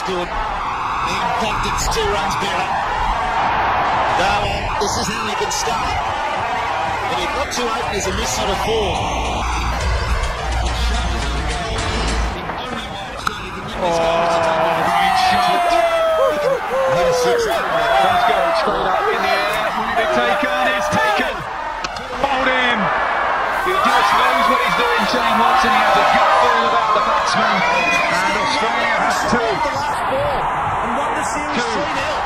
good. The impact, it's 2 runs better. This is how he can start. But he got 2 openers and this sort of 4. Let's go straight up in the air. Will it be taken? It's taken. Hold him. He just knows what he's doing, Shane Watson. He has a good feel about the batsman. And Australia has 2. The last ball and won the series 3-0.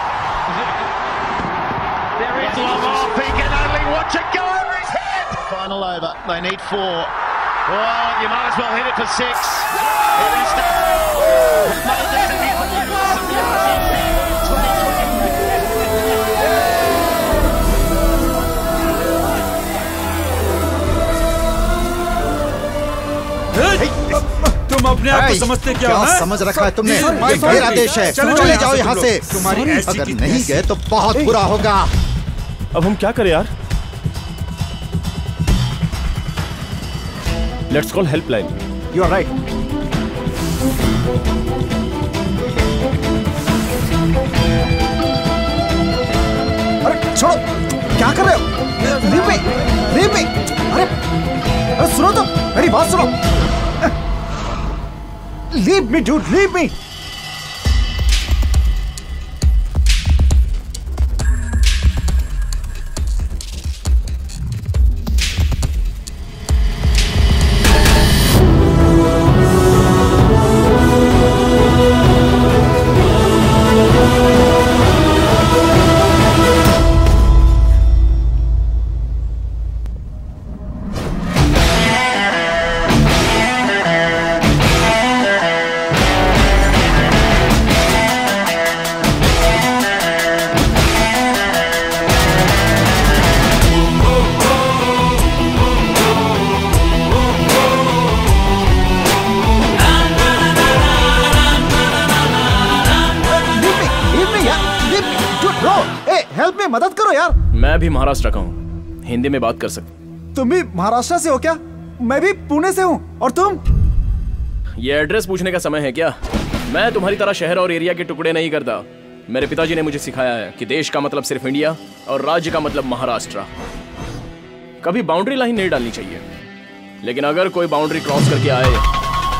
There is long off. He can only watch it go over his head. Final over. They need 4. Oh, you might as well hit it for 6. It is तुम अपने आप को समझते क्या हो? समझ रखा है तुमने? ये मेरा देश है। चले जाओ यहाँ से। अगर नहीं गए तो बहुत बुरा होगा। अब हम क्या करें यार? Let's call helpline. You are right. अरे छोड़ो, क्या कर रहे हो? Leave me, leave me. अरे सुनो तो, मेरी बात सुनो। Leave me, dude, leave me. मदद करो यार। मैं भी महाराष्ट्र का हूँ, हिंदी में बात कर सकते। तुम भी महाराष्ट्र से हो क्या? मैं भी पुणे से हूँ। और तुम? ये एड्रेस पूछने का समय है क्या? मैं तुम्हारी तरह शहर और एरिया के टुकड़े नहीं करता। मेरे पिताजी ने मुझे सिखाया है कि देश का मतलब सिर्फ इंडिया और राज्य का मतलब महाराष्ट्र। कभी बाउंड्री लाइन नहीं डालनी चाहिए, लेकिन अगर कोई बाउंड्री क्रॉस करके आए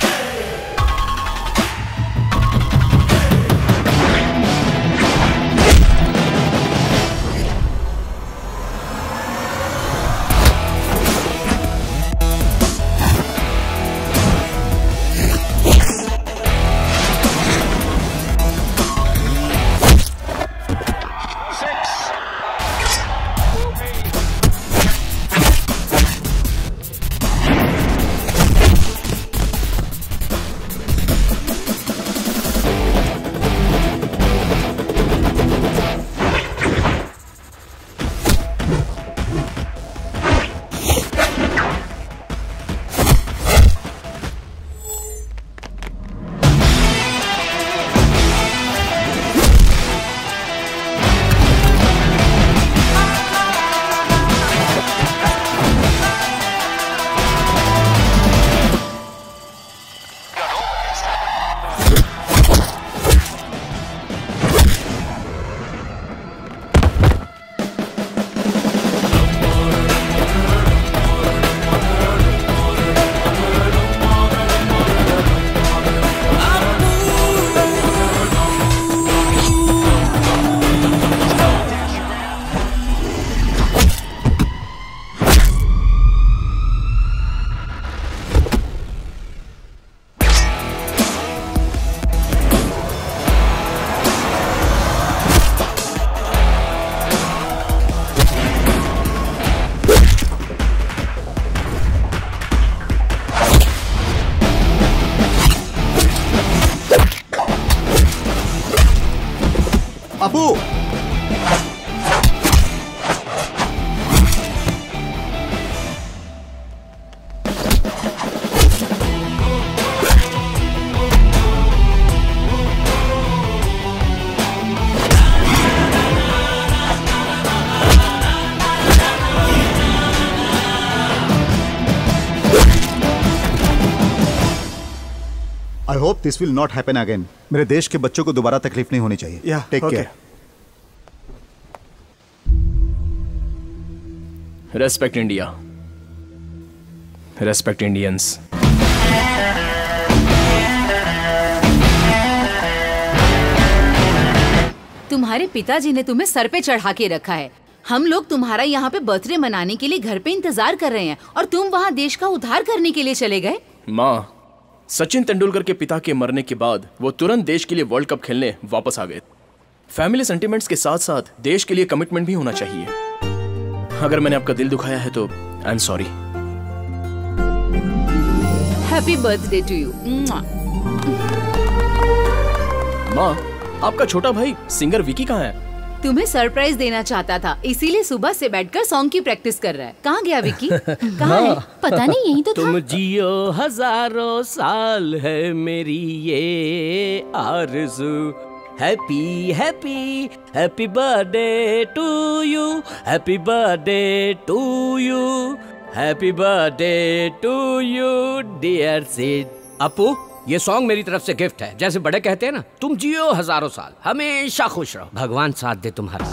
Abu I hope this will not happen again. मेरे देश के बच्चों को दोबारा तकलीफ नहीं होनी चाहिए। Take care. Respect India, respect Indians. तुम्हारे पिताजी ने तुम्हें सर पे चढ़ा के रखा है। हम लोग तुम्हारा यहाँ पे बर्थडे मनाने के लिए घर पे इंतजार कर रहे हैं और तुम वहाँ देश का उद्धार करने के लिए चले गए। माँ, सचिन तेंदुलकर के पिता के मरने के बाद वो तुरंत देश के लिए वर्ल्ड कप खेलने वापस आ गए। फैमिली सेंटिमेंट्स के साथ साथ देश के लिए कमिटमेंट भी होना चाहिए। अगर मैंने आपका दिल दुखाया है तो I am sorry. Happy birthday to you. माँ, आपका छोटा भाई सिंगर विकी कहाँ है? तुम्हें सरप्राइज देना चाहता था, इसीलिए सुबह से बैठकर सॉन्ग की प्रैक्टिस कर रहा है। कहाँ गया विकी? कहाँ है? पता नहीं, यही तो था। तुम जियो हजारों साल है मेरी ये आरज़ू। Happy happy happy birthday to you, happy birthday to you, happy birthday to you dear Sid. Apu, ये सॉन्ग मेरी तरफ से गिफ्ट है। जैसे बड़े कहते हैं ना, तुम जियो हजारों साल, हमेशा खुश रहो, भगवान साथ दे तुम्हारा।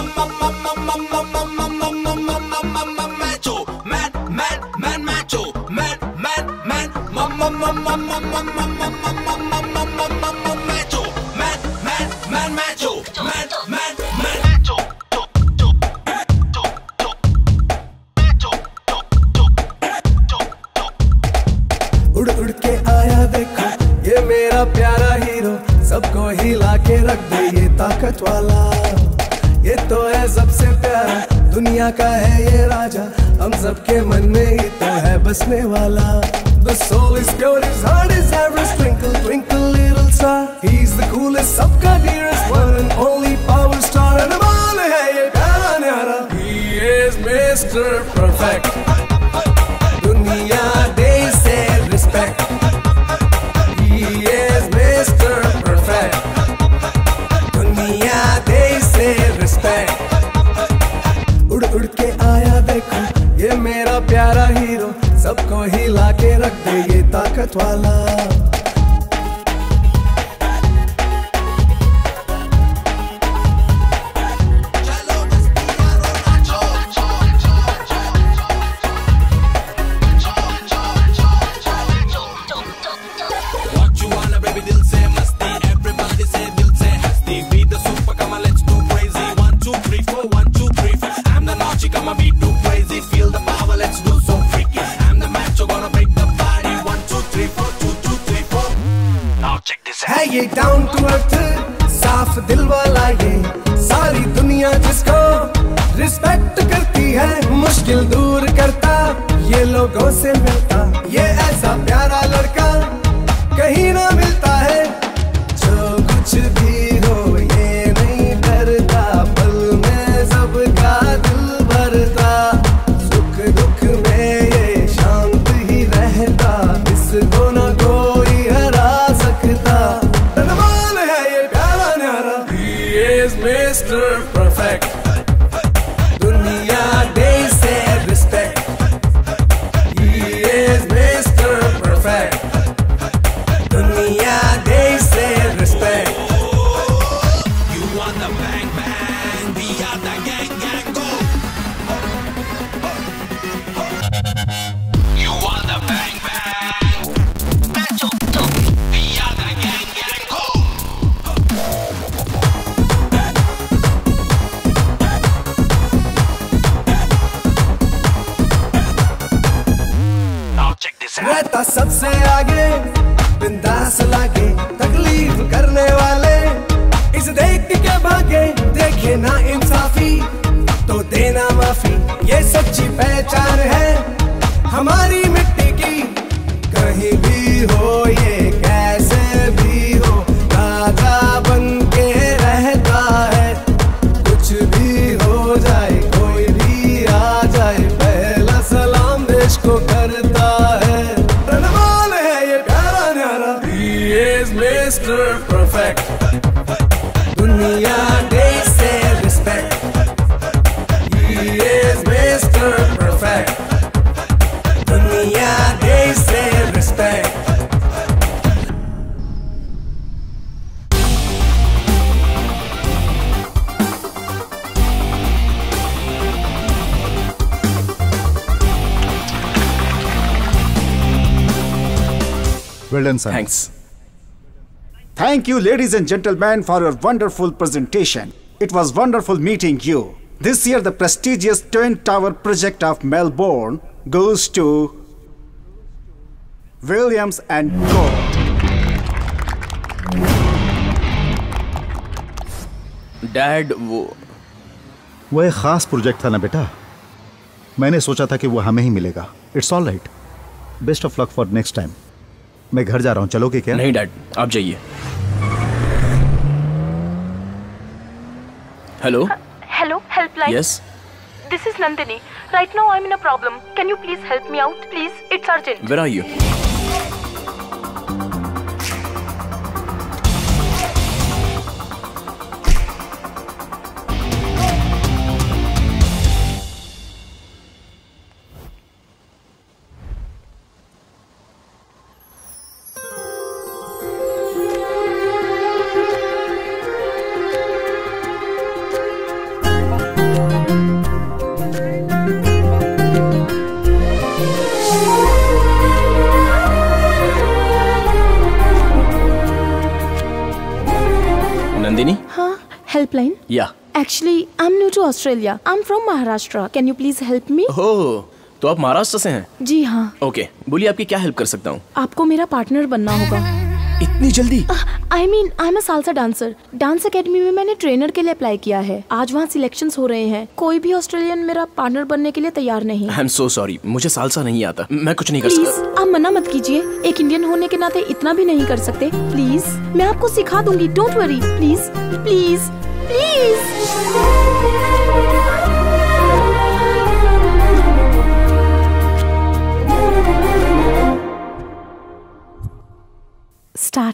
उड़ उड़ के आया देखो ये मेरा प्यारा हीरो, सबको हिला के रख दे ये ताकत वाला। ये तो है सबसे प्यारा, दुनिया का है ये राजा, हम सबके मन में ही तो है बसने वाला। The soul is pure, his heart is average, twinkle twinkle little star. He's the coolest, सबका dearest, one and only power star. And अमाल है ये प्यारा न्यारा, he is Mr. Perfect. दुनिया दे से respect. He is Mr. Perfect. दुनिया दे से respect. उड़ उड़ के आया देखो ये मेरा प्यारा हीरो, सबको हिला के रख दे ये ताकत वाला। है ये डाउन टू अर्थ, साफ दिल वाला, ये सारी दुनिया जिसको रिस्पेक्ट करती है, मुश्किल दूर करता, ये लोगों से मिलता, ये ऐसा प्यारा लड़का कहीं ना मिलता है। जो कुछ भी हो ये नहीं डरता, पल में सबका दिल भरता, सुख दुख में ये शांत ही रहता, इसको ना कोई हरा सकता। धनवान है ये प्यारा न्यारा, he is Mr. Perfect. दुनिया दे से respect. He is Mr. Perfect. दुनिया दे से respect. You want the bang bang, we are the gang gang go. You want the bang bang, we are the gang gang go. Now check this out. रहता सबसे आगे, बिंदास लागे, तकलीफ करने वाले इस देख के भागे, देखे ना इंसाफी तो देना माफी, ये सच्ची पहचान है हमारी मिट्टी की। कहीं भी हो ये कैसे भी हो, राजा बन के रहता है, कुछ भी हो जाए कोई भी आ जाए, पहला सलाम देश को करता है। धनवान है ये प्यारा न्यारा, he is Mr. Perfect. दुनिया दे से respect. He is Mr. Perfect. दुनिया Well done, son. Thanks. Thank you, ladies and gentlemen, for your wonderful presentation. It was wonderful meeting you. This year, the prestigious Twin Tower project of Melbourne goes to Williams and Co. Dad वो एक खास project था ना बेटा, मैंने सोचा था कि वो हमें ही मिलेगा. It's all right. Best of luck for next time. मैं घर जा रहा हूँ, चलोगे क्या? नहीं डैड, आप जाइए. Hello. Hello, helpline. Yes. This is Nandini. Right now I am in a problem. Can you please help me out? Please, it's urgent. Where are you? Nandini? हाँ, हेल्पलाइन. या. Actually, I'm new to Australia. I'm from Maharashtra. Can you please help me? ओह, तो आप महाराष्ट्र से हैं? जी हाँ. Okay, बोलिए आपकी क्या हेल्प कर सकता हूँ? आपको मेरा पार्टनर बनना होगा. इतनी जल्दी? I mean, I'm a salsa dancer. Dance academy में मैंने ट्रेनर के लिए अप्लाई किया है. आज वहाँ सिलेक्शंस हो रहे हैं. कोई भी ऑस्ट्रेलियन मेरा पार्टनर बनने के लिए तैयार नहीं. आई एम सो सॉरी, मुझे सालसा नहीं आता, मैं कुछ नहीं कर सकता. प्लीज, आप मना मत कीजिए. एक इंडियन होने के नाते इतना भी नहीं कर सकते. प्लीज, मैं आपको सिखा दूंगी. Don't worry. Please please please. Start.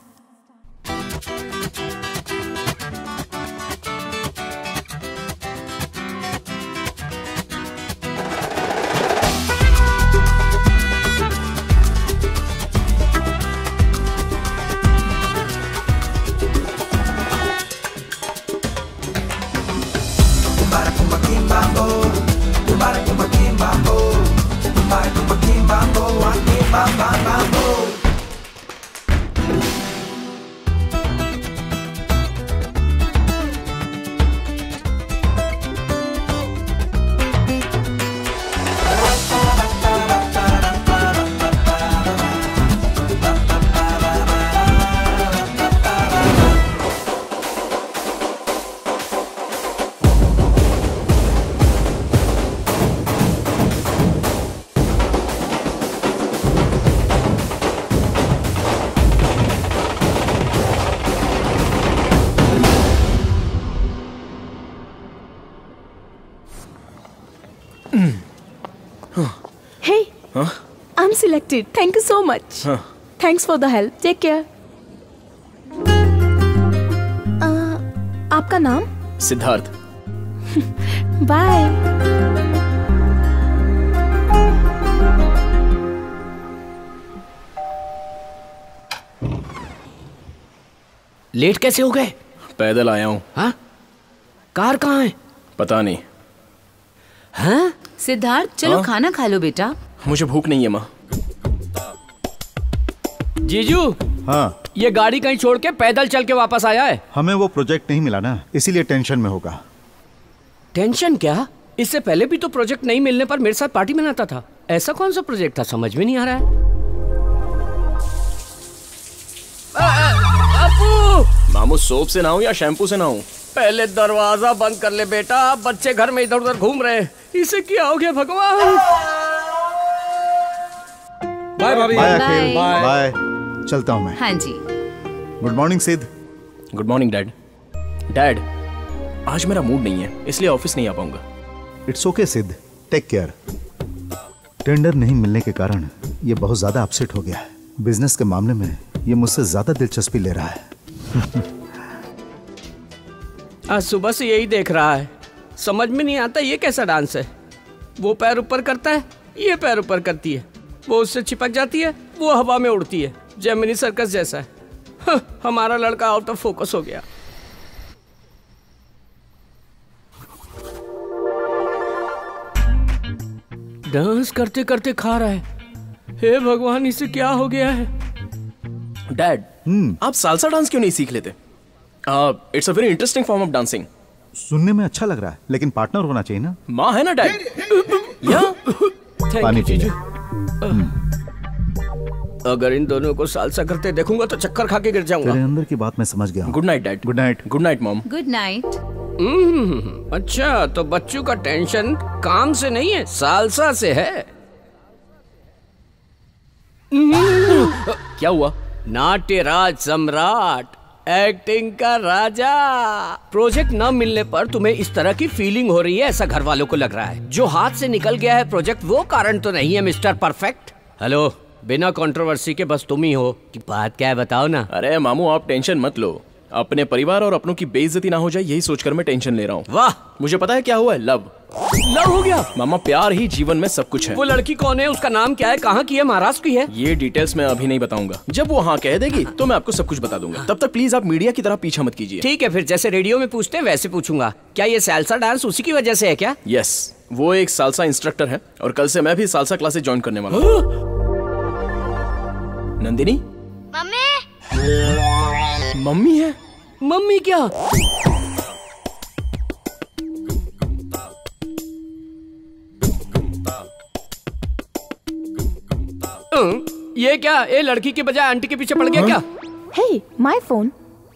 Hey, I'm selected. Thank you so much. Thanks for the help. Take care. आपका नाम? सिद्धार्थ. Bye. लेट कैसे हो गए? पैदल आया हूँ. हाँ? कार कहाँ है? पता नहीं. हाँ? सिद्धार्थ, चलो खाना खा लो बेटा. मुझे भूख नहीं है माँ. जीजू. हाँ. ये गाड़ी कहीं छोड़ के पैदल चल के वापस आया है. हमें वो प्रोजेक्ट नहीं मिला ना, इसीलिए टेंशन में होगा. टेंशन क्या? इससे पहले भी तो प्रोजेक्ट नहीं मिलने पर मेरे साथ पार्टी मनाता था. ऐसा कौन सा प्रोजेक्ट था, समझ में नहीं आ रहा है. अपू! मामू, सोप से नहाऊं या शैम्पू से नहाऊं? पहले दरवाजा बंद कर ले बेटा. बच्चे घर में इधर उधर घूम रहे हैं. इसे क्या हो गया भगवान. बाय भाभी. बाय अखिल. बाय. चलता हूँ मैं. हाँ जी. Good morning Siddh. Good morning dad. Dad, आज मेरा मूड नहीं है, इसलिए ऑफिस नहीं आ पाऊंगा. It's okay Siddh, take care. Tender नहीं मिलने के कारण ये बहुत ज्यादा अपसेट हो गया है. बिजनेस के मामले में ये मुझसे ज्यादा दिलचस्पी ले रहा है. आज सुबह से यही देख रहा है. समझ में नहीं आता ये कैसा डांस है. वो पैर ऊपर करता है, ये पैर ऊपर करती है. वो उससे चिपक जाती है, वो हवा में उड़ती है. जेमिनी सर्कस जैसा है. हमारा लड़का आउट ऑफ फोकस हो गया. डांस करते करते खा रहा है. हे भगवान, इसे क्या हो गया है. डैड, आप सालसा डांस क्यों नहीं सीख लेते? It's a very interesting form of dancing. सुनने में अच्छा लग रहा है, लेकिन पार्टनर होना चाहिए ना। माँ है ना डैड। या पानी पी ले। अगर इन दोनों को सालसा करते देखूंगा तो चक्कर खा के गिर जाऊंगा। तेरे अंदर की बात मैं समझ गया हूँ। Good night dad. Good night. Good night mom. Good night. अच्छा, तो बच्चों का टेंशन काम से नहीं है, सालसा से है। क्या हुआ? नाट्यराज सम्राट, एक्टिंग का राजा। प्रोजेक्ट न मिलने पर तुम्हें इस तरह की फीलिंग हो रही है, ऐसा घर वालों को लग रहा है। जो हाथ से निकल गया है प्रोजेक्ट, वो कारण तो नहीं है मिस्टर परफेक्ट। हेलो, बिना कंट्रोवर्सी के बस तुम ही हो कि बात क्या है, बताओ ना। अरे मामू, आप टेंशन मत लो। अपने परिवार और अपनों की बेइज्जती ना हो जाए, यही सोचकर मैं टेंशन ले रहा हूँ। वाह, मुझे पता है क्या हुआ है। लव हो गया। मामा, प्यार ही जीवन में सब कुछ है। वो लड़की कौन है, उसका नाम क्या है, कहाँ की है, महाराष्ट्र की है? ये डिटेल्स मैं अभी नहीं बताऊंगा। जब वो हाँ कह देगी तो मैं आपको सब कुछ बता दूंगा। तब तक प्लीज आप मीडिया की तरह पीछा मत कीजिए। ठीक है, फिर जैसे रेडियो में पूछते हैं वैसे पूछूंगा। क्या ये सालसा डांस उसी की वजह से है क्या? यस, वो एक सालसा इंस्ट्रक्टर है और कल से मैं भी सालसा क्लासेस ज्वाइन करने वाला हूँ। नंदिनी, मम्मी। मम्मी है? मम्मी क्या? ये क्या, ये लड़की के बजाय आंटी के पीछे पड़ गया क्या? Hey, my phone.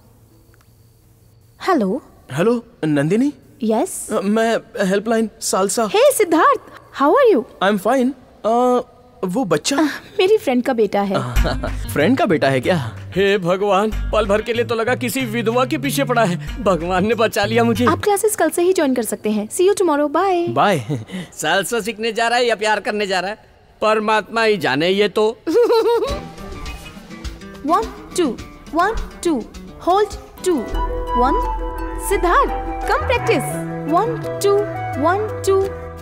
Hello. Hello Nandini. Yes. मैं helpline salsa. Hey Siddharth, how are you? I am fine. वो बच्चा मेरी फ्रेंड का बेटा है। फ्रेंड का बेटा है क्या? हे भगवान, पल भर के लिए तो लगा किसी विधवा के पीछे पड़ा है। भगवान ने बचा लिया मुझे। आप क्लासेस कल से ही ज्वाइन कर सकते हैं। See you tomorrow, bye. Bye. Salsa सीखने जा रहा है या प्यार करने जा रहा है, परमात्मा ही जाने। ये तो 1 2 1 2 hold 2 1। Siddharth, come practice. 1 2 1 2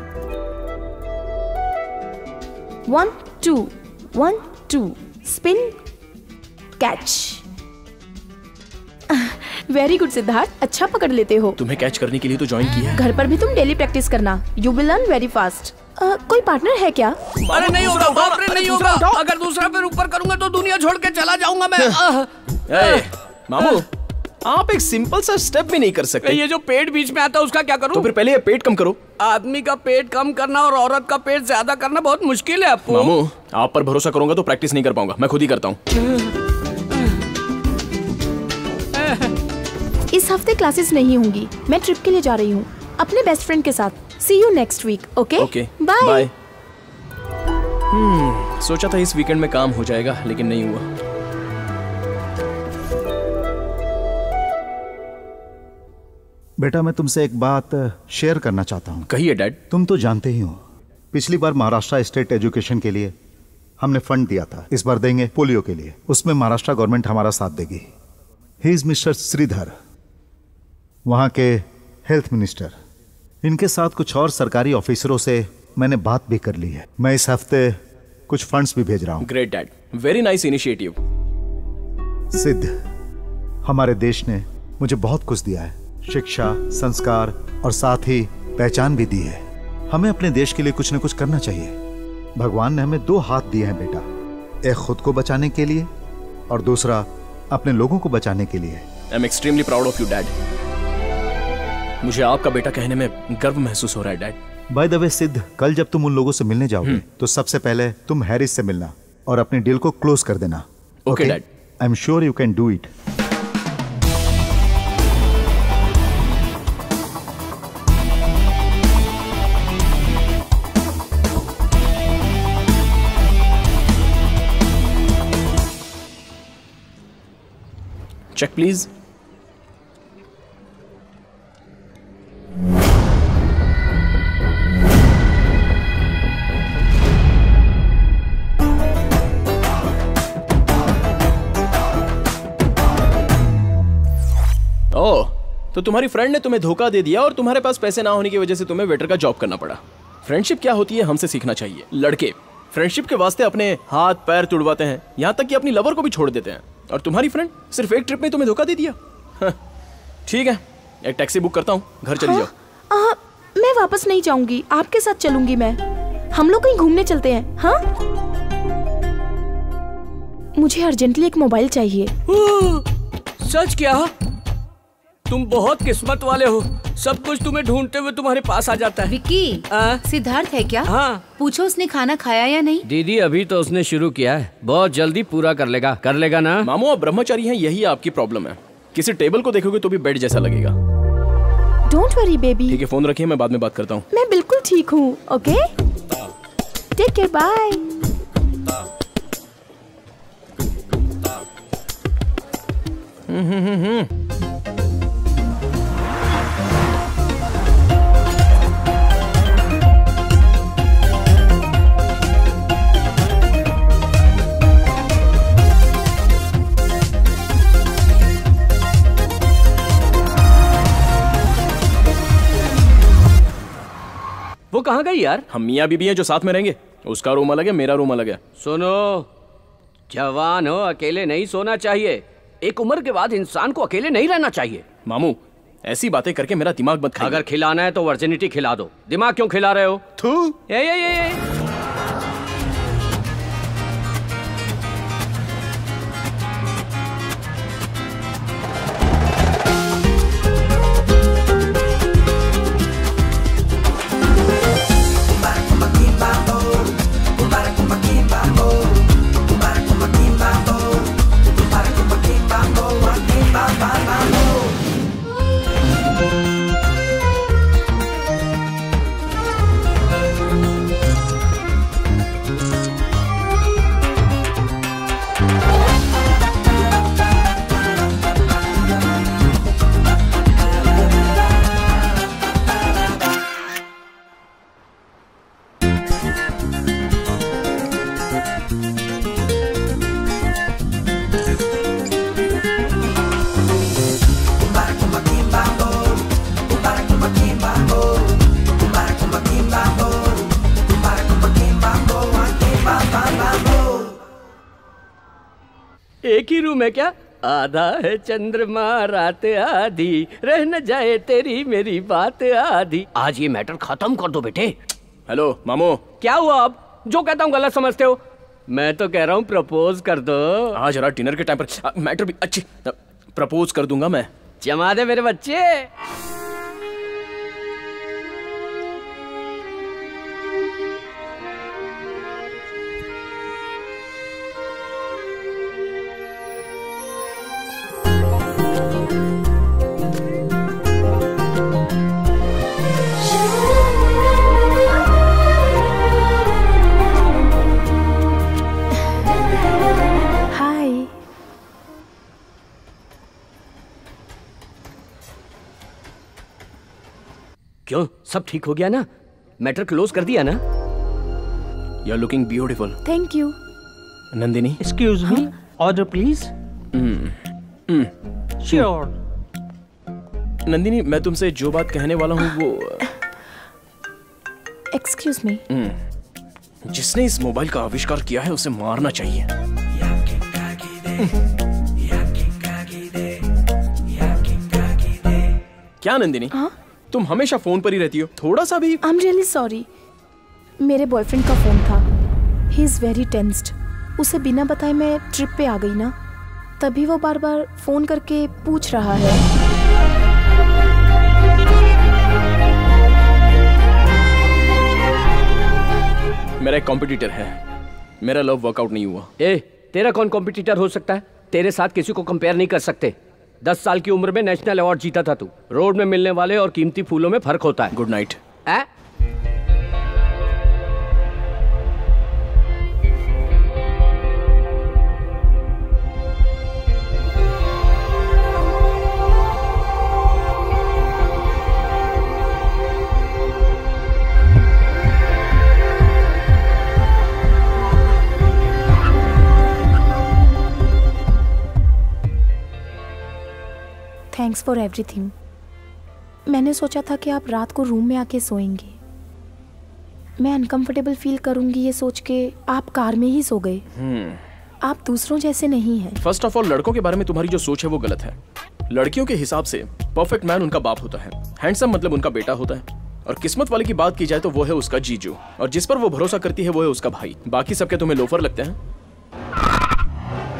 1 2 1 2 spin catch. Very good Siddharth, अच्छा पकड़ लेते हो। तुम्हें कैच करने के लिए तो ज्वाइन किया है। घर पर भी तुम डेली प्रैक्टिस करना। You will learn very fast. कोई पार्टनर है क्या? अरे नहीं होगा, बाप रे नहीं होगा। अगर दूसरा पैर ऊपर करूंगा तो दुनिया छोड़ के चला जाऊंगा मैं। मामू, आप एक सिंपल सा स्टेप भी नहीं कर सकते। ये जो पेट बीच में आता है उसका क्या करूं? तो फिर पहले ये पेट कम करो। आदमी का पेट कम करना और औरत का पेट ज्यादा करना बहुत मुश्किल है आपको। मामू, आप पर भरोसा करूंगा तो प्रैक्टिस नहीं कर पाऊंगा, मैं खुद ही करता हूँ। इस हफ्ते क्लासेस नहीं होंगी, मैं ट्रिप के लिए जा रही हूँ अपने बेस्ट फ्रेंड के साथ। See you next week. Okay bye. सोचा था इस वीकेंड में काम हो जाएगा, लेकिन नहीं हुआ। बेटा, मैं तुमसे एक बात शेयर करना चाहता हूँ। कहिए डैड। तुम तो जानते ही हो, पिछली बार महाराष्ट्र स्टेट एजुकेशन के लिए हमने फंड दिया था, इस बार देंगे पोलियो के लिए। उसमें महाराष्ट्र गवर्नमेंट हमारा साथ देगी। ही इज मिस्टर श्रीधर, वहाँ के हेल्थ मिनिस्टर। इनके साथ कुछ और सरकारी ऑफिसरों से मैंने बात भी कर ली है। मैं इस हफ्ते कुछ फंड्स भी भेज रहा हूँ। Great dad, very nice initiative. Siddh, हमारे देश ने मुझे बहुत कुछ दिया है, शिक्षा, संस्कार और साथ ही पहचान भी दी है। हमें अपने देश के लिए कुछ न कुछ करना चाहिए। भगवान ने हमें 2 हाथ दिए हैं बेटा, एक खुद को बचाने के लिए और दूसरा अपने लोगों को बचाने के लिए। I am extremely proud of you dad. मुझे आपका बेटा कहने में गर्व महसूस हो रहा है डैड। बाय द वे सिद्ध, कल जब तुम उन लोगों से मिलने जाओगे तो सबसे पहले तुम हैरिस से मिलना और अपनी डील को क्लोज कर देना। Okay dad. I am sure you can do it. Check please. Oh, तो तुम्हारी फ्रेंड ने तुम्हें धोखा दे दिया और तुम्हारे पास पैसे ना होने की वजह से तुम्हें वेटर का जॉब करना पड़ा। फ्रेंडशिप क्या होती है हमसे सीखना चाहिए। लड़के फ्रेंडशिप के वास्ते अपने हाथ पैर तुड़वाते हैं, यहाँ तक कि अपनी लवर को भी छोड़ देते हैं। और तुम्हारी फ्रेंड सिर्फ एक ट्रिप में तुम्हें धोखा दे दिया। ठीक है, एक टैक्सी बुक करता हूँ, घर चली जाओ। मैं वापस नहीं जाऊंगी, आपके साथ चलूंगी मैं। हम लोग कहीं घूमने चलते हैं। हाँ, मुझे अर्जेंटली एक मोबाइल चाहिए। सच क्या? तुम बहुत किस्मत वाले हो, सब कुछ तुम्हें ढूंढते हुए तुम्हारे पास आ जाता है। विक्की, सिद्धार्थ है क्या? हाँ। पूछो उसने खाना खाया या नहीं। दीदी अभी तो उसने शुरू किया है, बहुत जल्दी पूरा कर लेगा ना। मामू आप ब्रह्मचारी हैं, यही आपकी प्रॉब्लम है। किसी टेबल को देखोगे तो भी बेड जैसा लगेगा। Don't worry baby. ठीक है, फोन रखिए, मैं बाद में बात करता हूँ। मैं बिल्कुल ठीक हूँ। Okay, take care, bye. वो कहाँ गई यार? हम मियाँ बीबी हैं जो साथ में रहेंगे, उसका रूम अलग है, मेरा रूम अलग है। सुनो, जवान हो, अकेले नहीं सोना चाहिए। एक उम्र के बाद इंसान को अकेले नहीं रहना चाहिए। मामू ऐसी बातें करके मेरा दिमाग मत खाइए। अगर खिलाना है तो वर्जिनिटी खिला दो, दिमाग क्यों खिला रहे हो? ये। एक ही रूम है क्या? आधा है चंद्रमा रात आधी, रह न जाए तेरी मेरी बात आधी। आज ये मैटर खत्म कर दो बेटे। हेलो मामू। क्या हुआ? अब जो कहता हूँ गलत समझते हो? मैं तो कह रहा हूँ प्रपोज कर दो। हाँ जरा डिनर के टाइम पर मैटर भी अच्छी प्रपोज कर दूंगा मैं। जमा दे मेरे बच्चे। क्यों, सब ठीक हो गया ना? मैटर क्लोज कर दिया ना? You are looking beautiful. Thank you. Nandini, excuse me, order please. Sure. Nandini, मैं तुमसे जो बात कहने वाला हूँ वो। Excuse me. जिसने इस मोबाइल का आविष्कार किया है उसे मारना चाहिए। क्या नंदिनी? हाँ? तुम हमेशा फोन पर ही रहती हो, थोड़ा सा भी। आई एम रियली सॉरी, मेरे बॉयफ्रेंड का फोन था। He is very tensed. उसे बिना बताए मैं ट्रिप पे आ गई ना, तभी वो बार बार फोन करके पूछ रहा है। मेरा एक कॉम्पिटिटर है, मेरा लव वर्कआउट नहीं हुआ। तेरा कौन कॉम्पिटिटर हो सकता है? तेरे साथ किसी को कंपेयर नहीं कर सकते। 10 साल की उम्र में नेशनल अवार्ड जीता था तू। रोड में मिलने वाले और कीमती फूलों में फर्क होता है। Good night. Thanks for everything. मैंने सोचा था कि आप रात को रूम में आके सोएंगे। मैं अनकंफर्टेबल फील करूंगी ये सोच के आप कार में ही सो गए। आप दूसरों जैसे नहीं हैं। फर्स्ट ऑफ ऑल, लड़कों के बारे में तुम्हारी जो सोच है वो गलत है। लड़कियों के हिसाब से परफेक्ट मैन उनका बाप होता है, हैंडसम मतलब उनका बेटा होता है, और किस्मत वाले की बात की जाए तो वो है उसका जीजू, और जिस पर वो भरोसा करती है वो है उसका भाई। बाकी सबके तुम्हें लोफर लगते हैं।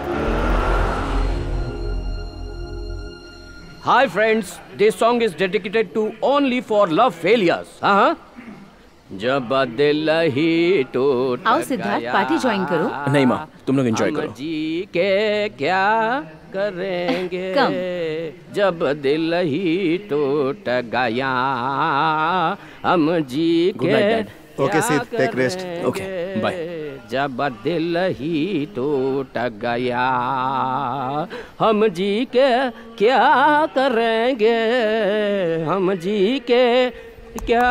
Hi friends, this song is dedicated to only for love failures. जब दिल ही टूट आओ सिद्धार्थ, पार्टी ज्वाइन करो। नहीं माँ, तुम लोग एंजॉय करो। जी के क्या करेंगे जब दिल ही टूट गया, हम जी के okay Siddh, take rest. Okay bye. जब दिल ही टूट गया, हम जी के क्या करेंगे, हम जी के क्या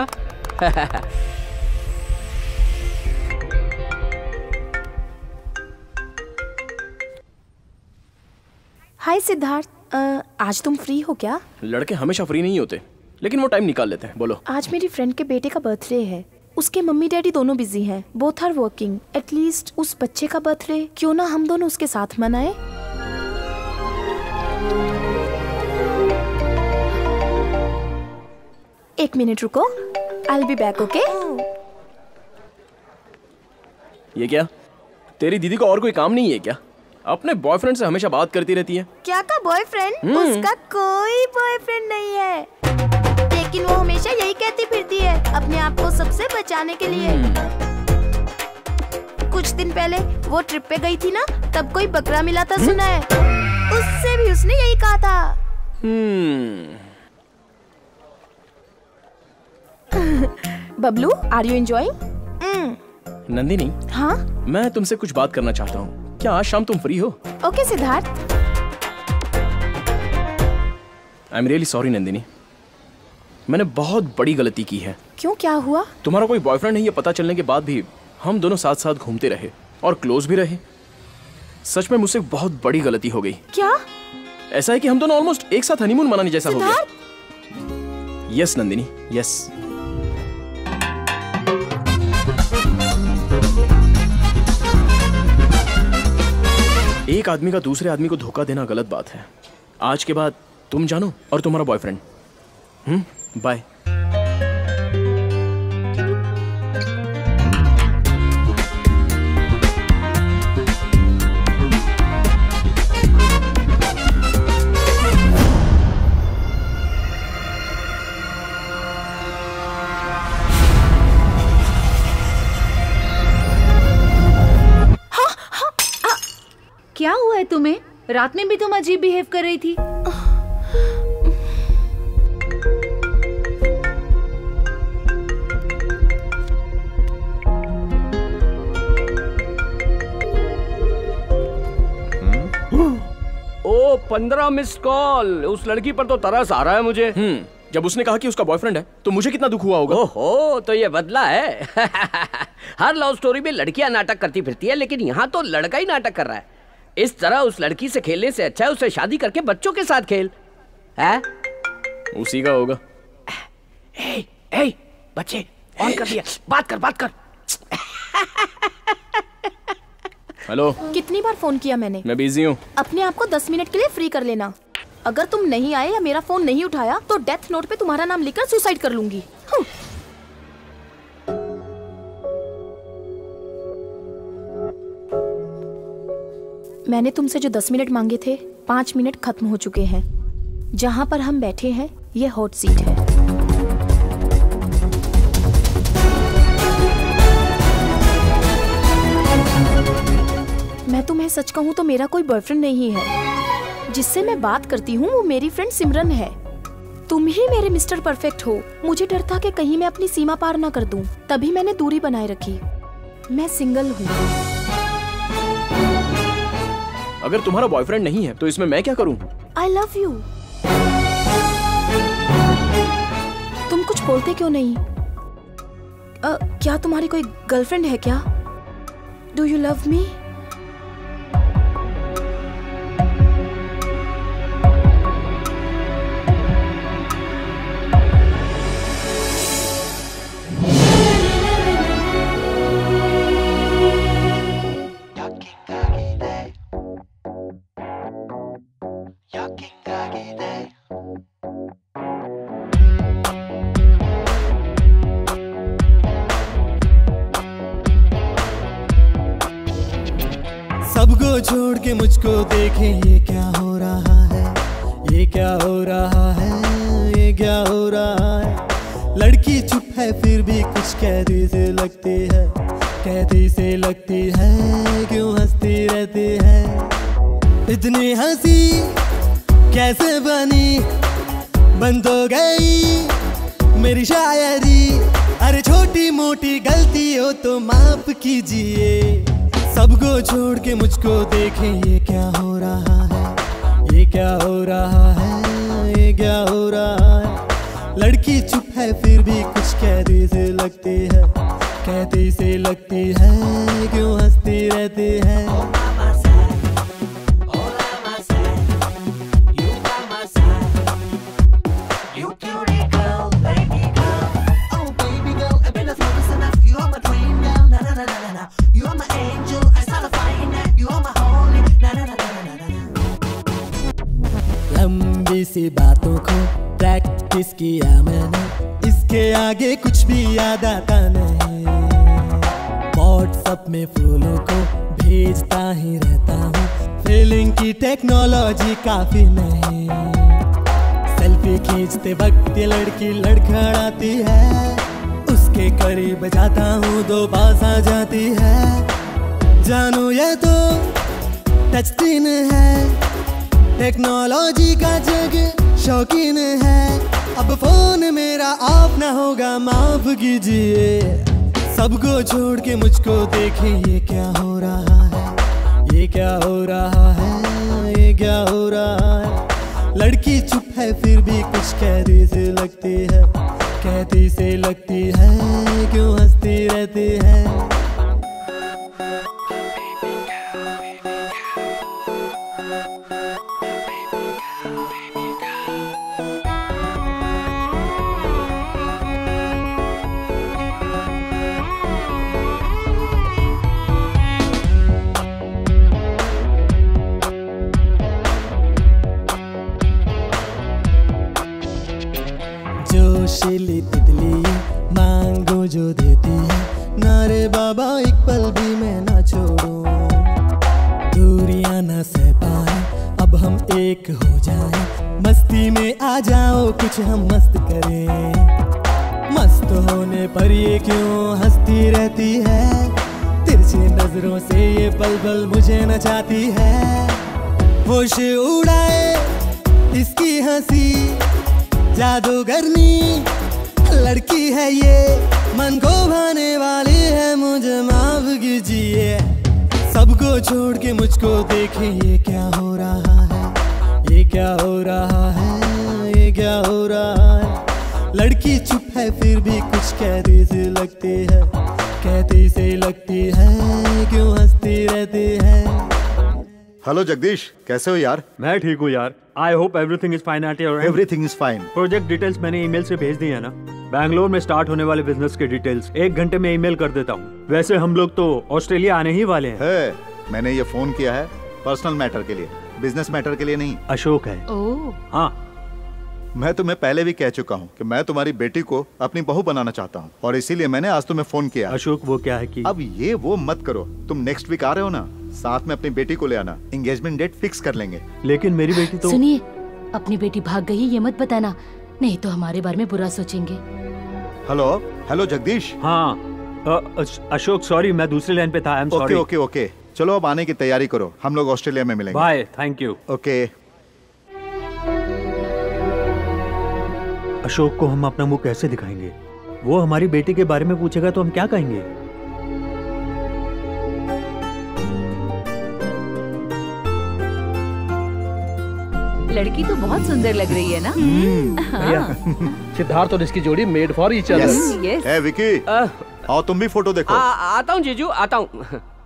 हाय सिद्धार्थ, आज तुम फ्री हो क्या? लड़के हमेशा फ्री नहीं होते, लेकिन वो टाइम निकाल लेते हैं। बोलो। आज मेरी फ्रेंड के बेटे का बर्थडे है। उसके मम्मी डैडी दोनों बिजी हैं, बोथ आर वर्किंग। एटलीस्ट उस बच्चे का बर्थडे क्यों ना हम दोनों उसके साथ मनाएं? एक मिनट रुको, I will be back, okay? ये क्या, तेरी दीदी को और कोई काम नहीं है क्या? अपने बॉयफ्रेंड से हमेशा बात करती रहती है। क्या का बॉयफ्रेंड? उसका कोई बॉयफ्रेंड नहीं है, लेकिन वो हमेशा यही कहती फिरती है अपने आप को सबसे बचाने के लिए। कुछ दिन पहले वो ट्रिप पे गई थी ना, तब कोई बकरा मिला था सुना है, उससे भी उसने यही कहा था। Bablu, are you enjoying? Nandini, हाँ? मैं तुमसे कुछ बात करना चाहता हूँ। क्या आज शाम तुम फ्री हो? Okay Siddharth. I am really sorry Nandini, मैंने बहुत बड़ी गलती की है। क्यों, क्या हुआ? तुम्हारा कोई बॉयफ्रेंड नहीं है पता चलने के बाद भी हम दोनों साथ साथ घूमते रहे और क्लोज भी रहे। सच में मुझसे बहुत बड़ी गलती हो गई। क्या? ऐसा है कि हम दोनों ऑलमोस्ट एक साथ हनीमून मनाने जैसा हो गया। Yes Nandini, yes. एक आदमी का दूसरे आदमी को धोखा देना गलत बात है। आज के बाद तुम जानो और तुम्हारा बॉयफ्रेंड। बाय। क्या हुआ है तुम्हें? रात में भी तुम अजीब बिहेव कर रही थी। ओ 15 मिस्ड कॉल। उस लड़की पर तो तरस आ रहा है मुझे। जब उसने कहा कि उसका बॉयफ्रेंड है तो मुझे कितना दुख हुआ होगा। ओहो, तो ये बदला है। हर लव स्टोरी में लड़कियां नाटक करती फिरती है, लेकिन यहाँ तो लड़का ही नाटक कर रहा है। इस तरह उस लड़की से खेलने से अच्छा है उससे शादी करके बच्चों के साथ खेल। है? उसी का होगा। ए, बच्चे ऑन कर दिया, बात कर। हेलो। कितनी बार फोन किया मैंने? मैं बिजी हूँ। अपने आप को 10 मिनट के लिए फ्री कर लेना। अगर तुम नहीं आए या मेरा फोन नहीं उठाया तो डेथ नोट पे तुम्हारा नाम लिखकर सुसाइड कर लूंगी। मैंने तुमसे जो 10 मिनट मांगे थे, 5 मिनट खत्म हो चुके हैं। जहां पर हम बैठे हैं ये हॉट सीट है। मैं तुम्हें सच कहूं तो मेरा कोई बॉयफ्रेंड नहीं है। जिससे मैं बात करती हूँ वो मेरी फ्रेंड सिमरन है। तुम ही मेरे मिस्टर परफेक्ट हो। मुझे डर था कि कहीं मैं अपनी सीमा पार ना कर दूं, तभी मैंने दूरी बनाए रखी। मैं सिंगल हूँ। अगर तुम्हारा बॉयफ्रेंड नहीं है तो इसमें मैं क्या करूं? I love you। तुम कुछ बोलते क्यों नहीं? क्या तुम्हारी कोई गर्लफ्रेंड है क्या? Do you love me? सबको छोड़ के मुझको देखे, ये क्या हो रहा है, ये क्या हो रहा है, ये क्या हो रहा है। लड़की चुप है फिर भी कुछ कहती से लगती है, कहती से लगती है, क्यों हंसती रहती है। इतनी हंसी कैसे बनी, बन तो गई मेरी शायरी। अरे छोटी मोटी गलती हो तो माफ कीजिए, सबको छोड़ के मुझको देखें, ये क्या हो रहा है, ये क्या हो रहा है, ये क्या हो रहा है। लड़की चुप है फिर भी कुछ कहती से लगती है, कहती से लगती है, क्यों हंसती रहती है। लंबी सी बातों को प्रैक्टिस किया मैंने, इसके आगे कुछ भी याद आता नहीं। व्हाट्सएप में फूलों को भेजता ही रहता हूँ, फीलिंग की टेक्नोलॉजी काफी नहीं। सेल्फी खींचते वक्त ये लड़की लड़खड़ाती है, उसके करीब जाता हूँ दो पास आ जाती है। जानू ये तो टच स्क्रीन है, टेक्नोलॉजी का जग शौकीन है। अब फोन मेरा ऑफ ना होगा, माफ कीजिए, सबको छोड़ के मुझको देखें, ये क्या हो रहा है, ये क्या हो रहा है, ये क्या हो रहा है। लड़की चुप है फिर भी कुछ कहती से लगती है, कहती से लगती है, क्यों हंसती रहती है। जोशीली तितली मांगो जो देती है, नारे बाबा एक पल भी मैं ना छोड़ूं। दूरियां ना सह पाए अब हम एक हो जाए, मस्ती में आ जाओ कुछ हम मस्त करें। मस्त होने पर ये क्यों हंसती रहती है, तिरछी नजरों से ये पल पल मुझे नचाती है। होश उड़ाए इसकी हंसी, जादूगरनी लड़की है ये, मन को भाने वाली है, मुझे माफ कीजिए, सबको छोड़ के मुझको देखें, ये क्या हो रहा है, ये क्या हो रहा है, ये क्या हो रहा है। लड़की चुप है फिर भी कुछ कहती से लगती है, कहती से लगती है, क्यों हंसती रहती है। हेलो जगदीश, कैसे हो यार? मैं ठीक हूँ यार। I hope everything is fine at your end. Everything is fine. Project details मैंने ईमेल से भेज दी है ना। बैंगलोर में स्टार्ट होने वाले बिजनेस के डिटेल्स 1 घंटे में ईमेल कर देता हूँ। वैसे हम लोग तो ऑस्ट्रेलिया आने ही वाले हैं। मैंने ये फोन किया है पर्सनल मैटर के लिए, बिजनेस मैटर के लिए नहीं। अशोक है। हाँ, मैं तुम्हें पहले भी कह चुका हूँ कि मैं तुम्हारी बेटी को अपनी बहू बनाना चाहता हूँ, और इसीलिए मैंने आज तुम्हें फोन किया। अशोक वो क्या है कि अब ये वो मत करो, तुम नेक्स्ट वीक आ रहे हो ना, साथ में अपनी बेटी को ले आना, एंगेजमेंट डेट फिक्स कर लेंगे। लेकिन मेरी बेटी तो सुनिए, अपनी बेटी भाग गई ये मत बताना, नहीं तो हमारे बारे में बुरा सोचेंगे। Hello hello Jagdish. हाँ अशोक सॉरी, मैं दूसरी लाइन पे था। I am sorry. Okay okay okay, चलो अब आने की तैयारी करो, हम लोग ऑस्ट्रेलिया में मिलेंगे। Bye, thank you. Okay. Ashok को हम अपना मुंह कैसे दिखाएंगे? वो हमारी बेटी के बारे में पूछेगा तो हम क्या कहेंगे? लड़की तो बहुत सुंदर लग रही है ना। सिद्धार्थ और इसकी जोड़ी made for each other. Yes. ए विकी, आओ तुम भी फोटो देखो। आता हूँ जीजू, आता हूँ।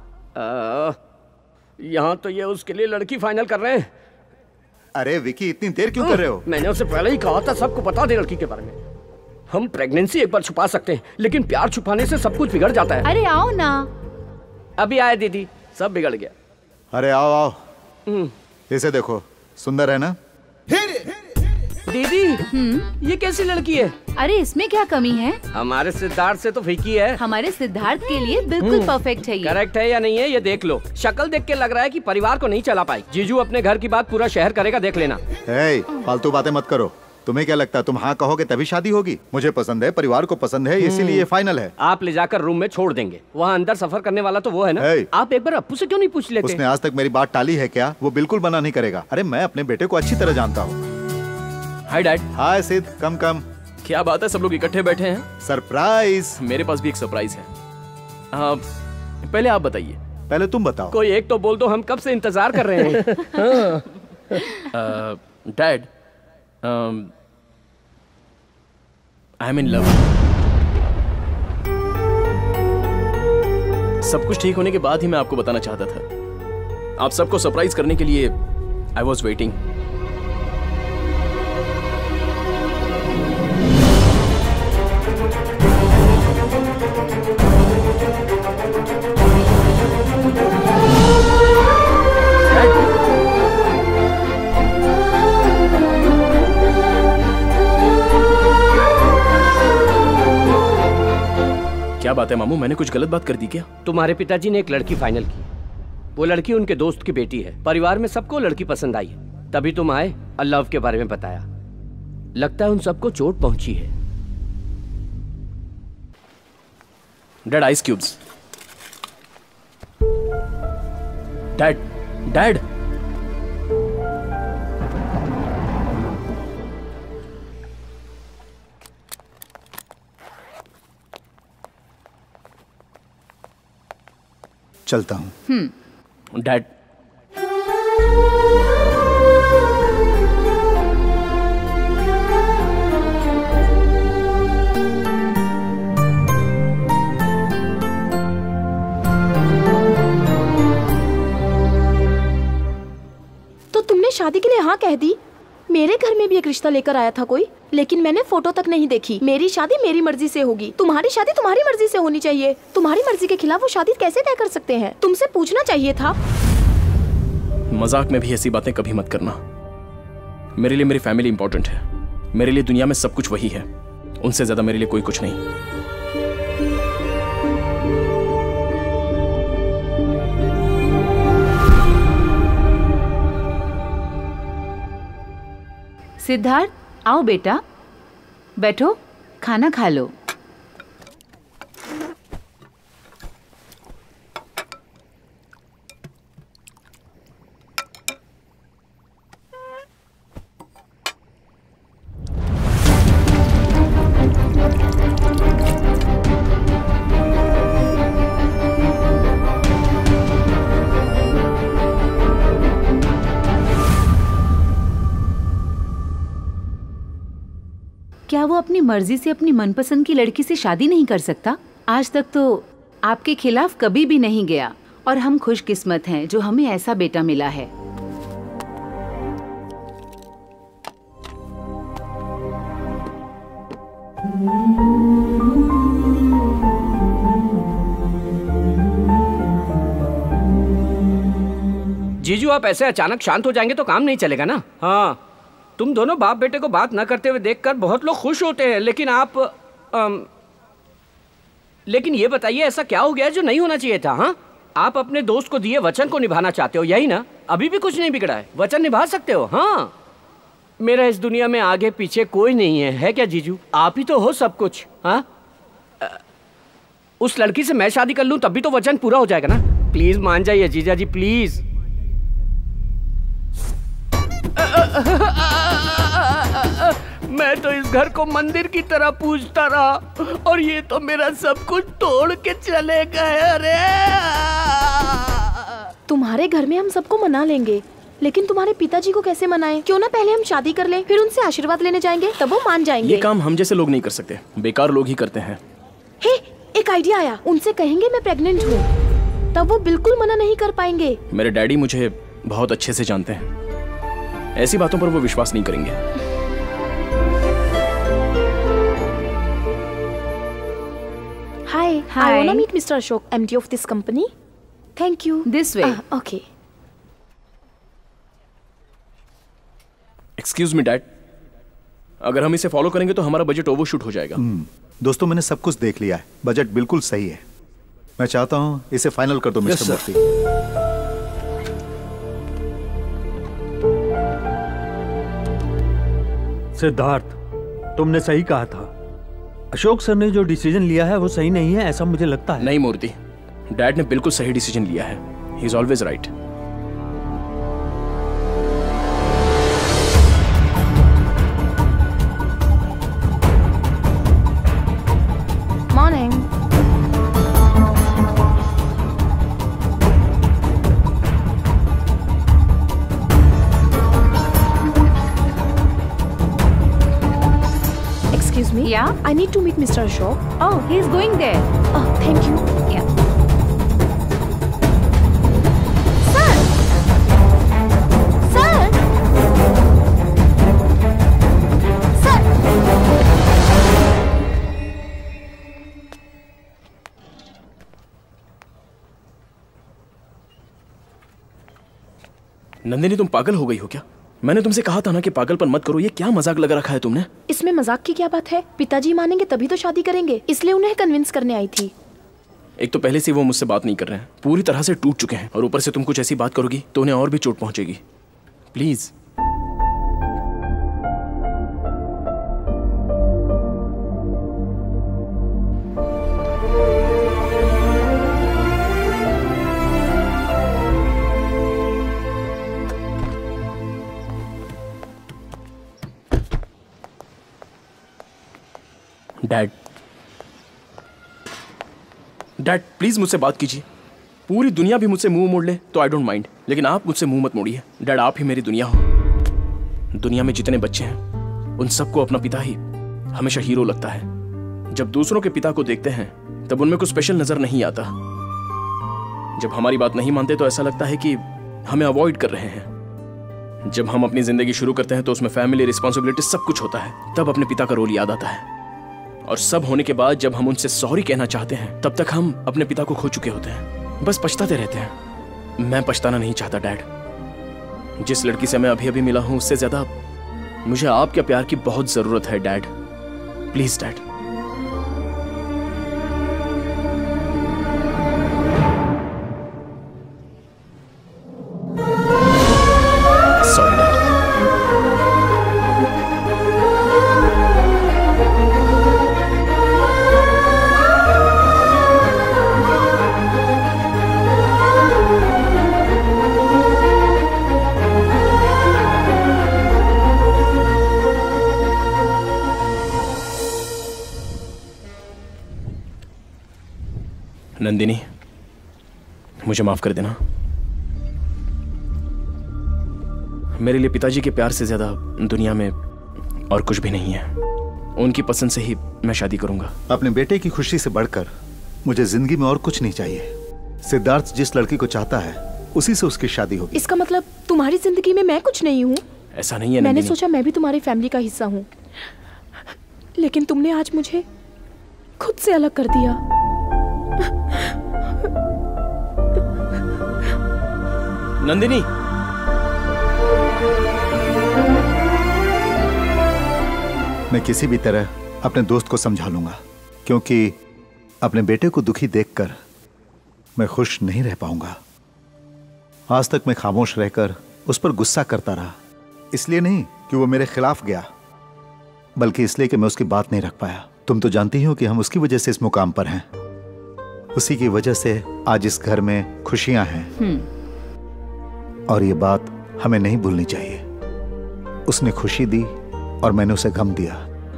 यहाँ तो ये उसके लिए लड़की फाइनल कर रहे हैं। अरे विकी, इतनी देर क्यों कर रहे हो? मैंने उसे पहले ही कहा था सबको बता दे लड़की के बारे में। हम प्रेगनेंसी एक बार छुपा सकते हैं, लेकिन प्यार छुपाने से सब कुछ बिगड़ जाता है। अरे आओ ना। अभी आए दीदी, सब बिगड़ गया। अरे आओ आओ, इसे देखो, सुंदर है ना? दीदी, ये कैसी लड़की है? अरे इसमें क्या कमी है? हमारे सिद्धार्थ से तो फीकी है। हमारे सिद्धार्थ के लिए बिल्कुल परफेक्ट है ये। करेक्ट है या नहीं है ये देख लो। शक्ल देख के लग रहा है कि परिवार को नहीं चला पाई। जीजू अपने घर की बात पूरा शहर करेगा, देख लेना। फालतू बातें मत करो। तुम्हें क्या लगता है तुम हाँ कहोगे तभी शादी होगी? मुझे पसंद है, परिवार को पसंद है, इसीलिए ये फाइनल है। आप ले जाकर रूम में छोड़ देंगे, वहाँ अंदर सफर करने वाला तो वो है ना। आप एक बार अप्पू से क्यों नहीं पूछ लेते? उसने आज तक मेरी बात टाली है क्या? वो बिल्कुल मना नहीं करेगा। अरे मैं अपने बेटे को अच्छी तरह जानता हूँ। Hi dad. हाय सिद्ध, कम कम। क्या बात है, सब लोग इकट्ठे बैठे हैं? सरप्राइज। मेरे पास भी एक सरप्राइज है। पहले आप बताइए। पहले तुम बताओ। कोई एक तो बोल दो, हम कब से इंतजार कर रहे हैं। Dad, I am in love. सब कुछ ठीक होने के बाद ही मैं आपको बताना चाहता था। आप सबको सरप्राइज करने के लिए आई वॉज वेटिंग। क्या बात है मामू, मैंने कुछ गलत बात कर दी क्या? तुम्हारे पिताजी ने एक लड़की फाइनल की। वो लड़की उनके दोस्त की बेटी है। परिवार में सबको लड़की पसंद आई है, तभी तुम आए और लव के बारे में बताया। लगता है उन सबको चोट पहुंची है। Dad, ice cubes. Dad, dad. चलता हूँ। डैड, तो तुमने शादी के लिए हाँ कह दी? मेरे घर में भी एक रिश्ता लेकर आया था कोई, लेकिन मैंने फोटो तक नहीं देखी। मेरी शादी मेरी मर्जी से होगी, तुम्हारी शादी तुम्हारी मर्जी से होनी चाहिए। तुम्हारी मर्जी के खिलाफ वो शादी कैसे तय कर सकते हैं? तुमसे पूछना चाहिए था। मजाक में भी ऐसी बातें कभी मत करना। मेरे लिए मेरी फैमिली इंपॉर्टेंट है। मेरे लिए दुनिया में सब कुछ वही है, उनसे ज्यादा मेरे लिए कोई कुछ नहीं। सिद्धार्थ, आओ बेटा, बैठो, खाना खा लो। क्या वो अपनी मर्जी से अपनी मनपसंद की लड़की से शादी नहीं कर सकता? आज तक तो आपके खिलाफ कभी भी नहीं गया, और हम खुशकिस्मत हैं जो हमें ऐसा बेटा मिला है। जीजू, आप ऐसे अचानक शांत हो जाएंगे तो काम नहीं चलेगा ना। हाँ, तुम दोनों बाप बेटे को बात न करते हुए देखकर बहुत लोग खुश होते हैं, लेकिन आप लेकिन ये बताइए ऐसा क्या हो गया जो नहीं होना चाहिए था? हाँ, आप अपने दोस्त को दिए वचन को निभाना चाहते हो, यही ना? अभी भी कुछ नहीं बिगड़ा है, वचन निभा सकते हो। हाँ, मेरा इस दुनिया में आगे पीछे कोई नहीं है क्या जीजू? आप ही तो हो सब कुछ। हाँ, उस लड़की से मैं शादी कर लूं तब भी तो वचन पूरा हो जाएगा ना। प्लीज मान जाइए जीजा जी, प्लीज। मैं तो इस घर को मंदिर की तरह पूजता रहा, और ये तो मेरा सब कुछ तोड़ के चले गए। अरे तुम्हारे घर में हम सबको मना लेंगे, लेकिन तुम्हारे पिताजी को कैसे मनाएं? क्यों ना पहले हम शादी कर लें, फिर उनसे आशीर्वाद लेने जाएंगे, तब वो मान जाएंगे। ये काम हम जैसे लोग नहीं कर सकते, बेकार लोग ही करते हैं। हे, एक आइडिया आया। उनसे कहेंगे मैं प्रेग्नेंट हूँ, तब वो बिल्कुल मना नहीं कर पाएंगे। मेरे डैडी मुझे बहुत अच्छे से जानते हैं, ऐसी बातों पर वो विश्वास नहीं करेंगे। Hi, I want to meet Mr. Ashok, MD of this company. Thank you. This way. Okay. Excuse me, Dad. अगर हम इसे फॉलो करेंगे तो हमारा बजट ओवरशूट हो जाएगा। दोस्तों मैंने सब कुछ देख लिया है, बजट बिल्कुल सही है। मैं चाहता हूं इसे फाइनल कर दो मिस्टर मूर्ति। सिद्धार्थ, तुमने सही कहा था। अशोक सर ने जो डिसीजन लिया है वो सही नहीं है, ऐसा मुझे लगता है। नहीं मूर्ति, डैड ने बिल्कुल सही डिसीजन लिया है। He is always right. Morning. Excuse me? Yeah? I need to meet Mr. Ashok. Oh, he's going there. Oh, thank you. Yeah. Sir! Sir! Sir! Nandini, तुम पागल हो गई हो क्या? मैंने तुमसे कहा था ना कि पागलपन मत करो। ये क्या मजाक लगा रखा है तुमने? इसमें मजाक की क्या बात है? पिताजी मानेंगे तभी तो शादी करेंगे, इसलिए उन्हें कन्विंस करने आई थी। एक तो पहले से वो मुझसे बात नहीं कर रहे हैं, पूरी तरह से टूट चुके हैं, और ऊपर से तुम कुछ ऐसी बात करोगी तो उन्हें और भी चोट पहुंचेगी। प्लीज। डैड प्लीज मुझसे बात कीजिए। पूरी दुनिया भी मुझसे मुंह मोड़ ले तो आई डोंट माइंड, लेकिन आप मुझसे मुंह मत मोड़िए। डैड, आप ही मेरी दुनिया हो। दुनिया में जितने बच्चे हैं उन सबको अपना पिता ही हमेशा हीरो लगता है। जब दूसरों के पिता को देखते हैं तब उनमें कुछ स्पेशल नजर नहीं आता। जब हमारी बात नहीं मानते तो ऐसा लगता है कि हमें अवॉइड कर रहे हैं। जब हम अपनी जिंदगी शुरू करते हैं तो उसमें फैमिली, रिस्पॉन्सिबिलिटी सब कुछ होता है, तब अपने पिता का रोल याद आता है। और सब होने के बाद जब हम उनसे सॉरी कहना चाहते हैं तब तक हम अपने पिता को खो चुके होते हैं। बस पछताते रहते हैं। मैं पछताना नहीं चाहता डैड। जिस लड़की से मैं अभी अभी मिला हूं उससे ज्यादा मुझे आपके प्यार की बहुत जरूरत है डैड। Please dad. नंदिनी, मुझे माफ कर देना। मेरे लिए पिताजी के प्यार से ज्यादा दुनिया में और कुछ भी नहीं है। उनकी पसंद से ही मैं शादी करूंगा। अपने बेटे की खुशी से बढ़कर मुझे जिंदगी में और कुछ नहीं चाहिए। सिद्धार्थ जिस लड़की को चाहता है उसी से उसकी शादी होगी। इसका मतलब तुम्हारी जिंदगी में मैं कुछ नहीं हूँ? ऐसा नहीं है। मैंने सोचा मैं भी तुम्हारी फैमिली का हिस्सा हूँ, लेकिन तुमने आज मुझे खुद से अलग कर दिया। नंदिनी, मैं किसी भी तरह अपने दोस्त को समझा लूंगा, क्योंकि अपने बेटे को दुखी देखकर मैं खुश नहीं रह पाऊंगा। आज तक मैं खामोश रहकर उस पर गुस्सा करता रहा, इसलिए नहीं कि वो मेरे खिलाफ गया, बल्कि इसलिए कि मैं उसकी बात नहीं रख पाया। तुम तो जानती हो कि हम उसकी वजह से इस मुकाम पर हैं। उसी की वजह से आज इस घर में खुशियां हैं, और ये बात हमें नहीं भूलनी चाहिए। उसने खुशी दी और मैंने उसे गम दिया।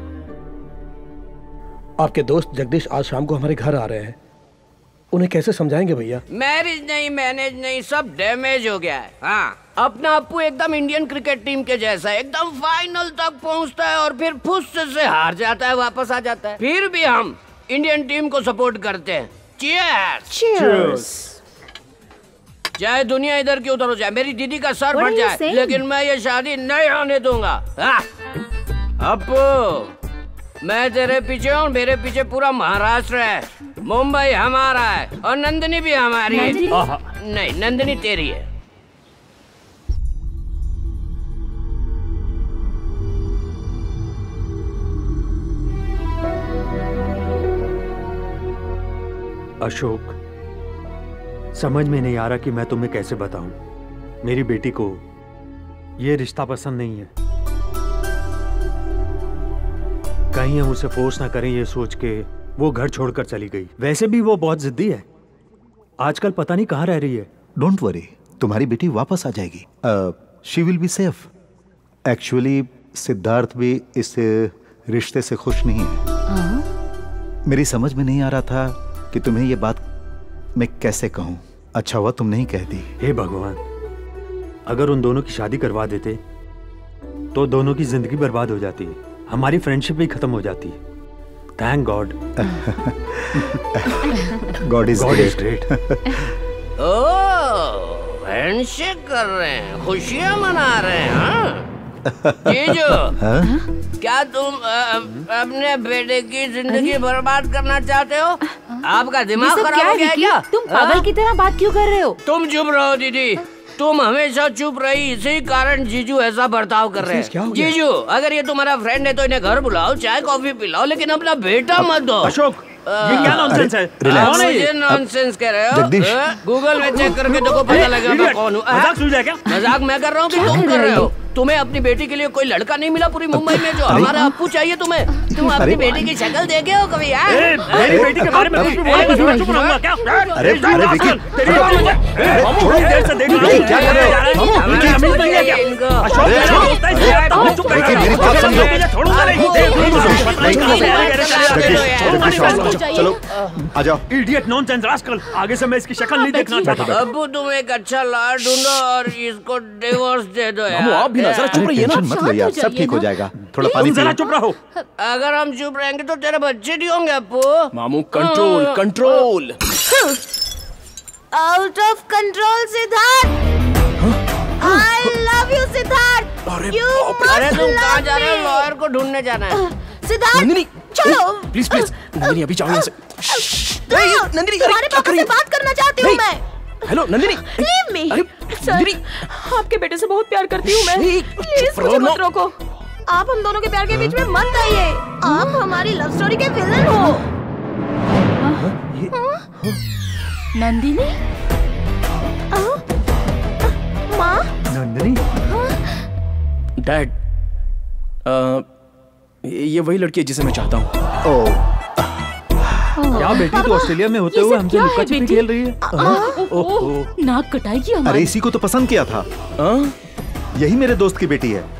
आपके दोस्त जगदीश आज शाम को हमारे घर आ रहे हैं, उन्हें कैसे समझाएंगे भैया? मैरिज नहीं, मैनेज नहीं, सब डैमेज हो गया है। हाँ, अपना अप्पू एकदम इंडियन क्रिकेट टीम के जैसा है, एकदम फाइनल तक पहुंचता है और फिर फुस से हार जाता है, वापस आ जाता है। फिर भी हम इंडियन टीम को सपोर्ट करते हैं। चीयर्स। चीयर्स। चाहे दुनिया इधर की उधर हो जाए, मेरी दीदी का सर फट जाए, लेकिन मैं ये शादी नहीं होने दूंगा। अप्पू, मैं तेरे पीछे हूँ, मेरे पीछे पूरा महाराष्ट्र है। मुंबई हमारा है और नंदिनी भी हमारी है। नहीं, नंदिनी तेरी है। अशोक, समझ में नहीं आ रहा कि मैं तुम्हें कैसे बताऊं। मेरी बेटी को ये रिश्ता पसंद नहीं है। कहीं हम उसे फोर्स ना करें ये सोच के वो घर छोड़कर चली गई। वैसे भी वो बहुत जिद्दी है। आजकल पता नहीं कहाँ रह रही है। डोंट वरी, तुम्हारी बेटी वापस आ जाएगी। She will be safe. Actually Siddharth भी इस रिश्ते से खुश नहीं है। मेरी समझ में नहीं आ रहा था कि तुम्हें ये बात मैं कैसे कहूं। अच्छा हुआ तुम नहीं कह दी। हे भगवान, अगर उन दोनों की शादी करवा देते तो दोनों की जिंदगी बर्बाद हो जाती, हमारी फ्रेंडशिप भी खत्म हो जाती। Thank God. God is great. Oh, handshake कर रहे हैं, खुशियां मना रहे हैं। हाँ? जीजू, क्या तुम अपने बेटे की जिंदगी बर्बाद करना चाहते हो? आपका दिमाग खराब हो गया है क्या? तुम पागल की तरह बात क्यों कर रहे हो? तुम चुप रहो दीदी, तुम हमेशा चुप रही, इसी कारण जीजू ऐसा बर्ताव कर रहे हैं। जीजू, अगर ये तुम्हारा फ्रेंड है तो इन्हें घर बुलाओ, चाय कॉफी पिलाओ, लेकिन अपना बेटा मत दो। अशोक, ये क्या नॉनसेंस है? मुझे नॉनसेंस कह रहे हो? गूगल में चेक करके देखो, पता लगेगा कौन हूँ। मजाक सुन रहे क्या? मजाक मैं कर रहा हूँ कि तुम कर रहे हो? तुम्हें अपनी बेटी के लिए कोई लड़का नहीं मिला पूरी मुंबई में जो हमारा अप्पू चाहिए तुम्हें? तुम अपनी बेटी की शक्ल देखे हो कभी? मेरी बेटी के बारे में कुछ भी बोलेगा तो मैं चुप रहूंगा क्या? अरे विकी, देर से देख रहा हूं, क्या कर रहे हो? मेरी बात समझो। चलो आ जाओ। Idiot, nonsense, rascal. आगे से मैं इसकी शक्ल नहीं देखना चाहता। अब्बू, तुम एक अच्छा लाड़ ढूंढो और इसको डिवोर्स दे दो यार। आप भी ना जरा चुप रहिए ना। मत लो यार, सब ठीक हो जाएगा। थोड़ा पानी जरा चुप रहो। अगर हम चुप रहेंगे तो तेरे बच्चे नहीं होंगे अप्पू। मामू, control control. Out of control Siddharth. I love you Siddharth. अरे तुम कहाँ जा रहे हो? लॉयर को ढूंढने जाना है। सिद्धार्थ, नंदिनी, चलो। प्लीज प्लीज नंदिनी, अभी जाओ यहाँ से। नंदिनी, तुम्हारे पापा से बात करना चाहती हूँ मैं। Hello Nandini. Leave me. Nandini, आपके बेटे से बहुत प्यार करती हूँ मैं। प्लीज मुझे मत रोको। आप हम दोनों के प्यार के बीच में मत आइए। आप हमारी लव स्टोरी के विलन हो। नंदिनी, माँ। नंदिनी, डैड, ये वही लड़की है जिसे मैं चाहता हूँ। क्या बेटी तो ऑस्ट्रेलिया में होते हुए हमसे लुक्का छिपी खेल रही है? नाक कटाएगी हमारी। अरे इसी को तो पसंद किया था। यही मेरे दोस्त की बेटी है।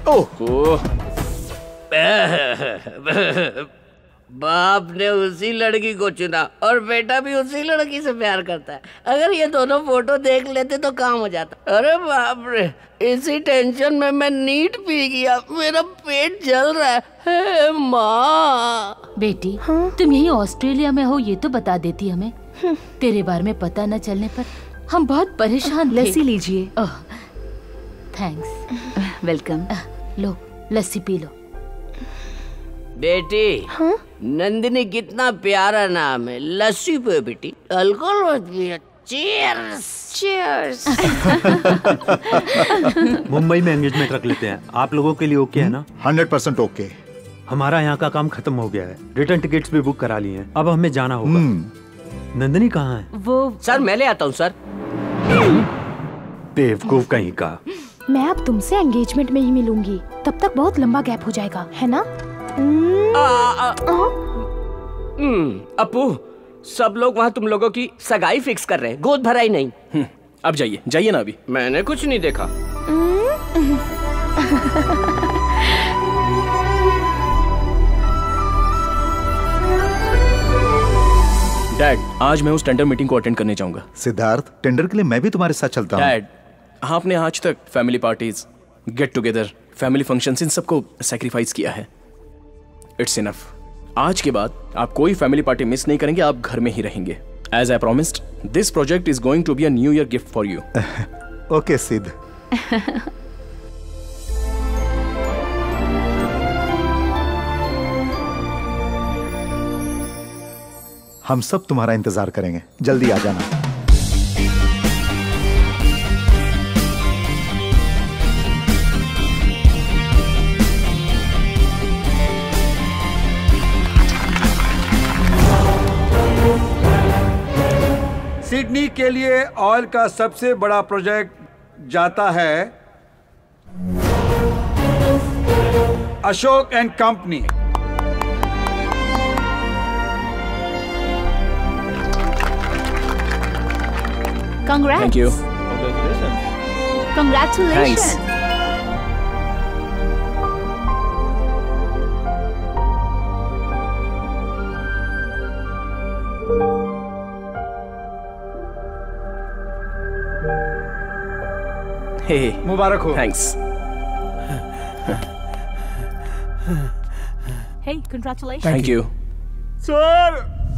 बाप ने उसी लड़की को चुना और बेटा भी उसी लड़की से प्यार करता है। अगर ये दोनों फोटो देख लेते तो काम हो जाता। अरे बाप रे, इसी टेंशन में मैं नीट पी गया। मेरा पेट जल रहा है। माँ, बेटी, तुम यही ऑस्ट्रेलिया में हो ये तो बता देती हमें। तेरे बारे में पता न चलने पर हम बहुत परेशान थे। लस्सी लीजिए। थैंक्स। वेलकम। लो, लस्सी पी लो। बेटी, नंदिनी कितना प्यारा नाम है। लस्सी पे बेटी, अल्कोहल मत पियो। चीयर्स। चीयर्स। मुंबई में एंगेजमेंट रख लेते हैं। आप लोगों के लिए ओके है ना? 100% ओके। हमारा यहाँ का काम खत्म हो गया है। रिटर्न टिकट्स भी बुक करा लिए हैं। अब हमें जाना होगा। नंदिनी कहाँ है? वो सर, मैं ले आता हूँ सर। बेवकूफ कहीं का। मैं अब तुमसे एंगेजमेंट में ही मिलूंगी। तब तक बहुत लंबा गैप हो जाएगा, है ना? अप्पू, सब लोग वहाँ तुम लोगों की सगाई फिक्स कर रहे हैं, गोद भराई नहीं। अब जाइए, जाइए ना। अभी मैंने कुछ नहीं देखा। डैड, आज मैं उस टेंडर मीटिंग को अटेंड करने जाऊंगा। सिद्धार्थ, टेंडर के लिए मैं भी तुम्हारे साथ चलता हूँ। डैड, आपने आज तक family parties, get together, family functions, इन सबको सैक्रिफाइस किया है। It's enough. आज के बाद आप कोई फैमिली पार्टी मिस नहीं करेंगे। आप घर में ही रहेंगे। As I promised, this project is going to be a new year gift for you. Okay Siddh. हम सब तुम्हारा इंतजार करेंगे। जल्दी आ जाना। किडनी के लिए ऑयल का सबसे बड़ा प्रोजेक्ट जाता है Ashok and company. Congrats. Thank you. Congratulations. Thanks. Hey. मुबारक हो। Thanks. Hey, congratulations. Thank you. Sir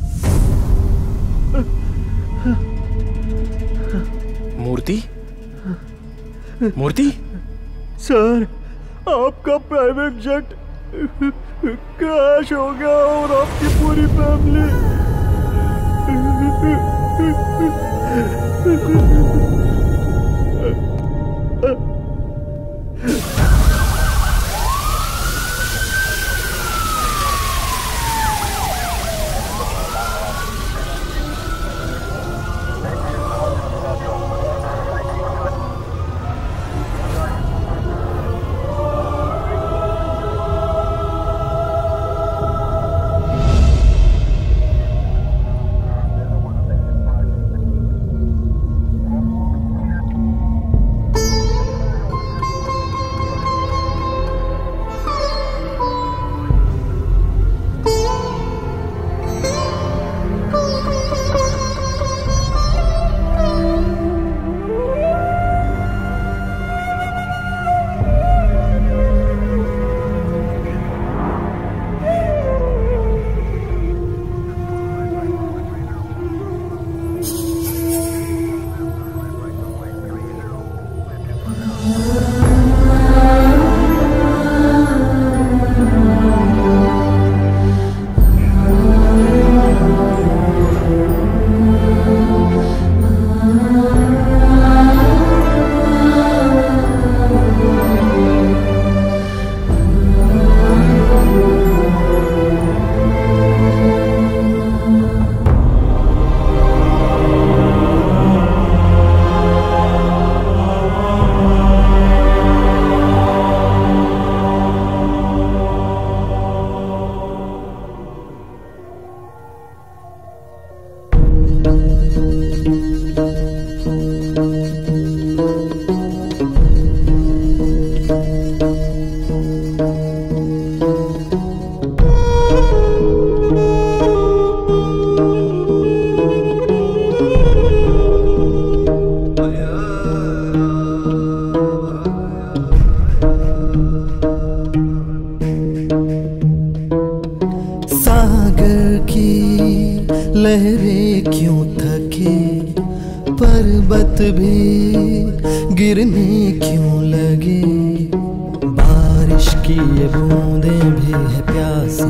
Murthy? Murthy? Sir, आपका प्राइवेट जेट क्रैश हो गया और आपकी पूरी फैमिली। लहरें क्यों थके, पर्वत भी गिरने क्यों लगे, बारिश की ये बूंदें भी है प्यासे,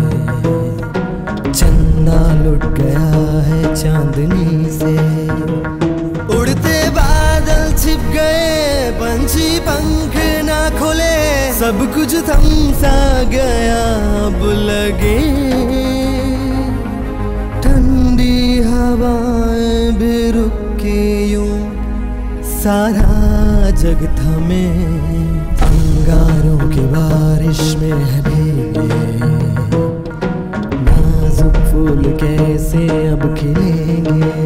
चंदा लुट गया है चांदनी से, उड़ते बादल छिप गए, पंछी पंख ना खोले, सब कुछ थम सा गया अब लगे, ठंडी हवाएं भी रुक के यूं सारा जग थमे, अंगारों की बारिश में है भीगे, नाजुक फूल कैसे अब खिलेंगे।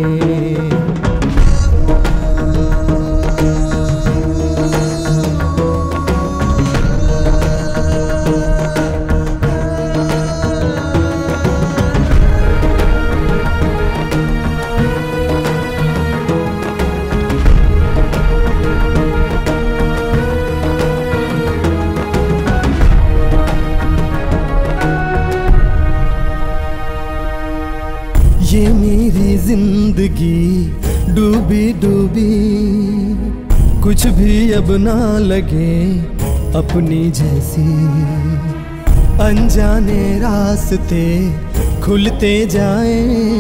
ये मेरी जिंदगी डूबी डूबी, कुछ भी अब ना लगे अपनी जैसी, अनजाने रास्ते खुलते जाए,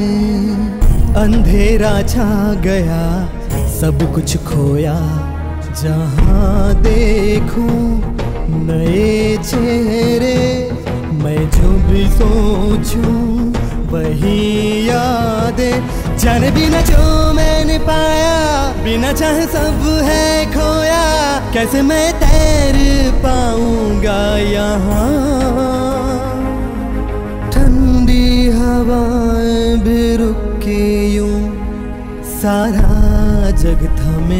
अंधेरा छा गया सब कुछ खोया, जहाँ देखूं नए चेहरे, मैं जो भी सोचूं वही यादें, जाने बिना जो मैंने पाया, बिना चाहे सब है खोया, कैसे मैं तैर पाऊंगा यहाँ। ठंडी हवाएं भी रुकी यूं, सारा जग थमे।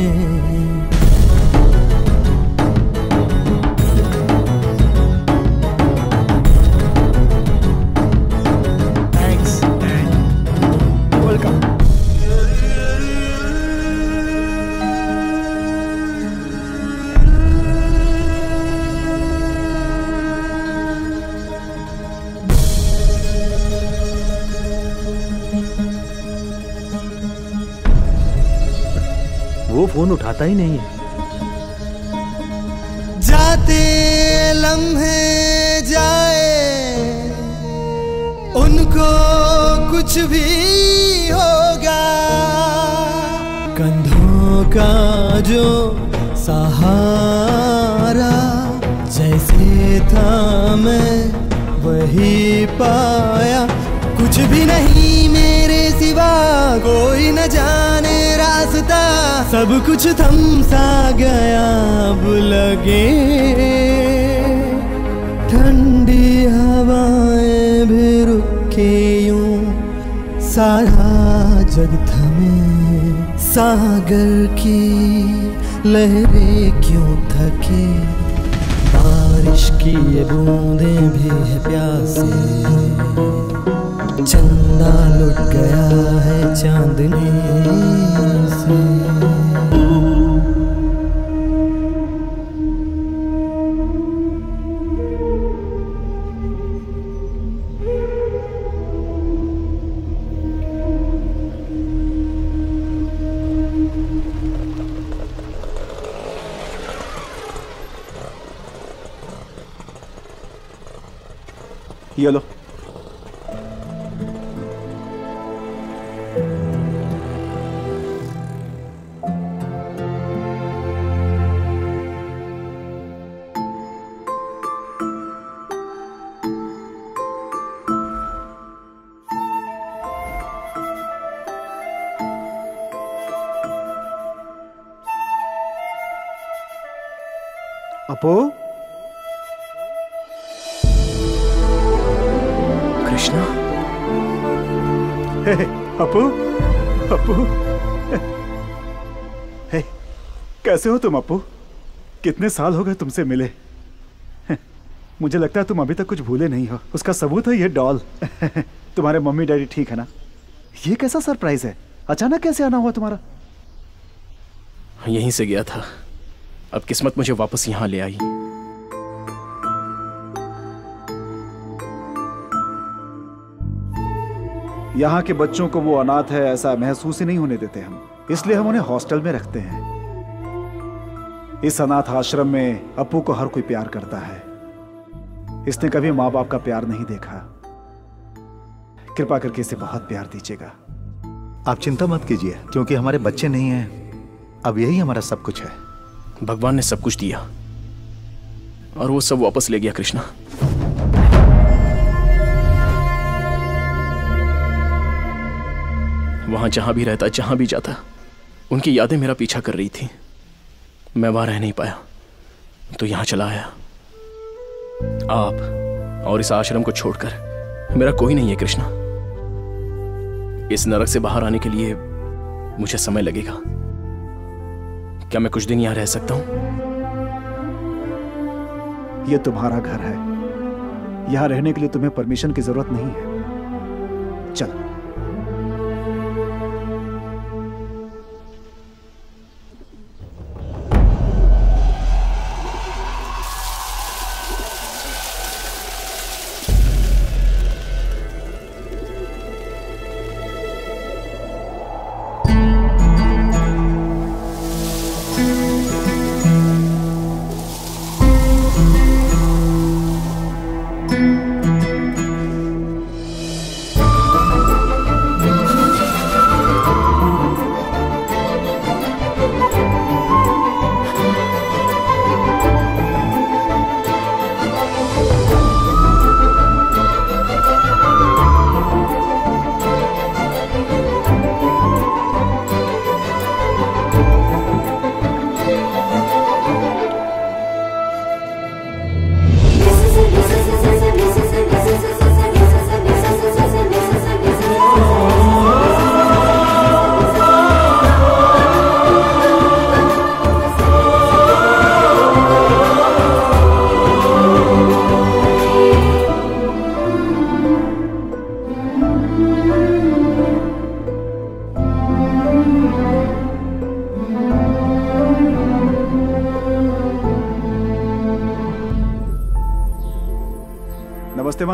वो फोन उठाता ही नहीं है। जाते लम्हे जाए, उनको कुछ भी होगा, कंधों का जो सहारा जैसे था मैं वही पाया। कुछ भी नहीं मेरे सिवा, कोई न जाने रास्ता, सब कुछ थम सा गया अब लगे। ठंडी हवाएं भी रुके यूं, सारा जग थमे। सागर की लहरें क्यों थके, बारिश की ये बूंदें भी है प्यासे। चंदा लुट गया है चांदनी से। ये लो। अपू, कृष्णा। अपू, अपू, कैसे हो तुम अपू? कितने साल हो गए तुमसे मिले। मुझे लगता है तुम अभी तक कुछ भूले नहीं हो। उसका सबूत है ये डॉल। तुम्हारे मम्मी डैडी ठीक है ना? ये कैसा सरप्राइज है? अचानक कैसे आना हुआ तुम्हारा? यहीं से गया था, अब किस्मत मुझे वापस यहां ले आई। यहाँ के बच्चों को वो अनाथ है ऐसा महसूस ही नहीं होने देते हम, इसलिए हम उन्हें हॉस्टल में रखते हैं। इस अनाथ आश्रम में अपू को हर कोई प्यार करता है। इसने कभी माँ बाप का प्यार नहीं देखा। कृपा करके इसे बहुत प्यार दीजिएगा। आप चिंता मत कीजिए, क्योंकि हमारे बच्चे नहीं हैं, अब यही हमारा सब कुछ है। भगवान ने सब कुछ दिया और वो सब वापस ले गया कृष्णा। वहां जहां भी रहता, जहां भी जाता, उनकी यादें मेरा पीछा कर रही थी। मैं वहां रह नहीं पाया तो यहां चला आया। आप और इस आश्रम को छोड़कर मेरा कोई नहीं है कृष्णा। इस नरक से बाहर आने के लिए मुझे समय लगेगा। क्या मैं कुछ दिन यहां रह सकता हूं? यह तुम्हारा घर है। यहां रहने के लिए तुम्हें परमिशन की जरूरत नहीं है। चलो।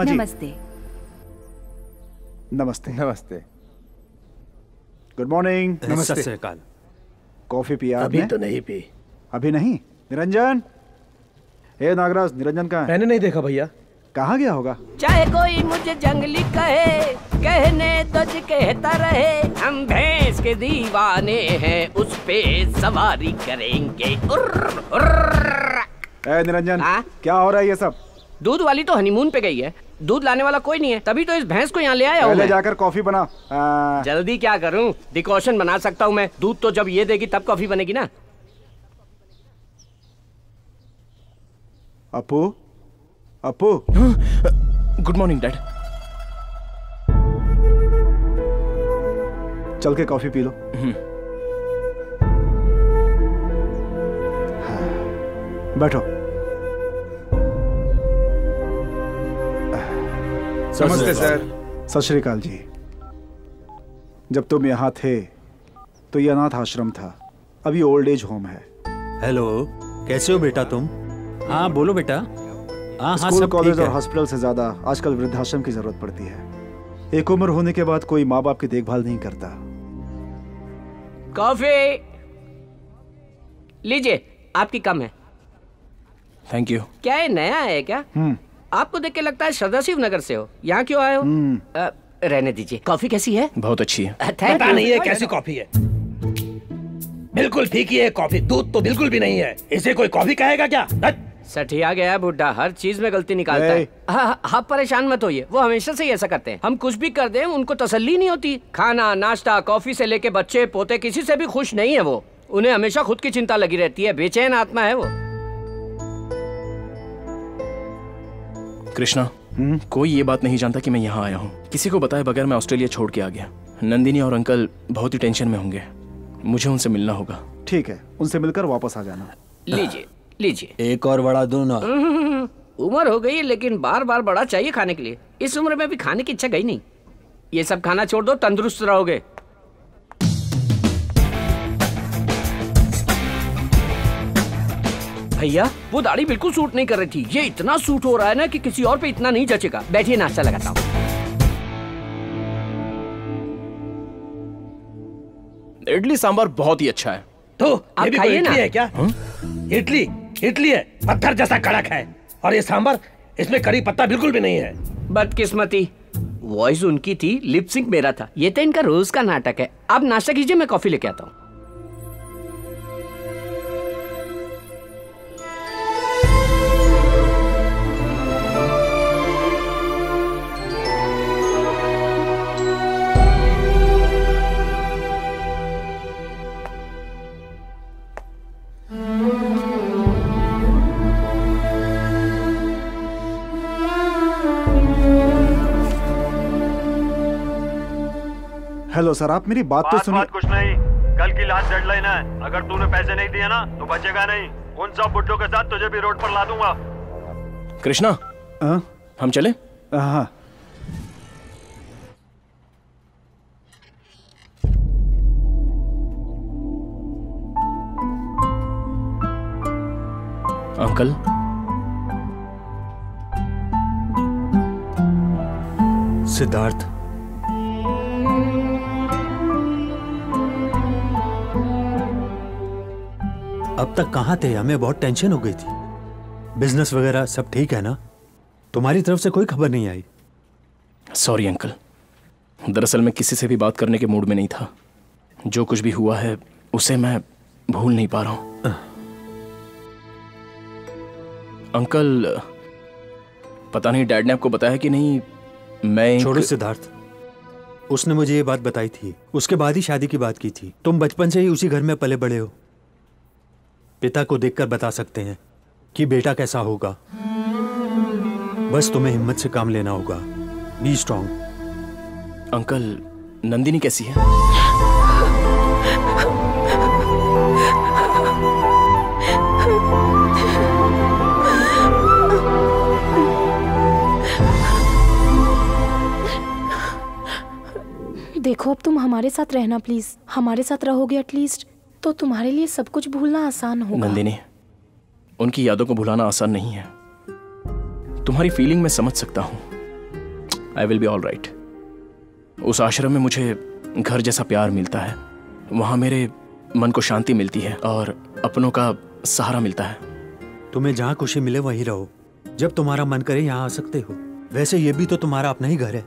माँ जी। नमस्ते। नमस्ते। नमस्ते। Good morning. नमस्ते। सत श्री अकाल। कॉफी पिया अभी आपने? तो नहीं पी। अभी नहीं? निरंजन, हे नागराज, निरंजन कहाँ है? मैंने नहीं देखा भैया। कहाँ गया होगा? चाहे कोई मुझे जंगली कहे, कहने तो जी कहता रहे, हम भैंस के दीवाने हैं, उस पे सवारी करेंगे। उर्र, उर्र। ए निरंजन, क्या हो रहा है ये सब? दूध वाली तो हनीमून पे गई है, दूध लाने वाला कोई नहीं है, तभी तो इस भैंस को यहाँ ले आया हूँ। पहले जाकर कॉफी बना। जल्दी क्या करूँ, डिकॉशन बना सकता हूँ मैं, दूध तो जब ये देगी तब कॉफी बनेगी ना। Appu, Appu. Good morning dad. चल के कॉफी पी लो। बैठो। नमस्ते सर। सत श्री अकाल जी। जब तुम यहाँ थे तो ये अनाथ आश्रम था, अभी ओल्ड एज होम है। हेलो, कैसे हो बेटा तुम? हाँ बोलो बेटा। हाँ स्कूल, कॉलेज और हॉस्पिटल से ज्यादा आजकल वृद्धाश्रम की जरूरत पड़ती है। एक उम्र होने के बाद कोई माँ बाप की देखभाल नहीं करता। कॉफी लीजिए, आपकी कम है। Thank you. क्या ये नया है क्या? आपको देख के लगता है सदाशिव नगर से हो, यहाँ क्यों आए हो? रहने दीजिए। कॉफी कैसी है? बहुत अच्छी है। पता नहीं है कैसी कॉफी है, बिल्कुल फीकी है कॉफी, दूध तो बिल्कुल भी नहीं है। इसे कोई कॉफी कहेगा क्या? सठिया गया बुड्ढा, हर चीज में गलती निकालता है। आप परेशान मत होइए, वो हमेशा से ही ऐसा करते हैं। हम कुछ भी कर दें उनको तसल्ली नहीं होती। खाना, नाश्ता, कॉफी से लेके बच्चे पोते, किसी से भी खुश नहीं है वो। उन्हें हमेशा खुद की चिंता लगी रहती है, बेचैन आत्मा है वो। कृष्णा, कोई ये बात नहीं जानता कि मैं यहाँ आया हूँ। किसी को बताए बगैर मैं ऑस्ट्रेलिया छोड़ के आ गया। नंदिनी और अंकल बहुत ही टेंशन में होंगे, मुझे उनसे मिलना होगा। ठीक है, उनसे मिलकर वापस आ जाना। लीजिए लीजिए। एक और बड़ा दूं ना। उम्र हो गई है लेकिन बार बार बड़ा चाहिए खाने के लिए। इस उम्र में भी खाने की इच्छा गई नहीं। ये सब खाना छोड़ दो, तंदुरुस्त रहोगे। भैया वो दाढ़ी बिल्कुल सूट नहीं कर रही थी, ये इतना सूट हो रहा है ना कि किसी और पे इतना नहीं जचेगा। बैठिए, नाश्ता लगाता हूँ। इडली सांभर बहुत ही अच्छा है। तो आप ये भी खाइए कोई इडली ना। है क्या? इडली इडली है, पत्थर जैसा कड़क है। और ये सांभर, इसमें करी पत्ता बिल्कुल भी नहीं है। बदकिस्मती, वॉइस उनकी थी, लिप सिंक मेरा था। ये तो इनका रोज का नाटक है। आप नाश्ता कीजिए, मैं कॉफी लेके आता हूँ। हेलो सर, आप मेरी बात तो सुनिए। बात कुछ नहीं, कल की लास्ट डेडलाइन है। अगर तूने पैसे नहीं दिए ना तो बचेगा नहीं। उन सब बुड्ढों के साथ तुझे भी रोड पर ला दूंगा। कृष्णा, हम चले? हाँ। अंकल, सिद्धार्थ, अब तक कहाँ थे? हमें बहुत टेंशन हो गई थी। बिजनेस वगैरह सब ठीक है ना? तुम्हारी तरफ से कोई खबर नहीं आई? सॉरी अंकल, दरअसल मैं किसी से भी बात करने के मूड में नहीं था। जो कुछ भी हुआ है उसे मैं भूल नहीं पा रहा हूं। अंकल, पता नहीं डैड ने आपको बताया कि नहीं, मैं छोड़ो सिद्धार्थ, उसने मुझे ये बात बताई थी, उसके बाद ही शादी की बात की थी। तुम बचपन से ही उसी घर में पले बड़े हो, पिता को देखकर बता सकते हैं कि बेटा कैसा होगा। बस तुम्हें हिम्मत से काम लेना होगा। Be strong. अंकल, नंदिनी कैसी है? देखो, अब तुम हमारे साथ रहना प्लीज। हमारे साथ रहोगे एटलीस्ट तो तुम्हारे लिए सब कुछ भूलना आसान होगा। नंदिनी, उनकी यादों को भुलाना आसान नहीं है। तुम्हारी फीलिंग मैं समझ सकता हूं, I will be all right. उस आश्रम में मुझे घर जैसा प्यार मिलता है, वहां मेरे मन को शांति मिलती है और अपनों का सहारा मिलता है। तुम्हें जहाँ खुशी मिले वहीं रहो। जब तुम्हारा मन करे यहाँ आ सकते हो। वैसे ये भी तो तुम्हारा अपना ही घर है।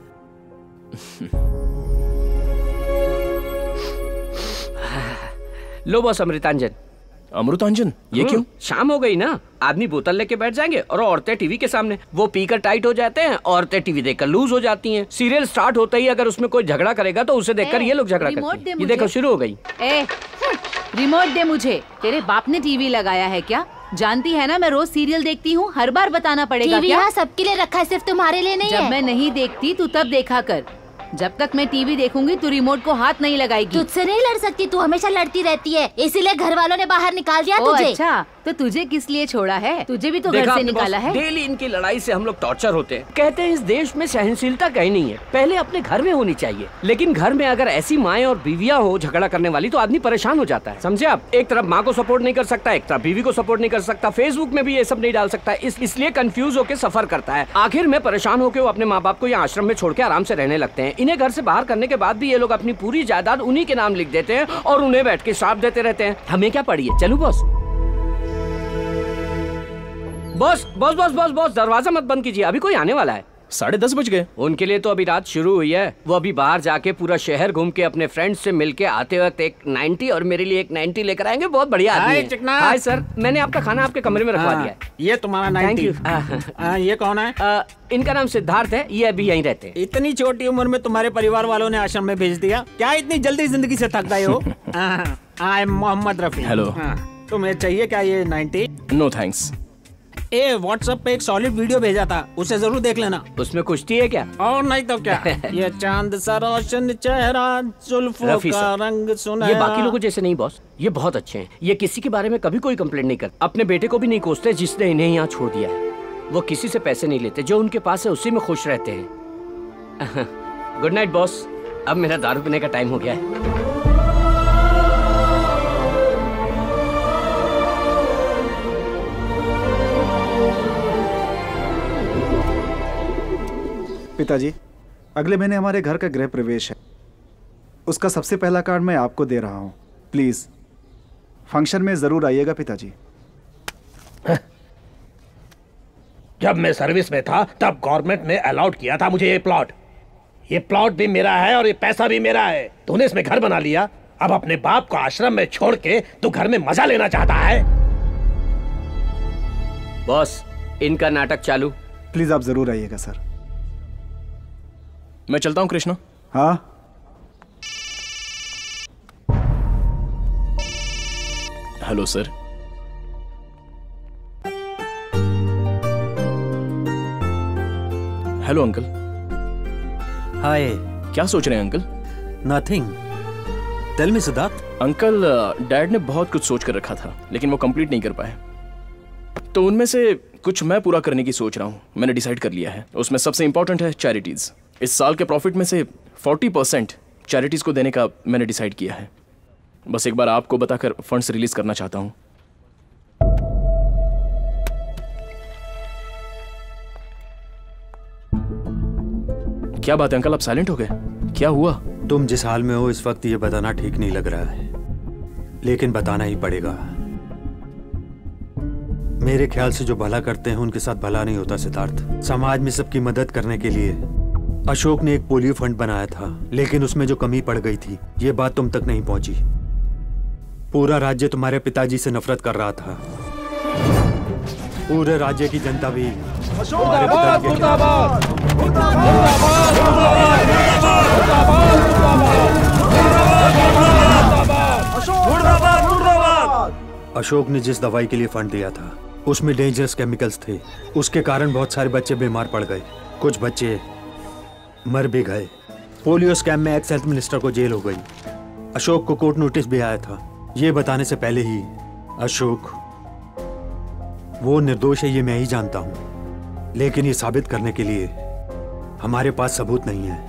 लो बॉस अमृतांजन। अमृतांजन? ये क्यों? शाम हो गई ना, आदमी बोतल लेके बैठ जाएंगे और औरतें टीवी के सामने। वो पीकर टाइट हो जाते हैं, औरतें टीवी देखकर लूज हो जाती हैं। सीरियल स्टार्ट होते ही अगर उसमें कोई झगड़ा करेगा तो उसे देखकर ये लोग झगड़ा करते हैं। ये देखो शुरू हो गई। रिमोट दे मुझे। तेरे बाप ने टीवी लगाया है क्या? जानती है ना मैं रोज सीरियल देखती हूँ, हर बार बताना पड़ेगा टीवी क्या? यहाँ सबके लिए रखा है, सिर्फ तुम्हारे लिए नहीं है। जब मैं नहीं देखती तू तब देखा कर। जब तक मैं टीवी देखूंगी तू रिमोट को हाथ नहीं लगाएगी। तुझसे नहीं लड़ सकती, तू हमेशा लड़ती रहती है, इसीलिए घर वालों ने बाहर निकाल दिया तुझे। अच्छा, तो तुझे किस लिए छोड़ा है? तुझे भी तो घर से निकाला है। डेली इनकी लड़ाई से हम लोग टॉर्चर होते हैं। कहते हैं इस देश में सहनशीलता कहीं नहीं है, पहले अपने घर में होनी चाहिए। लेकिन घर में अगर ऐसी माएं और बीवियां हो झगड़ा करने वाली तो आदमी परेशान हो जाता है, समझे आप? एक तरफ माँ को सपोर्ट नहीं कर सकता, एक तरफ बीवी को सपोर्ट नहीं कर सकता, फेसबुक में भी ये सब नहीं डाल सकता, इसलिए कंफ्यूज होकर सफर करता है। आखिर में परेशान होकर वो अपने माँ बाप को यहाँ आश्रम में छोड़ के आराम से रहने लगते हैं। इन्हें घर से बाहर करने के बाद भी ये लोग अपनी पूरी जायदाद उन्हीं के नाम लिख देते हैं और उन्हें बैठ के श्राप देते रहते हैं। हमें क्या पड़ी है? चलो boss. Boss boss boss boss boss, दरवाजा मत बंद कीजिए, अभी कोई आने वाला है। 10:30 बज गए। उनके लिए तो अभी रात शुरू हुई है। वो अभी बाहर जाके पूरा शहर घूम के अपने फ्रेंड्स से मिलके आते वक्त एक 90 और मेरे लिए एक 90 लेकर आएंगे। बहुत बढ़िया आदमी है। हाय सर, मैंने आपका खाना आपके कमरे में रखवा दिया है। ये तुम्हारा 90। ये कौन है? इनका नाम सिद्धार्थ है, ये अभी यहीं रहते हैं। इतनी छोटी उम्र में तुम्हारे परिवार वालों ने आश्रम में भेज दिया? क्या इतनी जल्दी जिंदगी से थक गए हो? I am Mohammed Rafi. Hello. तुम्हें चाहिए क्या ये 90? No thanks. व्हाट्सएप पे एक सॉलिड वीडियो भेजा था, उसे जरूर देख लेना। उसमें कुश्ती है क्या? और नहीं तो क्या। ये चांद सा रोशन चेहरा, जुल्फों का रंग सुनहरा। ये बाकी लोगों जैसे नहीं बॉस, ये बहुत अच्छे हैं। ये किसी के बारे में कभी कोई कंप्लेंट नहीं करते, अपने बेटे को भी नहीं कोसते जिसने इन्हें यहाँ छोड़ दिया है। वो किसी से पैसे नहीं लेते, जो उनके पास है उसी में खुश रहते हैं। गुड नाइट बॉस, अब मेरा दारू पीने का टाइम हो गया है। पिताजी, अगले महीने हमारे घर का गृह प्रवेश है। उसका सबसे पहला कार्ड मैं आपको दे रहा हूँ। प्लीज फंक्शन में जरूर आइएगा पिताजी। जब मैं सर्विस में था तब गवर्नमेंट ने अलाउड किया था मुझे ये प्लॉट। ये प्लॉट भी मेरा है और ये पैसा भी मेरा है। तूने इसमें घर बना लिया, अब अपने बाप को आश्रम में छोड़ के तू घर में मजा लेना चाहता है। बॉस, इनका नाटक चालू। प्लीज आप जरूर आइएगा सर। मैं चलता हूं कृष्णा। हाँ। Hello sir. Hello uncle. Hi. क्या सोच रहे हैं uncle? Nothing. Tell me Siddharth. Uncle, dad ने बहुत कुछ सोच कर रखा था लेकिन वो कंप्लीट नहीं कर पाए, तो उनमें से कुछ मैं पूरा करने की सोच रहा हूँ। मैंने डिसाइड कर लिया है, उसमें सबसे इंपॉर्टेंट है चैरिटीज। इस साल के प्रॉफिट में से 40% चैरिटीज को देने का मैंने डिसाइड किया है। बस एक बार आपको बताकर फंड्स रिलीज करना चाहता हूँ। क्या बात है अंकल, आप साइलेंट हो गए? क्या हुआ? तुम जिस हाल में हो इस वक्त ये बताना ठीक नहीं लग रहा है, लेकिन बताना ही पड़ेगा। मेरे ख्याल से जो भला करते हैं उनके साथ भला नहीं होता सिद्धार्थ। समाज में सबकी मदद करने के लिए अशोक ने एक पोलियो फंड बनाया था, लेकिन उसमें जो कमी पड़ गई थी ये बात तुम तक नहीं पहुंची। पूरा राज्य तुम्हारे पिताजी से नफरत कर रहा था। पूरे राज्य की जनता भी तुम्हारे पिताजी के अशोक ने जिस दवाई के लिए फंड दिया था उसमें डेंजरस केमिकल्स थे। उसके कारण बहुत सारे बच्चे बीमार पड़ गए, कुछ बच्चे मर भी गए। पोलियो स्कैम में एक्स हेल्थ मिनिस्टर को जेल हो गई। अशोक को कोर्ट नोटिस भी आया था। ये बताने से पहले ही अशोक वो निर्दोष है ये मैं ही जानता हूं, लेकिन ये साबित करने के लिए हमारे पास सबूत नहीं है,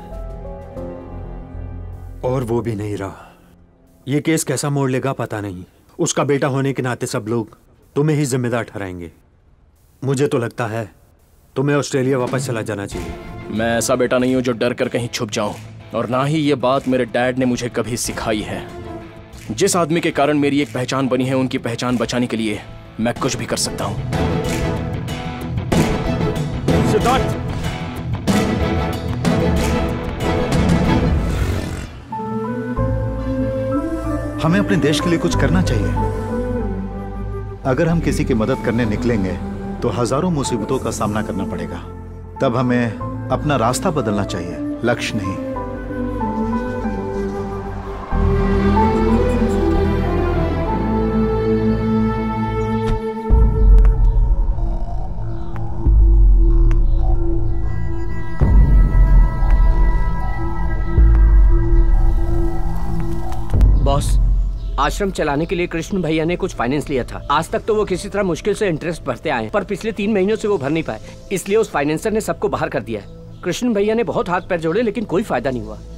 और वो भी नहीं रहा। ये केस कैसा मोड़ लेगा पता नहीं। उसका बेटा होने के नाते सब लोग तुम्हें ही जिम्मेदार ठहराएंगे। मुझे तो लगता है तुम्हें ऑस्ट्रेलिया वापस चला जाना चाहिए। मैं ऐसा बेटा नहीं हूं जो डर कर कहीं छुप जाऊं, और ना ही ये बात मेरे डैड ने मुझे कभी सिखाई है। जिस आदमी के कारण मेरी एक पहचान बनी है, उनकी पहचान बचाने के लिए मैं कुछ भी कर सकता हूं। सिद्धार्थ, हमें अपने देश के लिए कुछ करना चाहिए। अगर हम किसी की मदद करने निकलेंगे तो हजारों मुसीबतों का सामना करना पड़ेगा। तब हमें अपना रास्ता बदलना चाहिए, लक्ष्य नहीं। बॉस, आश्रम चलाने के लिए कृष्ण भैया ने कुछ फाइनेंस लिया था। आज तक तो वो किसी तरह मुश्किल से इंटरेस्ट भरते आए, पर पिछले 3 महीनों से वो भर नहीं पाए, इसलिए उस फाइनेंसर ने सबको बाहर कर दिया है। कृष्ण भैया ने बहुत हाथ पैर जोड़े लेकिन कोई फायदा नहीं हुआ।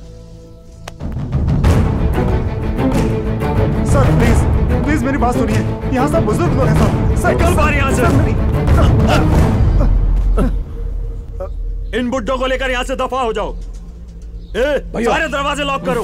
सर प्लीज प्लीज मेरी बात सुनिए, यहाँ सब बुजुर्ग लोग हैं सर। निकल बाहर यहाँ से। इन बुड्ढों को लेकर यहाँ से दफा हो जाओ। सारे दरवाजे लॉक करो।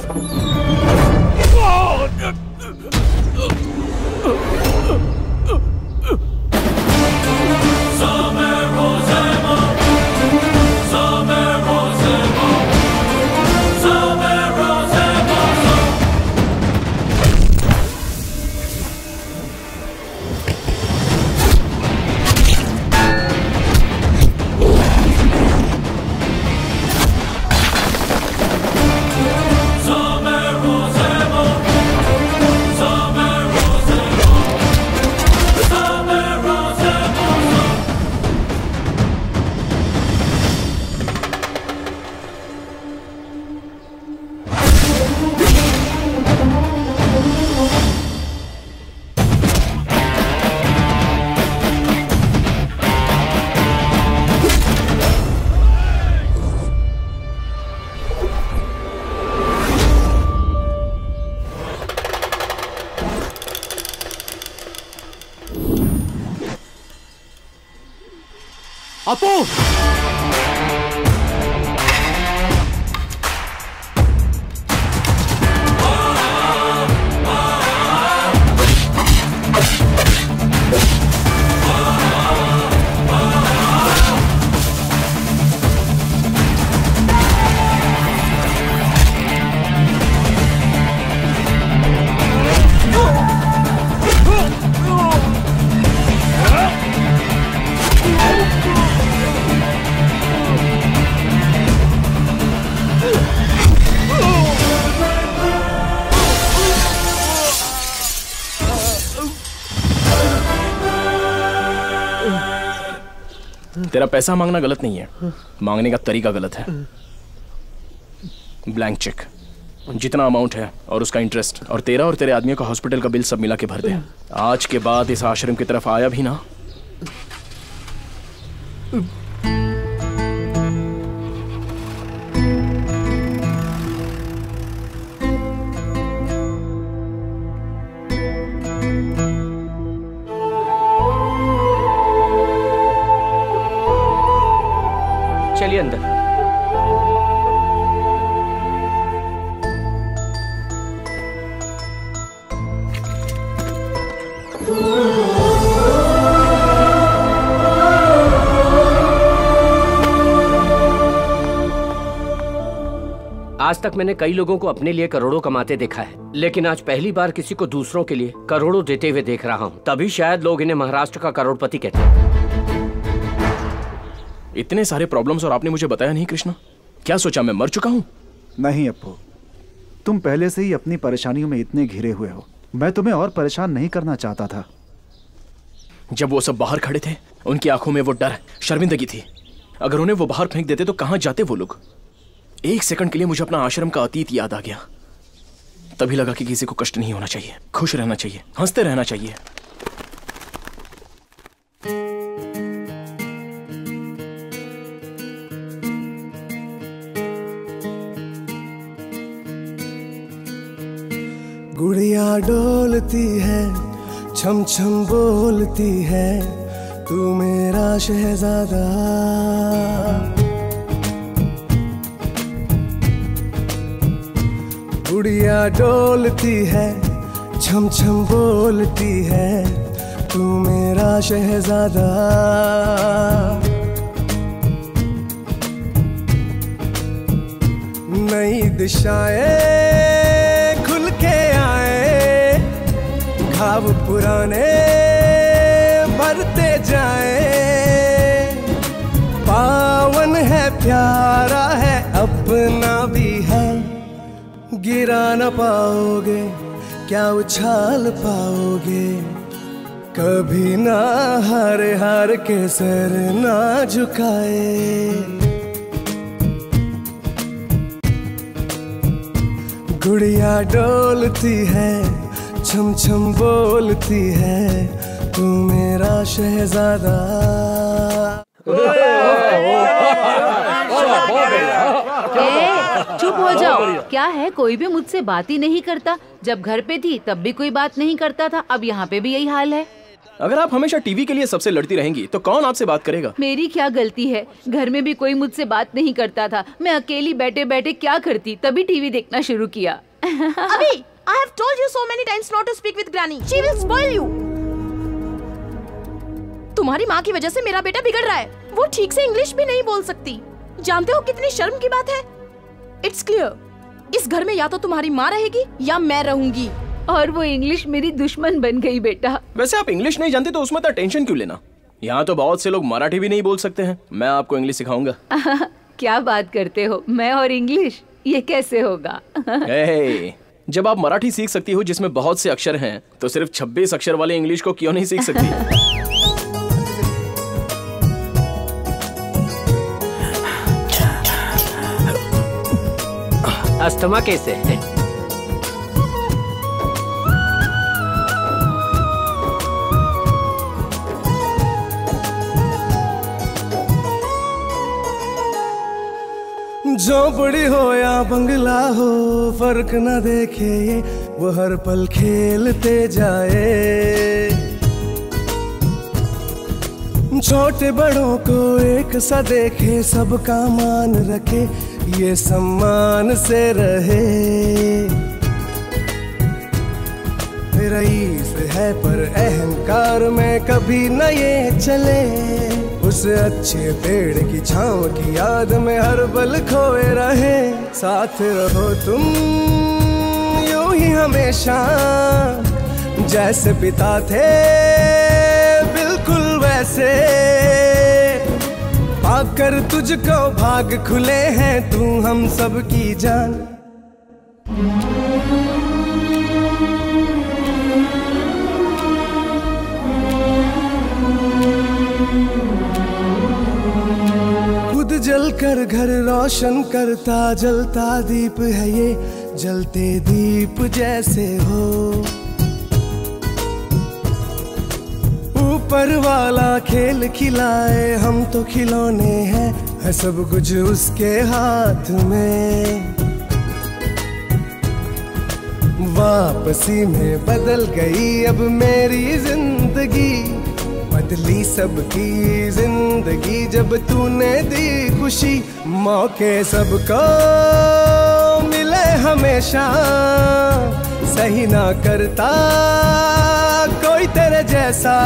अपू, तेरा पैसा मांगना गलत नहीं है, मांगने का तरीका गलत है। ब्लैंक चेक, जितना अमाउंट है और उसका इंटरेस्ट, और तेरा और तेरे आदमियों का हॉस्पिटल का बिल सब मिला के भर दे। आज के बाद इस आश्रम की तरफ आया भी ना। चलिए अंदर। आज तक मैंने कई लोगों को अपने लिए करोड़ों कमाते देखा है, लेकिन आज पहली बार किसी को दूसरों के लिए करोड़ों देते हुए देख रहा हूँ। तभी शायद लोग इन्हें महाराष्ट्र का करोड़पति कहते हैं। इतने सारे प्रॉब्लम्स और आपने मुझे बताया नहीं कृष्णा। क्या सोचा मैं मर चुका हूँ? नहीं अप्पू, तुम पहले से ही अपनी परेशानियों में इतने घिरे हुए हो। मैं तुम्हें और परेशान नहीं करना चाहता था। जब वो सब बाहर खड़े थे, उनकी आंखों में वो डर, शर्मिंदगी थी। अगर उन्हें वो बाहर फेंक देते तो कहां जाते वो लोग। एक सेकंड के लिए मुझे अपना आश्रम का अतीत याद आ गया। तभी लगा कि किसी को कष्ट नहीं होना चाहिए, खुश रहना चाहिए, हंसते रहना चाहिए। गुड़िया डोलती है, छम छम बोलती है, तू मेरा शहजादा। गुड़िया डोलती है, छम छम बोलती है, तू मेरा शहजादा। नई दिशाएं खुल के आए, घाव पुराने भरते जाए। पावन है, प्यारा है, अपना भी है। गिरा न पाओगे, क्या उछाल पाओगे। कभी ना हारे, हार के सर ना झुकाए। गुड़िया डोलती है, छम छम बोलती है, तू मेरा शहजादा। चुप हो जाओ। क्या है, कोई भी मुझसे बात ही नहीं करता। जब घर पे थी तब भी कोई बात नहीं करता था, अब यहाँ पे भी यही हाल है। अगर आप हमेशा टीवी के लिए सबसे लड़ती रहेंगी तो कौन आपसे बात करेगा? मेरी क्या गलती है? घर में भी कोई मुझसे बात नहीं करता था। मैं अकेली बैठे बैठे क्या करती, तभी टीवी देखना शुरू किया। अभी I have told you so many times not to speak with Granny. She will spoil you. तुम्हारी माँ की वजह से मेरा बेटा बिगड़ रहा है। वो ठीक से इंग्लिश भी नहीं बोल सकती। जानते हो कितनी शर्म की बात है? It's clear. इस घर में या तो तुम्हारी माँ रहेगी या मैं रहूंगी। और वो इंग्लिश मेरी दुश्मन बन गई बेटा। वैसे आप इंग्लिश नहीं जानते तो उसमें तो टेंशन क्यों लेना? यहाँ तो बहुत से लोग मराठी भी नहीं बोल सकते हैं। मैं आपको इंग्लिश सिखाऊंगा। क्या बात करते हो? मैं और इंग्लिश, ये कैसे होगा? जब आप मराठी सीख सकती हो जिसमें बहुत से अक्षर हैं, तो सिर्फ 26 अक्षर वाले इंग्लिश को क्यों नहीं सीख सकती? अस्थमा कैसे है? झोपड़ी हो या बंगला हो, फर्क न देखे ये, वो हर पल खेलते जाए। छोटे बड़ों को एक सा देखे, सबका मान रखे, ये सम्मान से रहे। रईस है पर अहंकार में कभी न ये चले। उस अच्छे पेड़ की छांव की याद में हर पल खोए रहे। साथ रहो तुम यूं ही हमेशा, जैसे पिता थे बिल्कुल वैसे। पाकर तुझको भाग खुले हैं, तू हम सब की जान। जल कर घर रोशन करता, जलता दीप है ये, जलते दीप जैसे हो। ऊपर वाला खेल खिलाए, हम तो खिलौने हैं, है सब कुछ उसके हाथ में। वापसी में बदल गई अब मेरी जिंदगी, बदली सबकी जिंदगी जब तूने दी खुशी। मौके सबको मिले हमेशा, सही ना करता कोई तेरे जैसा।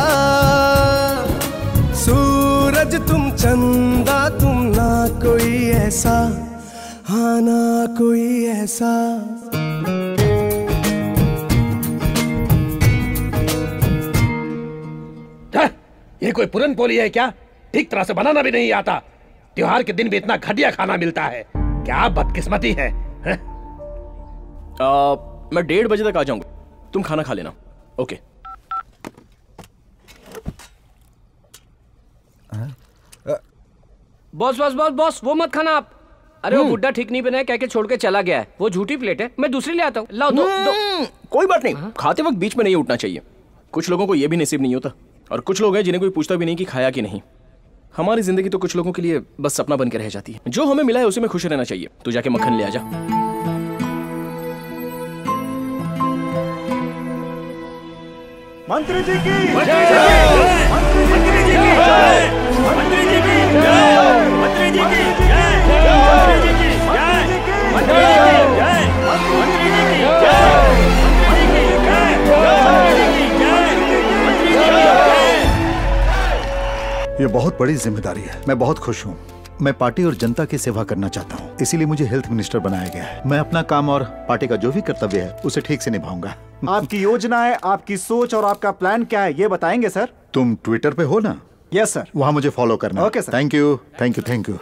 सूरज तुम, चंदा तुम, ना कोई ऐसा, हाँ ना कोई ऐसा। ये कोई पुरन पोली है क्या? ठीक तरह से बनाना भी नहीं आता। त्योहार के दिन भी इतना घटिया खाना मिलता है, क्या बदकिस्मती है। मैं 1:30 बजे तक आ जाऊंगा, तुम खाना खा लेना। Okay. Boss boss boss boss, वो मत खाना आप। अरे वो बुड्ढा ठीक नहीं बना, कह के छोड़ के चला गया है। वो झूठी प्लेट है, मैं दूसरी ले आता हूँ। लाओ दो। कोई बात नहीं, खाते वक्त बीच में नहीं उठना चाहिए। कुछ लोगों को यह भी नसीब नहीं होता, और कुछ लोग हैं जिन्हें कोई पूछता भी नहीं कि खाया कि नहीं। हमारी जिंदगी तो कुछ लोगों के लिए बस सपना बन के रह जाती है। जो हमें मिला है उसी में खुश रहना चाहिए। तू जाके मक्खन ले आ जा। मंत्री जी की जय, मंत्री जी की जय, मंत्री जी की जय, मंत्री जी की जय, मंत्री जी की जय, मंत्री जी की जय, मंत्री जी की जय, मंत्री जी की बहुत बड़ी जिम्मेदारी है। मैं बहुत खुश हूँ। मैं पार्टी और जनता की सेवा करना चाहता हूँ, इसीलिए मुझे हेल्थ मिनिस्टर बनाया गया है। मैं अपना काम और पार्टी का जो भी कर्तव्य है उसे ठीक से निभाऊंगा। आपकी योजना है, आपकी सोच और आपका प्लान क्या है, ये बताएंगे सर? तुम ट्विटर पे हो ना? Yes sir. वहाँ मुझे फॉलो करना। Okay sir. Thank you, thank you, thank you.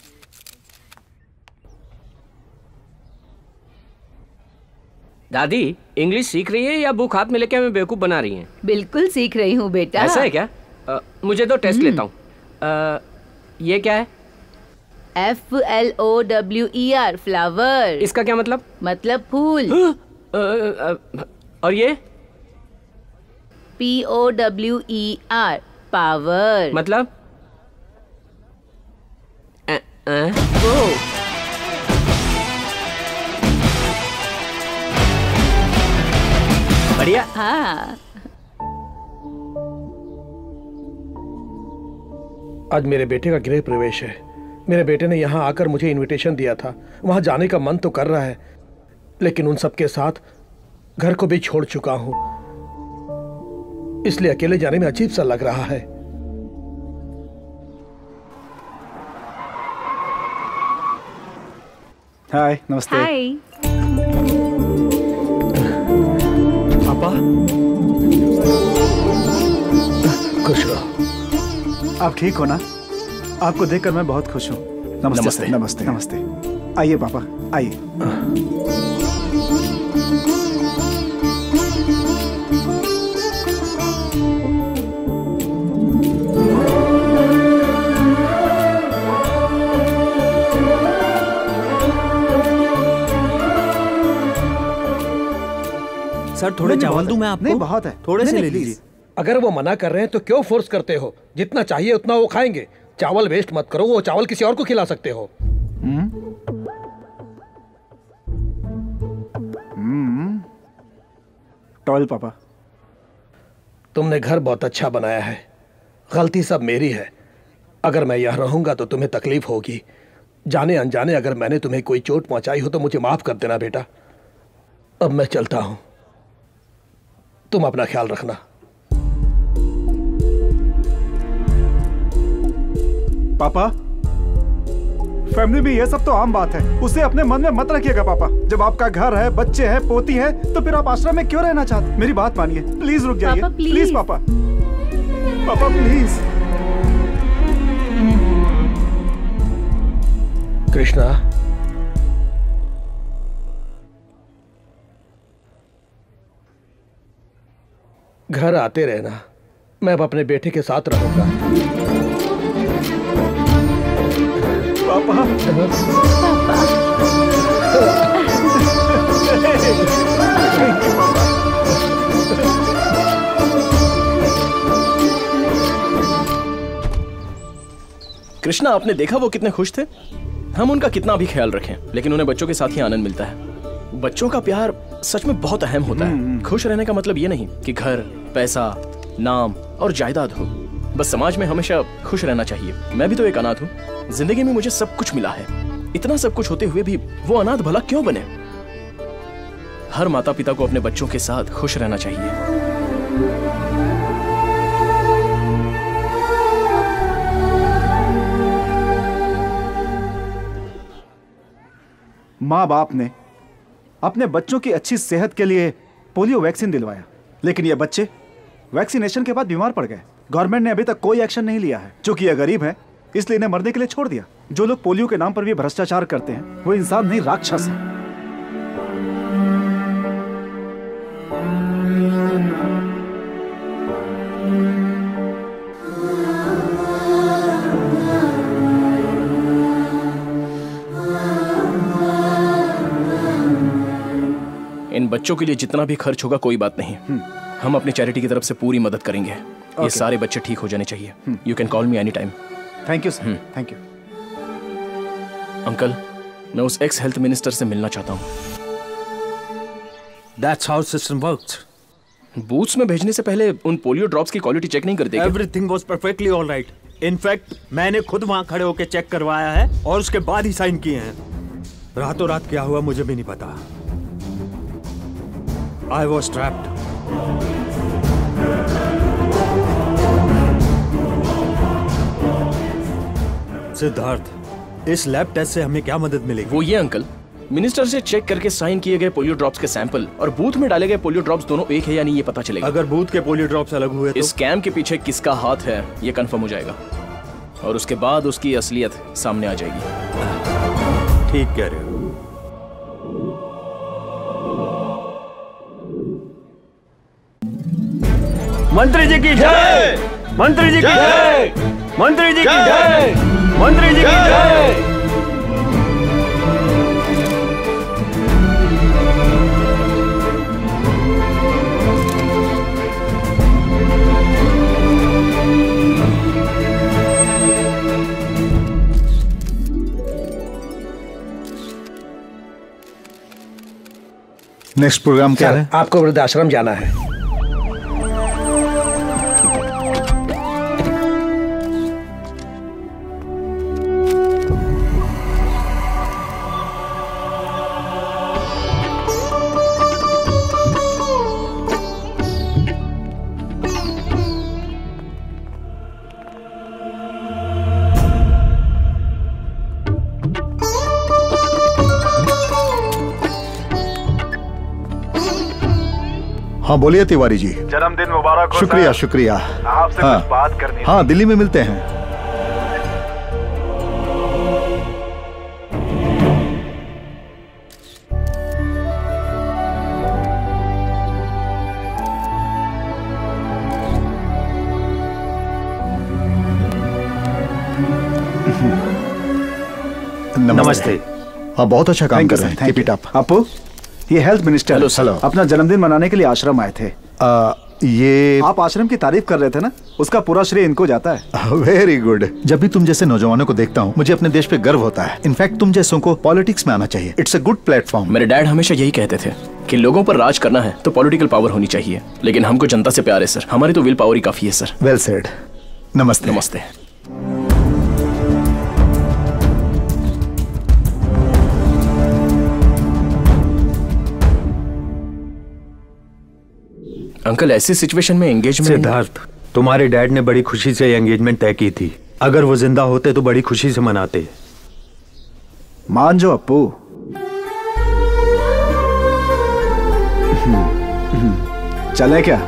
दादी इंग्लिश सीख रही है या बुक हाथ में लेके हमें बेवकूफ बना रही हैं? बिल्कुल सीख रही हूँ बेटा। ऐसा है क्या? मुझे तो टेस्ट लेता हूँ। ये क्या है? FLOWER flower. इसका क्या मतलब? मतलब फूल। और ये? POWER power. मतलब? बढ़िया। हाँ। आज मेरे बेटे का गृह प्रवेश है। मेरे बेटे ने यहाँ आकर मुझे इनविटेशन दिया था। वहां जाने का मन तो कर रहा है, लेकिन उन सबके साथ घर को भी छोड़ चुका हूं, इसलिए अकेले जाने में अजीब सा लग रहा है। हाय, नमस्ते। हाय। पापा, खुश रहो। आप ठीक हो ना? आपको देखकर मैं बहुत खुश हूँ। नमस्ते नमस्ते। नमस्ते नमस्ते। आइए पापा, आइए। सर थोड़े चावल दूं मैं आपको? नहीं, बहुत है। थोड़े से ले लीजिए। अगर वो मना कर रहे हैं तो क्यों फोर्स करते हो? जितना चाहिए उतना वो खाएंगे। चावल वेस्ट मत करो, वो चावल किसी और को खिला सकते हो। टॉयल पापा। तुमने घर बहुत अच्छा बनाया है, गलती सब मेरी है। अगर मैं यहाँ रहूंगा तो तुम्हें तकलीफ होगी। जाने अनजाने अगर मैंने तुम्हें कोई चोट पहुंचाई हो तो मुझे माफ कर देना बेटा। अब मैं चलता हूं, तुम अपना ख्याल रखना। पापा, फैमिली में ये सब तो आम बात है, उसे अपने मन में मत रखिएगा पापा। जब आपका घर है, बच्चे हैं, पोती है, तो फिर आप आश्रम में क्यों रहना चाहते? मेरी बात मानिए, प्लीज रुक जाइए। पापा, प्लीज। प्लीज पापा, पापा प्लीज। कृष्णा, घर आते रहना। मैं अब अपने बेटे के साथ रहूंगा। पापा, कृष्णा, आपने देखा वो कितने खुश थे? हम उनका कितना भी ख्याल रखें, लेकिन उन्हें बच्चों के साथ ही आनंद मिलता है। बच्चों का प्यार सच में बहुत अहम होता है। खुश रहने का मतलब ये नहीं कि घर, पैसा, नाम और जायदाद हो। बस समाज में हमेशा खुश रहना चाहिए। मैं भी तो एक अनाथ हूँ। जिंदगी में मुझे सब कुछ मिला है। इतना सब कुछ होते हुए भी वो अनाथ भला क्यों बने? हर माता पिता को अपने बच्चों के साथ खुश रहना चाहिए। माँ बाप ने अपने बच्चों की अच्छी सेहत के लिए पोलियो वैक्सीन दिलवाया, लेकिन ये बच्चे वैक्सीनेशन के बाद बीमार पड़ गए। गवर्नमेंट ने अभी तक कोई एक्शन नहीं लिया है। चूंकि ये गरीब है, इसलिए इन्हें मरने के लिए छोड़ दिया। जो लोग पोलियो के नाम पर भी भ्रष्टाचार करते हैं, वो इंसान नहीं, राक्षस है। इन बच्चों के लिए जितना भी खर्च होगा कोई बात नहीं, हम अपनी चैरिटी की तरफ से पूरी मदद करेंगे। ये सारे बच्चे ठीक हो जाने चाहिए। You can call me any time. Thank you sir, thank you. Uncle, मैं उस एक्स हेल्थ मिनिस्टर से मिलना चाहता हूँ। That's how system works. Booths में भेजने से पहले उन पोलियो ड्रॉप्स की क्वालिटी चेक नहीं करते क्या? Everything was perfectly all right. In fact, मैंने खुद वहाँ खड़े होकर चेक करवाया है और उसके बाद ही साइन किए हैं। रातों रात क्या हुआ मुझे भी नहीं पता। I was trapped. सिद्धार्थ, इस लैब टेस्ट से हमें क्या मदद मिलेगी? वो ये अंकल, मिनिस्टर से चेक करके साइन किए गए पोलियो ड्रॉप्स के सैंपल और बूथ में डाले गए पोलियो ड्रॉप्स दोनों एक है या नहीं ये पता चलेगा। अगर बूथ के पोलियो ड्रॉप्स अलग हुए तो? इस स्कैम के पीछे किसका हाथ है ये कंफर्म हो जाएगा और उसके बाद उसकी असलियत सामने आ जाएगी। ठीक कह रहे हो। मंत्री जी की जय, मंत्री जी की जय, मंत्री जी की जय, मंत्री जी की जय। नेक्स्ट प्रोग्राम क्या है? आपको वृद्धाश्रम जाना है। हाँ बोलिए तिवारी जी। जन्मदिन मुबारक हो। शुक्रिया शुक्रिया। आपसे कुछ बात करनी थी। हाँ दिल्ली में मिलते हैं। नमस्ते। हाँ बहुत अच्छा काम कर रहे हैं। Keep it up. अपू, ये हेल्थ मिनिस्टर हेलो अपना जन्मदिन मनाने के लिए आश्रम आए थे। ये आप आश्रम की तारीफ कर रहे थे ना, उसका पूरा श्रेय इनको जाता है। Very good. जब भी तुम जैसे नौजवानों को देखता हूँ मुझे अपने देश पे गर्व होता है। इनफैक्ट तुम जैसों को पॉलिटिक्स में आना चाहिए। It's a good platform. मेरे डैड हमेशा यही कहते थे कि लोगों पर राज करना है तो पॉलिटिकल पावर होनी चाहिए, लेकिन हमको जनता से प्यार है सर, हमारी तो विल पावर ही काफी है सर। Well said. नमस्ते। नमस्ते। अंकल ऐसी सिचुएशन में एंगेजमेंट। सिद्धार्थ, तुम्हारे डैड ने बड़ी खुशी से एंगेजमेंट तय की थी। अगर वो जिंदा होते तो बड़ी खुशी से मनाते। मान जो अप्पू। चले क्या?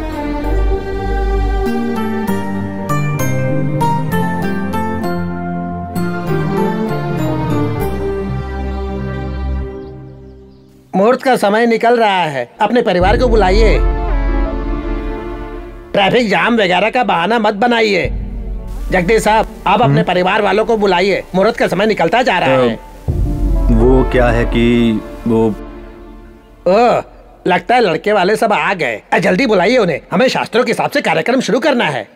मुहूर्त का समय निकल रहा है, अपने परिवार को बुलाइए। ट्रैफिक जाम वगैरह का बहाना मत बनाइए। जगदीश साहब, आप अपने परिवार वालों को बुलाइए, मुहूर्त का समय निकलता जा रहा है। वो क्या है कि वो लगता है लड़के वाले सब आ गए। जल्दी बुलाइए उन्हें, हमें शास्त्रों के हिसाब से कार्यक्रम शुरू करना है।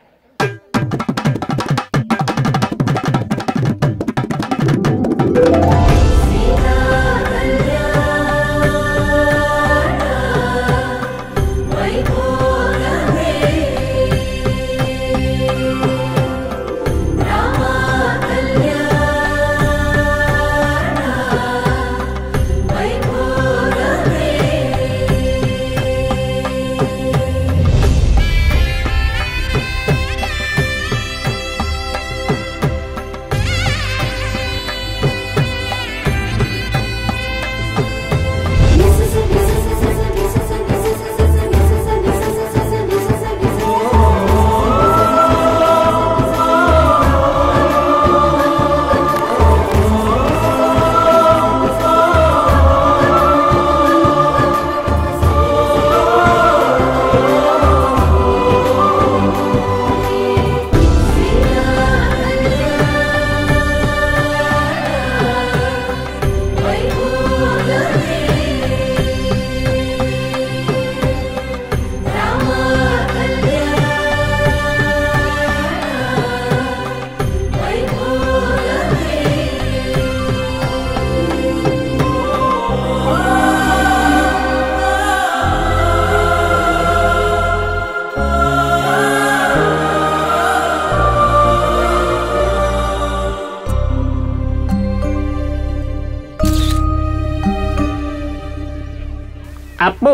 अपू,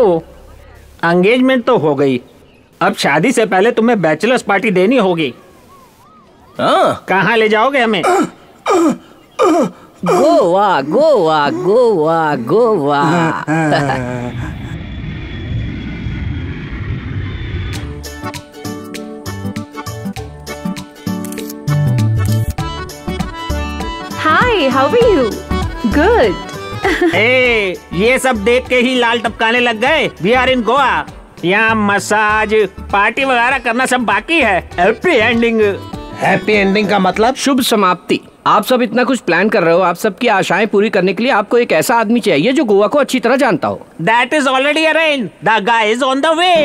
एंगेजमेंट तो हो गई, अब शादी से पहले तुम्हें बैचलर्स पार्टी देनी होगी। कहाँ ले जाओगे हमें? Goa Goa Goa Goa. Hi, how are you? Good. ये सब देख के ही लाल टपकाने लग गए। We are in Goa. यहाँ मसाज पार्टी वगैरह करना सब बाकी है। Happy ending. हैप्पी एंडिंग का मतलब? शुभ समाप्ति। आप सब इतना कुछ प्लान कर रहे हो, आप सबकी आशाएं पूरी करने के लिए आपको एक ऐसा आदमी चाहिए जो गोवा को अच्छी तरह जानता हो। That is already arranged. The guy is on the way.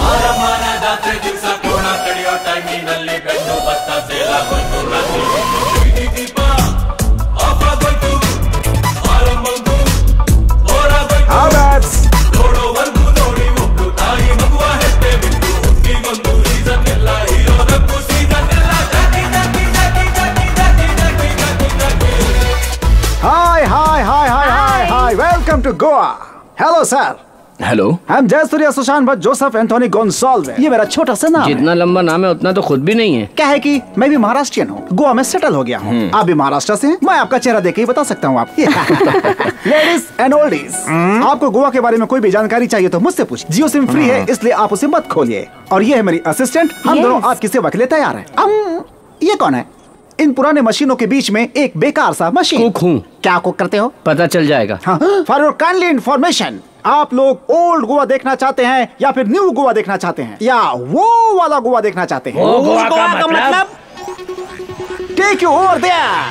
Hi, welcome to Goa. Hello, sir. Hello, I'm Jay Surya Sushant Bhatt Joseph Anthony Gonsalves. ये मेरा छोटा सा नाम है। जितना लंबा नाम है उतना तो खुद भी नहीं है। क्या है कि मैं भी महाराष्ट्रियन हूँ, गोवा में सेटल हो गया हूँ। आप भी महाराष्ट्र से हैं? मैं आपका चेहरा देख के ही बता सकता हूँ आप। लेडीज एंड ओल्डीज, आपको गोवा के बारे में कोई भी जानकारी चाहिए तो मुझसे पूछिए। जियो सिम फ्री है, इसलिए आप उसे मत खोलिए। और ये है मेरी असिस्टेंट, हम दोनों आपकी सेवा के लिए तैयार है। ये कौन है? इन पुराने मशीनों के बीच में एक बेकार सा मशीन। कुक हूँ। क्या कुक करते हो? पता चल जाएगा। फॉर योर काइंडली इन्फॉर्मेशन, आप लोग ओल्ड गोवा देखना चाहते हैं या फिर न्यू गोवा देखना चाहते हैं या वो वाला गोवा देखना चाहते हैं? वो गोवा का मतलब? Take you over there.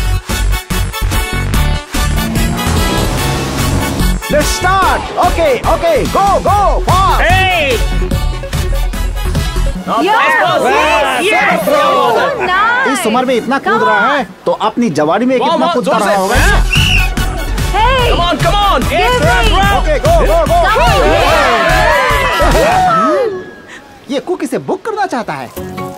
Let's start. Okay okay, go go fast. इस उम्र में इतना कूद रहा है तो अपनी जवानी में कितना कूद रहा होगा? Come on, come on! Okay, go, go, go! ये कुक इसे बुक करना चाहता है।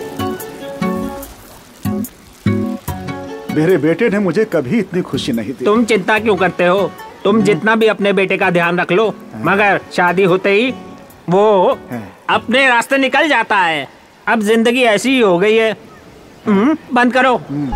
मेरे बेटे ने मुझे कभी इतनी खुशी नहीं दी। तुम चिंता क्यों करते हो? तुम जितना भी अपने बेटे का ध्यान रख लो, मगर शादी होते ही वो अपने रास्ते निकल जाता है। अब जिंदगी ऐसी ही हो गई है। बंद करो।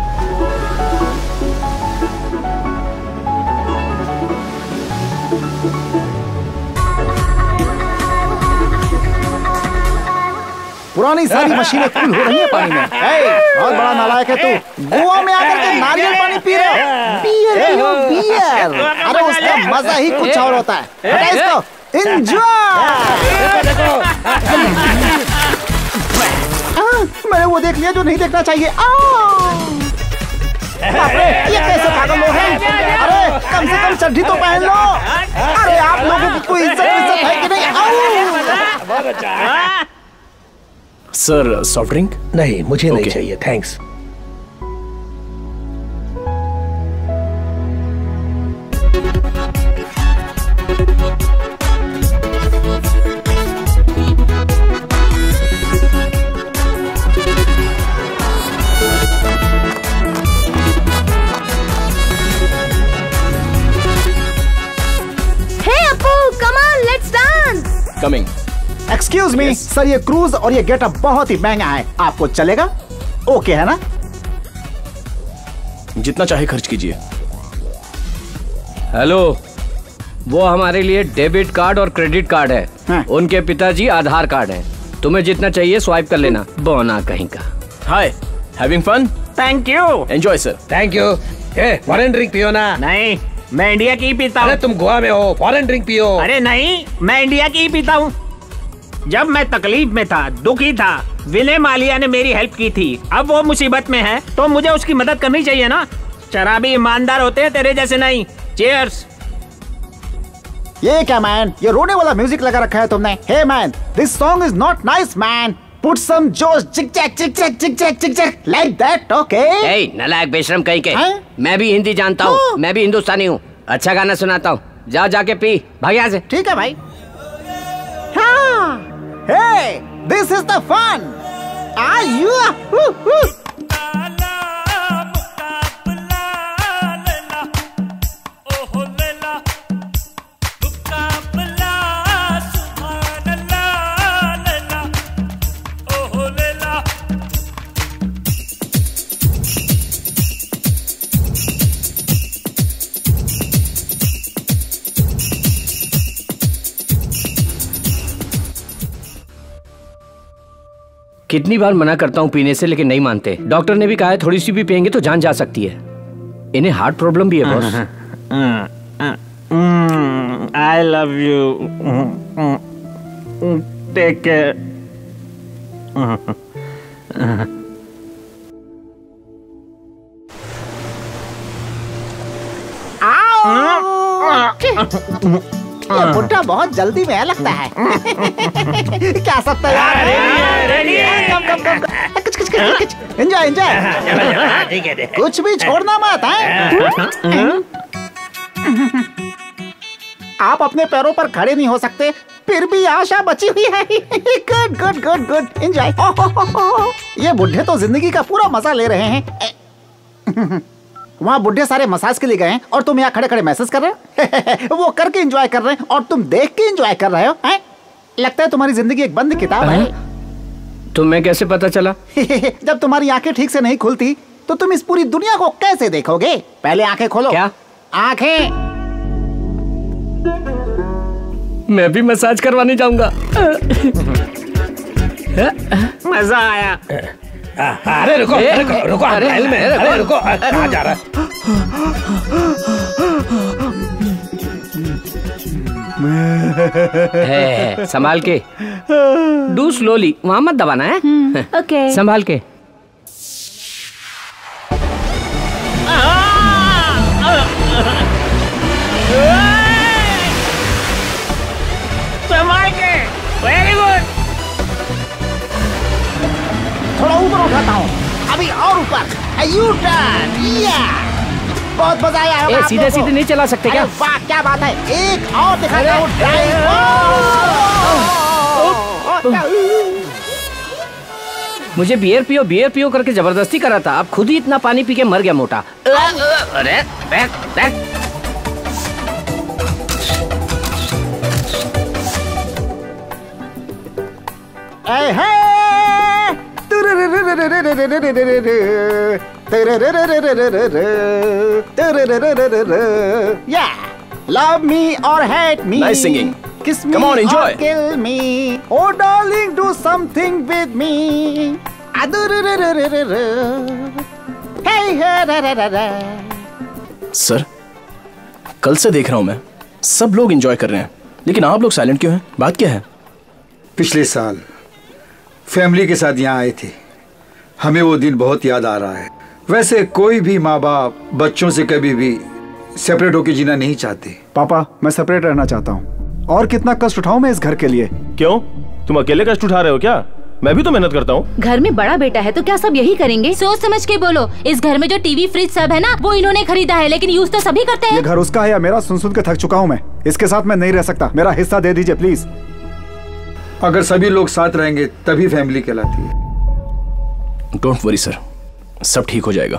पुरानी सारी मशीनें फुल हो रही है पानी में। बहुत बड़ा नालायक है तू। गोवा में आकर के नारियल पानी पी रहे हो? बियर। अरे उसका मजा ही कुछ और होता है। हटा इसको। मैंने वो देख लिया जो नहीं देखना चाहिए। ये कैसे पागल लोग हैं? अरे कम से कम चड्ढी तो पहन लो। अरे आप लोगों की कोई इज्जत है कि नहीं? Sir, soft drink? नहीं, मुझे नहीं चाहिए, thanks. Coming. Excuse me sir, ये क्रूज और ये गेटअप बहुत ही महंगा है, आपको चलेगा? ओके है ना? जितना चाहे खर्च कीजिए। हेलो, वो हमारे लिए डेबिट कार्ड और क्रेडिट कार्ड है। उनके पिताजी आधार कार्ड है। तुम्हें जितना चाहिए स्वाइप कर लेना। बोना कहीं का। Hi, having fun? Thank you. Enjoy sir. Thank you. Foreign drink पियो ना। नहीं, मैं इंडिया की ही पीता हूँ। अरे तुम गोवा में हो, फॉरेन ड्रिंक पियो। अरे नहीं, मैं इंडिया की ही पीता हूँ। जब मैं तकलीफ में था, दुखी था, विनय मालिया ने मेरी हेल्प की थी। अब वो मुसीबत में है तो मुझे उसकी मदद करनी चाहिए ना। शराबी ईमानदार होते हैं, तेरे जैसे नहीं। चीयर्स। ये क्या मैन, ये रोने वाला म्यूजिक लगा रखा है तुमने? Hey man, this song is not nice man. Put some जोश, चिक चैक चिक चैक चिक चैक चिक चैक, like that, okay? Hey, नालायक बेशरम कहीं के। मैं भी हिंदी जानता हूँ, मैं भी हिंदुस्तानी हूँ। अच्छा गाना सुनाता हूँ, जाओ जाके पी, भाग यहाँ से। ठीक है भाई। हाँ, hey, this is the fun. Are you? कितनी बार मना करता हूँ पीने से, लेकिन नहीं मानते। डॉक्टर ने भी कहा है थोड़ी सी भी पियेंगे तो जान जा सकती है। इन्हें हार्ट प्रॉब्लम भी है boss. I love you, take care. ये बुड्ढा बहुत जल्दी में लगता है। क्या सब तैयार है? एंजॉय एंजॉय, कुछ भी छोड़ना मत है। आप अपने पैरों पर खड़े नहीं हो सकते, फिर भी आशा बची हुई है। Good good good good, enjoy. ये बुढ़े तो जिंदगी का पूरा मजा ले रहे हैं। वहाँ बुढ़े सारे मसाज के लिए गए हैं और तुम यहाँ खड़े खड़े मैसेज कर रहे हो। वो करके एंजॉय कर रहे हैं और तुम देख के एंजॉय कर रहे हो। हैं? लगता है तुम्हारी जिंदगी एक बंद किताब है। तुम्हें कैसे पता चला? जब तुम्हारी आंखें ठीक से नहीं खुलती तो तुम इस पूरी दुनिया को कैसे देखोगे? पहले आंखें खोलो। क्या? आंखें। मैं भी मसाज करवाने जाऊंगा। मजा आया। अरे रुको रुको रुको, अरे में अरे रुको, कहाँ जा रहा है? संभाल के, डू स्लोली, वहां मत दबाना है। ओके, संभाल के। संभाल के, वेरी गुड। थोड़ा ऊपर उठाता हूँ, अभी और ऊपर। यू टर्न, या बहुत मजा आया होगा। सीधे सीधे नहीं चला सकते क्या? वाह क्या बात है, एक और दिखाता हूँ। मुझे बियर पियो करके जबरदस्ती करा था, अब खुद ही इतना पानी पी के मर गया मोटा। अरे Yeah, love me or hate me. Nice singing. Kiss me Come on, enjoy. or kill me. Oh darling, do something with me. Hey, sir, कल से देख रहा हूं मैं, सब लोग एंजॉय कर रहे हैं, लेकिन आप लोग साइलेंट क्यों हैं? बात क्या है? पिछले साल फैमिली के साथ यहाँ आए थे, हमें वो दिन बहुत याद आ रहा है। वैसे कोई भी माँ बाप बच्चों से कभी भी सेपरेट होकर जीना नहीं चाहते। पापा, मैं सेपरेट रहना चाहता हूँ। और कितना कष्ट उठाऊं मैं इस घर के लिए? क्यों, तुम अकेले कष्ट उठा रहे हो क्या? मैं भी तो मेहनत करता हूँ। घर में बड़ा बेटा है तो क्या सब यही करेंगे? सोच समझ के बोलो। इस घर में जो टीवी फ्रिज सब है ना, वो इन्होंने खरीदा है, लेकिन यूज तो सभी करते हैं। ये घर उसका है या मेरा? सुन सुन के थक चुका हूँ मैं। इसके साथ मैं नहीं रह सकता, मेरा हिस्सा दे दीजिए प्लीज। अगर सभी लोग साथ रहेंगे तभी फैमिली कहलाती है। डोंट वरी सर, सब ठीक हो जाएगा।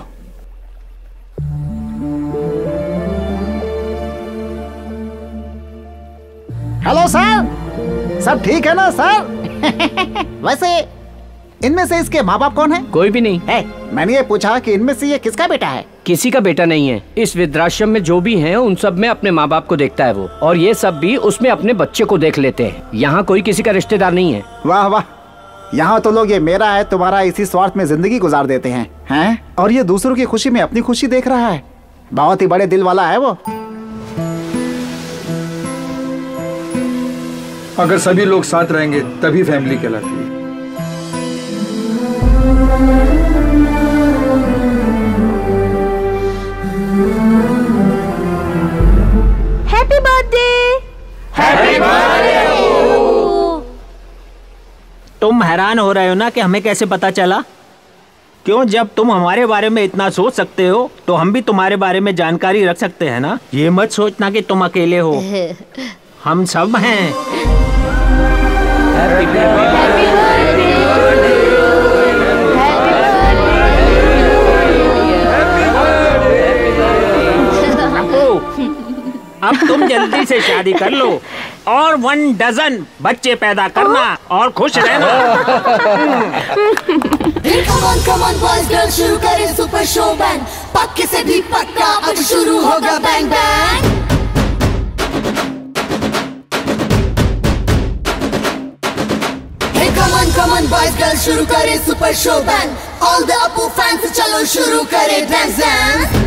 हेलो सर, सब ठीक है ना सर? वैसे इनमें से इसके माँ बाप कौन है? कोई भी नहीं है। मैंने ये पूछा कि इनमें से ये किसका बेटा है? किसी का बेटा नहीं है। इस वृद्धाश्रम में जो भी हैं, उन सब में अपने माँ बाप को देखता है वो, और ये सब भी उसमें अपने बच्चे को देख लेते हैं। यहाँ कोई किसी का रिश्तेदार नहीं है। वाह वाह, यहाँ तो लोग ये मेरा है तुम्हारा इसी स्वार्थ में जिंदगी गुजार देते हैं। हैं? और ये दूसरों की खुशी में अपनी खुशी देख रहा है। बहुत ही बड़े दिल वाला है वो। अगर सभी लोग साथ रहेंगे तभी फैमिली कहलाती है। Happy birthday. Happy birthday. तुम हैरान हो रहे हो ना कि हमें कैसे पता चला? क्यों, जब तुम हमारे बारे में इतना सोच सकते हो तो हम भी तुम्हारे बारे में जानकारी रख सकते हैं ना। ये मत सोचना कि तुम अकेले हो, हम सब हैं। अब तुम जल्दी से शादी कर लो और 1 डजन बच्चे पैदा करना और खुश रहना। Come on boys girls, शुरू करें सुपर शो बैंड। पक्के से भी पक्का अब शुरू होगा bang bang. Come on boys boys girl शुरू करे super show band all the Appu fans चलो शुरू करे डांस डांस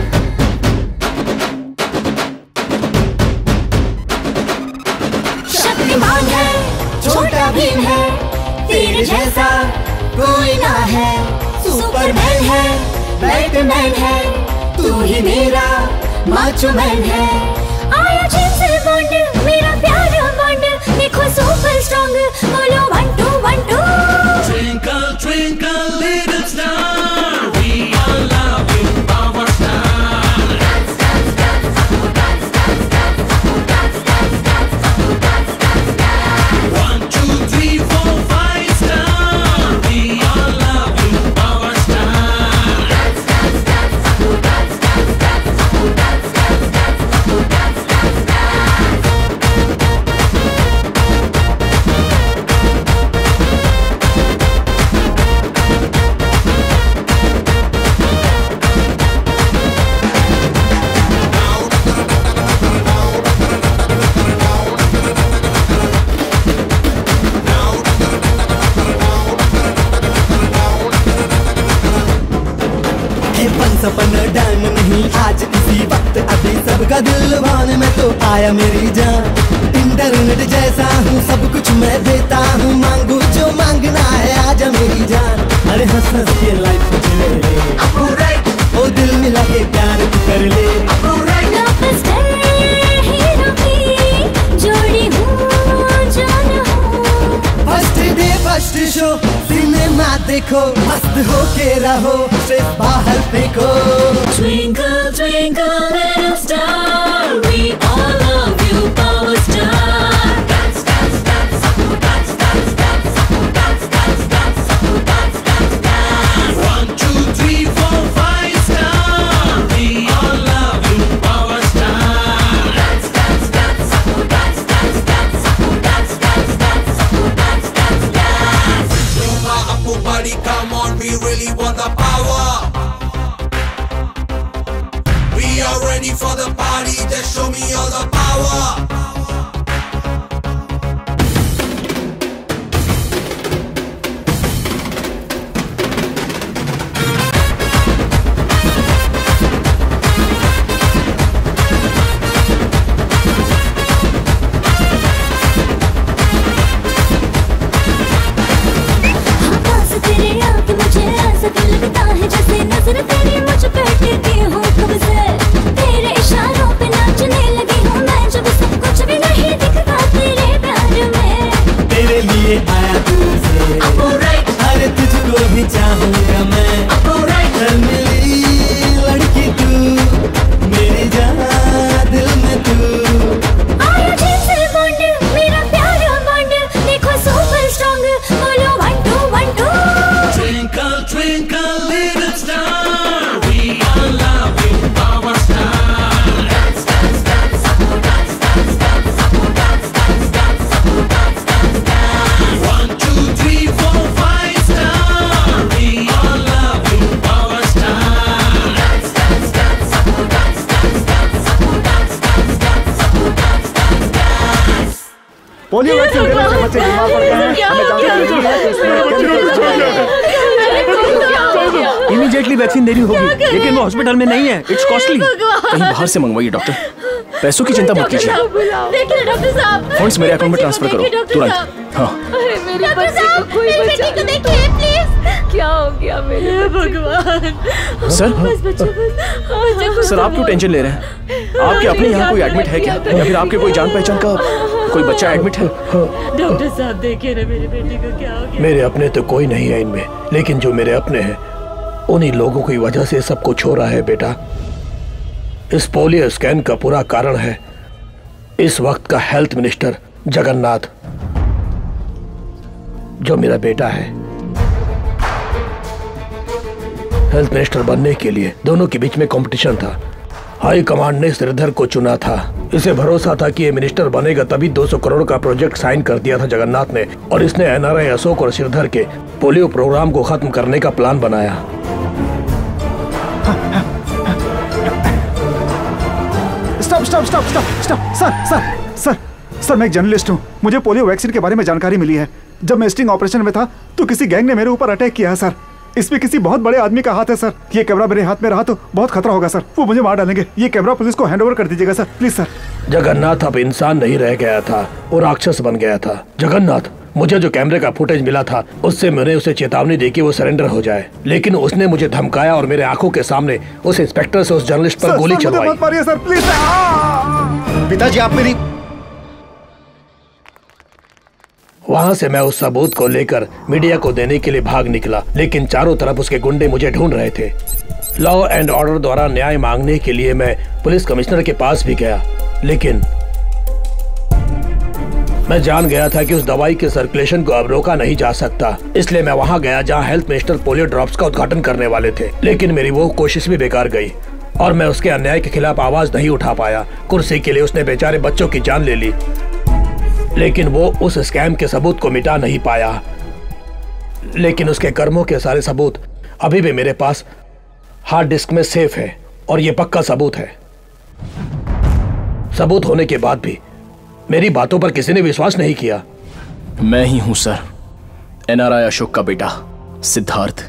शक्तिमान है छोटा भीम है तेरे जैसा कोई ना है सुपरमैन है बैटमैन है तू ही मेरा माचो मैन है आया जिम से बॉन्ड मेरा प्यारा बॉन्ड देखो सुपर स्ट्रॉन्ग बोलो 1 2 1 2 Twinkle twinkle little star we all love you our star dance dance dance dance dance dance dance dance dance 1 2 3 4 5 star we all love you our star dance dance dance dance dance dance dance सपन डैम नहीं आज इसी वक्त अभी सबका दिल भाने में तो आया मेरी जान इंटरनेट जैसा हूँ सब कुछ मैं देता हूँ मांगू जो मांगना है आजा मेरी जान अरे हंस हंस के लाइफ जिले ले ओ दिल मिला के प्यार कर ले जोड़ी हूँ जान हूँ first day first show cinema देखो मस्त हो के रहो सिर्फ बाहर फेंको Twinkle twinkle little star we all love you power star dance dance dance dance dance dance dance dance dance dance dance 1 2 3 4 5 star we all love you our star dance dance dance dance dance dance dance dance dance dance dance Roma Appu buddy come on we really want the power We are ready for the party just show me all the power पास तेरे आके मुझे ऐसा लगता है जैसे नजर तेरी मुझ पे टिकी हो कब से तेरे इशारों पे नाचने लगी हूँ मैं जब सब कुछ भी नहीं दिखता तेरे प्यार में तेरे लिए आया दूर से अरे तुझको भी चाहूंगा मैं कल मिली लड़की तू मेरी जान दिल में तू आया जिनसे बॉन्ड मेरा प्यारा बॉन्ड देखो सुपर स्ट्रॉन्ग बोलो 1 2 1 2 Twinkle twinkle little star we all love you our star dance dance dance dance dance dance dance dance dance dance 1 2 3 4 5 star we all love you our star dance dance dance dance dance dance dance dance polio vaccine देने से बच्चे बीमार पड़ गए हैं हमें जानकारी है इमीडिएटली वैक्सीन देनी होगी लेकिन वो हॉस्पिटल में नहीं है इट्स कॉस्टली कहीं बाहर से मंगवाइए डॉक्टर पैसों की चिंता मत कीजिए देखिए डॉक्टर साहब फंड्स मेरे अकाउंट में ट्रांसफर करो तुरंत हाँ मेरे बच्चे को कोई बचा को देखिए प्लीज क्या हो गया मेरे भगवान सर सर आप क्यों टेंशन ले रहे हैं आपके अपने यहाँ कोई एडमिट है क्या या फिर आपके कोई जान पहचान का कोई बच्चा एडमिट है डॉक्टर साहब देखिए ना मेरे बेटे को क्या हो गया मेरे अपने तो कोई नहीं है इनमें लेकिन जो मेरे अपने हैं उन्हीं लोगों की वजह से सब कुछ हो रहा है बेटा इस पोलियो स्कैन का पूरा कारण है इस वक्त का हेल्थ मिनिस्टर जगन्नाथ जो मेरा बेटा है हेल्थ मिनिस्टर बनने के लिए दोनों के बीच में कंपटीशन था हाई कमांड ने श्रीधर को चुना था इसे भरोसा था कि ये मिनिस्टर बनेगा तभी 200 करोड़ का प्रोजेक्ट साइन कर दिया था जगन्नाथ ने और इसने एनआरआई अशोक और श्रीधर के पोलियो प्रोग्राम को खत्म करने का प्लान बनाया stop stop stop stop stop sir sir sir sir मैं एक जर्नलिस्ट हूँ, मुझे पोलियो वैक्सीन के बारे में जानकारी मिली है। जब मैं स्टिंग ऑपरेशन में था तो किसी गैंग ने मेरे ऊपर अटैक किया है सर। इसमें किसी बहुत बड़े आदमी का हाथ है सर। ये कैमरा मेरे हाथ में रहा तो बहुत खतरा होगा सर, वो मुझे मार डालेंगे। ये कैमरा पुलिस को हैंड ओवर कर दीजिएगा सर, प्लीज सर। जगन्नाथ अब इंसान नहीं रह गया था, वो राक्षस बन गया था। जगन्नाथ, मुझे जो कैमरे का फुटेज मिला था उससे मैंने उसे चेतावनी दी कि वो सरेंडर हो जाए, लेकिन उसने मुझे धमकाया और मेरे आंखों के सामने उस इंस्पेक्टर से उस जर्नलिस्ट पर गोली चलवाई। मत मारिए सर, प्लीज। पिताजी आप मेरी। वहाँ से मैं उस सबूत को लेकर मीडिया को देने के लिए भाग निकला, लेकिन चारों तरफ उसके गुंडे मुझे ढूंढ रहे थे। लॉ एंड ऑर्डर द्वारा न्याय मांगने के लिए मैं पुलिस कमिश्नर के पास भी गया, लेकिन मैं जान गया था कि उस दवाई के सर्कुलेशन को अब रोका नहीं जा सकता। इसलिए मैं वहां गया जहां हेल्थ मिनिस्टर पोलियो ड्रॉप्स का उद्घाटन करने वाले थे, लेकिन मेरी वो कोशिश भी बेकार गई और मैं उसके अन्याय के खिलाफ आवाज नहीं उठा पाया। कुर्सी के लिए उसने बेचारे बच्चों की जान ले ली, लेकिन वो उस स्कैम के सबूत को मिटा नहीं पाया। लेकिन उसके कर्मों के सारे सबूत अभी भी मेरे पास हार्ड डिस्क में सेफ है और ये पक्का सबूत है। सबूत होने के बाद भी मेरी बातों पर किसी ने विश्वास नहीं किया। मैं ही हूं सर, एनआरआई अशोक का बेटा सिद्धार्थ।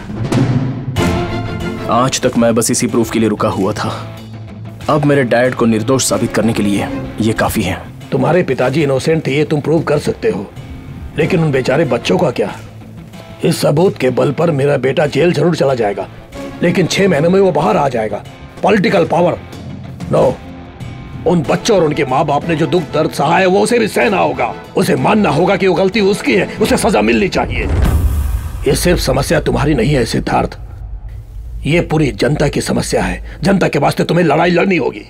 आज तक मैं बस इसी प्रूफ के लिए रुका हुआ था। अब मेरे डैड को निर्दोष साबित करने के लिए ये काफी है। तुम्हारे पिताजी इनोसेंट थे, ये तुम प्रूव कर सकते हो, लेकिन उन बेचारे बच्चों का क्या? इस सबूत के बल पर मेरा बेटा जेल जरूर चला जाएगा, लेकिन 6 महीनों में वो बाहर आ जाएगा। Political power no. उन बच्चों और उनके माँ बाप ने जो दुख दर्द सहा है वो उसे भी सहना होगा। उसे मानना होगा कि वो गलती उसकी है, उसे सजा मिलनी चाहिए। ये सिर्फ समस्या तुम्हारी नहीं है सिद्धार्थ, ये पूरी जनता की समस्या है। जनता के वास्ते तुम्हें लड़ाई लड़नी होगी।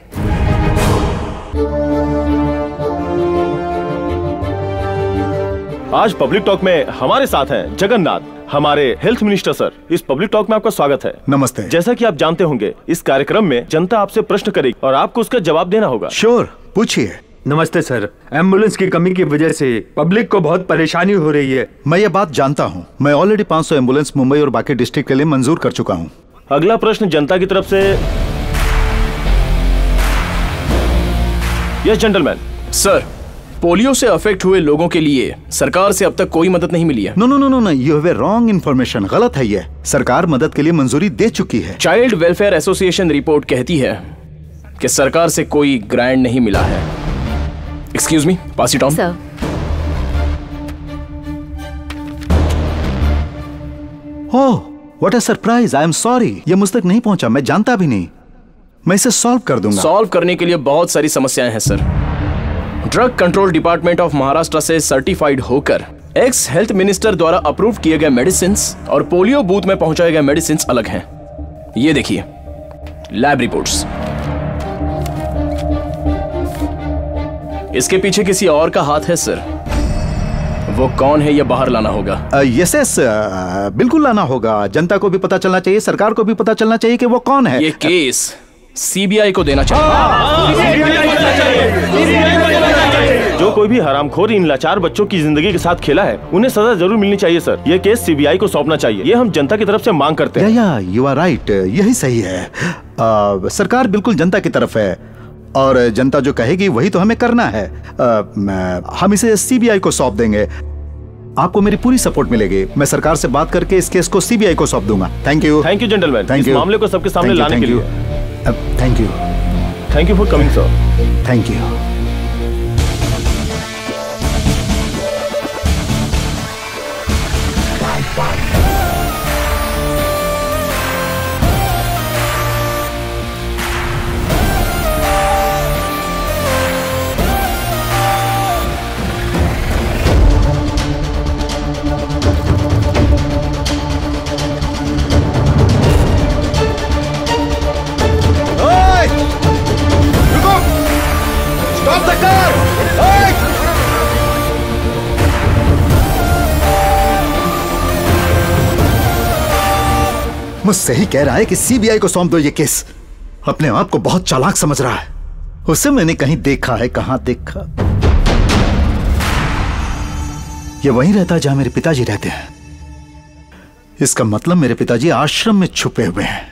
आज पब्लिक टॉक में हमारे साथ हैं जगन्नाथ, हमारे हेल्थ मिनिस्टर सर। इस पब्लिक टॉक में आपका स्वागत है। नमस्ते। जैसा कि आप जानते होंगे, इस कार्यक्रम में जनता आपसे प्रश्न करेगी और आपको उसका जवाब देना होगा। श्योर, पूछिए। नमस्ते सर, एम्बुलेंस की कमी की वजह से पब्लिक को बहुत परेशानी हो रही है। मैं ये बात जानता हूँ। मैं ऑलरेडी 500 एम्बुलेंस मुंबई और बाकी डिस्ट्रिक्ट के लिए मंजूर कर चुका हूँ। अगला प्रश्न जनता की तरफ से। Yes gentleman. सर, पोलियो से अफेक्ट हुए लोगों के लिए सरकार से अब तक कोई मदद नहीं मिली है। No no no no, you have a wrong information. गलत है ये। सरकार मदद के लिए मंजूरी दे चुकी है। चाइल्ड वेलफेयर एसोसिएशन रिपोर्ट कहती है कि सरकार से कोई ग्रांट नहीं मिला है। Excuse me, pass it on. Sir, oh, what a surprise. I am sorry, ये मुझ तक नहीं पहुंचा। मैं जानता भी नहीं। मैं इसे सॉल्व कर दूंगा। सॉल्व करने के लिए बहुत सारी समस्याएं हैं sir. Drug control department of Maharashtra से सर्टिफाइड होकर एक्स हेल्थ मिनिस्टर द्वारा अप्रूव किए गए मेडिसिन और पोलियो बूथ में पहुंचाए गए मेडिसिन अलग हैं। ये देखिए लैब रिपोर्ट्स। इसके पीछे किसी और का हाथ है सर। वो कौन है ये बाहर लाना होगा। यस यस, बिल्कुल लाना होगा। जनता को भी पता चलना चाहिए, सरकार को भी पता चलना चाहिए कि वो कौन है। ये केस सीबीआई को देना चाहिए। जो कोई भी हरामखोर इन लाचार बच्चों की जिंदगी के साथ खेला है, उन्हें सजा जरूर मिलनी चाहिए सर। ये केस सीबीआई को सौंपना चाहिए। ये हम जनता की तरफ से मांग करते हैं। या यू आर राइट, यही सही है। सरकार बिल्कुल जनता की तरफ है और जनता जो कहेगी वही तो हमें करना है। हम इसे सीबीआई को सौंप देंगे। आपको मेरी पूरी सपोर्ट मिलेगी। मैं सरकार से बात करके इस केस को सीबीआई को सौंप दूंगा। Thank you. Thank you gentleman, thank इस यू। मामले को सबके सामने लाने के लिए। Thank you. Thank you for coming sir. Thank you. मुझसे ही कह रहा है कि सीबीआई को सौंप दो ये केस। अपने आप को बहुत चालाक समझ रहा है। उसे मैंने कहीं देखा है। कहां देखा? ये वहीं रहता है जहां मेरे पिताजी रहते हैं। इसका मतलब मेरे पिताजी आश्रम में छुपे हुए हैं।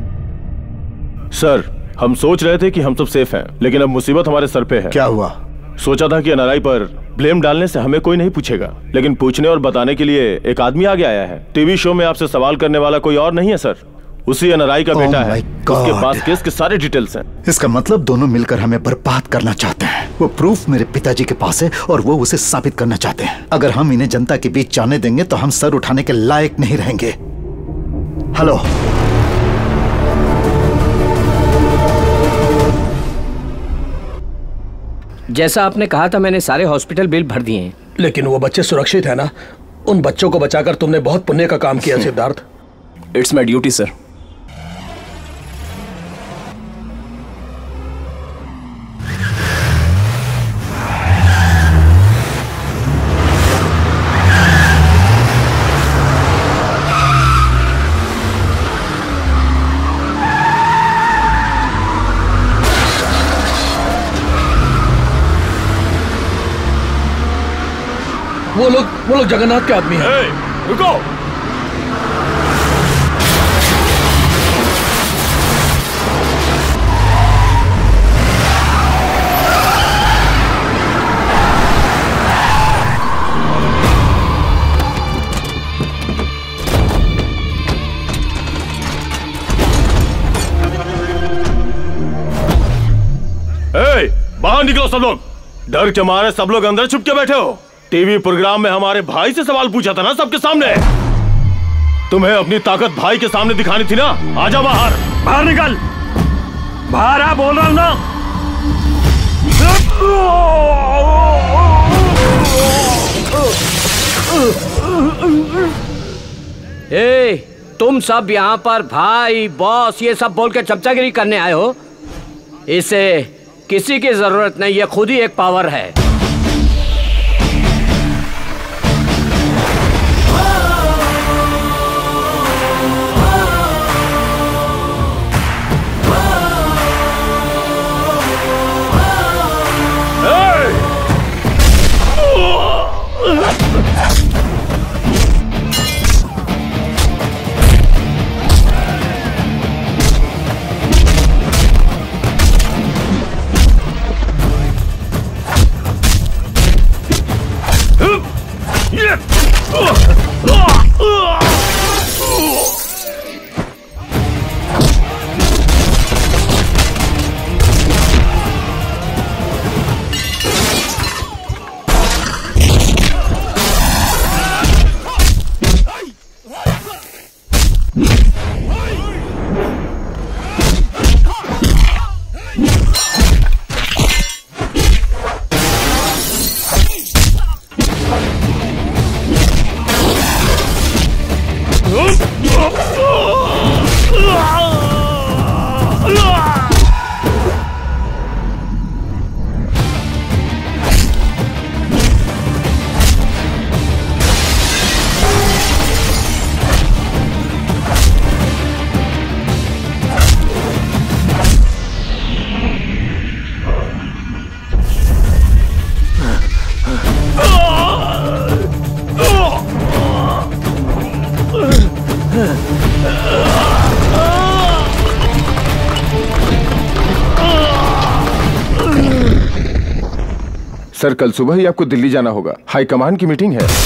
सर, हम सोच रहे थे कि हम सब सेफ हैं, लेकिन अब मुसीबत हमारे सर पे है। क्या हुआ? सोचा था कि एनआरआई पर ब्लेम डालने से हमें कोई नहीं पूछेगा, लेकिन पूछने और बताने के लिए एक आदमी आगे आया है। टीवी शो में आपसे सवाल करने वाला कोई और नहीं है सर, उसी एनआरआई का बेटा है। उसके पास केस के सारे डिटेल्स हैं। इसका मतलब दोनों मिलकर हमें बर्बाद करना चाहते हैं। वो प्रूफ मेरे पिताजी के पास है और वो उसे साबित करना चाहते हैं। अगर हम इन्हें जनता के बीच जाने देंगे तो हम सर उठाने के लायक नहीं रहेंगे। हेलो, जैसा आपने कहा था मैंने सारे हॉस्पिटल बिल भर दिए हैं। लेकिन वो बच्चे सुरक्षित है ना? उन बच्चों को बचाकर तुमने बहुत पुण्य का काम किया Siddharth. It's my duty sir. वो लोग जगन्नाथ के आदमी हैं। रुको। बाहर निकलो सब लोग। डर के मारे सब लोग अंदर छुप के बैठे हो। टीवी प्रोग्राम में हमारे भाई से सवाल पूछा था ना सबके सामने। तुम्हें अपनी ताकत भाई के सामने दिखानी थी ना। आजा बाहर। बाहर निकल। बाहर आ, बोल रहा हूं ना। तुम सब यहाँ पर भाई बॉस ये सब बोल के चमचागिरी करने आए हो। इसे किसी की जरूरत नहीं, ये खुद ही एक पावर है। सर कल सुबह ही आपको दिल्ली जाना होगा, हाई कमान की मीटिंग है।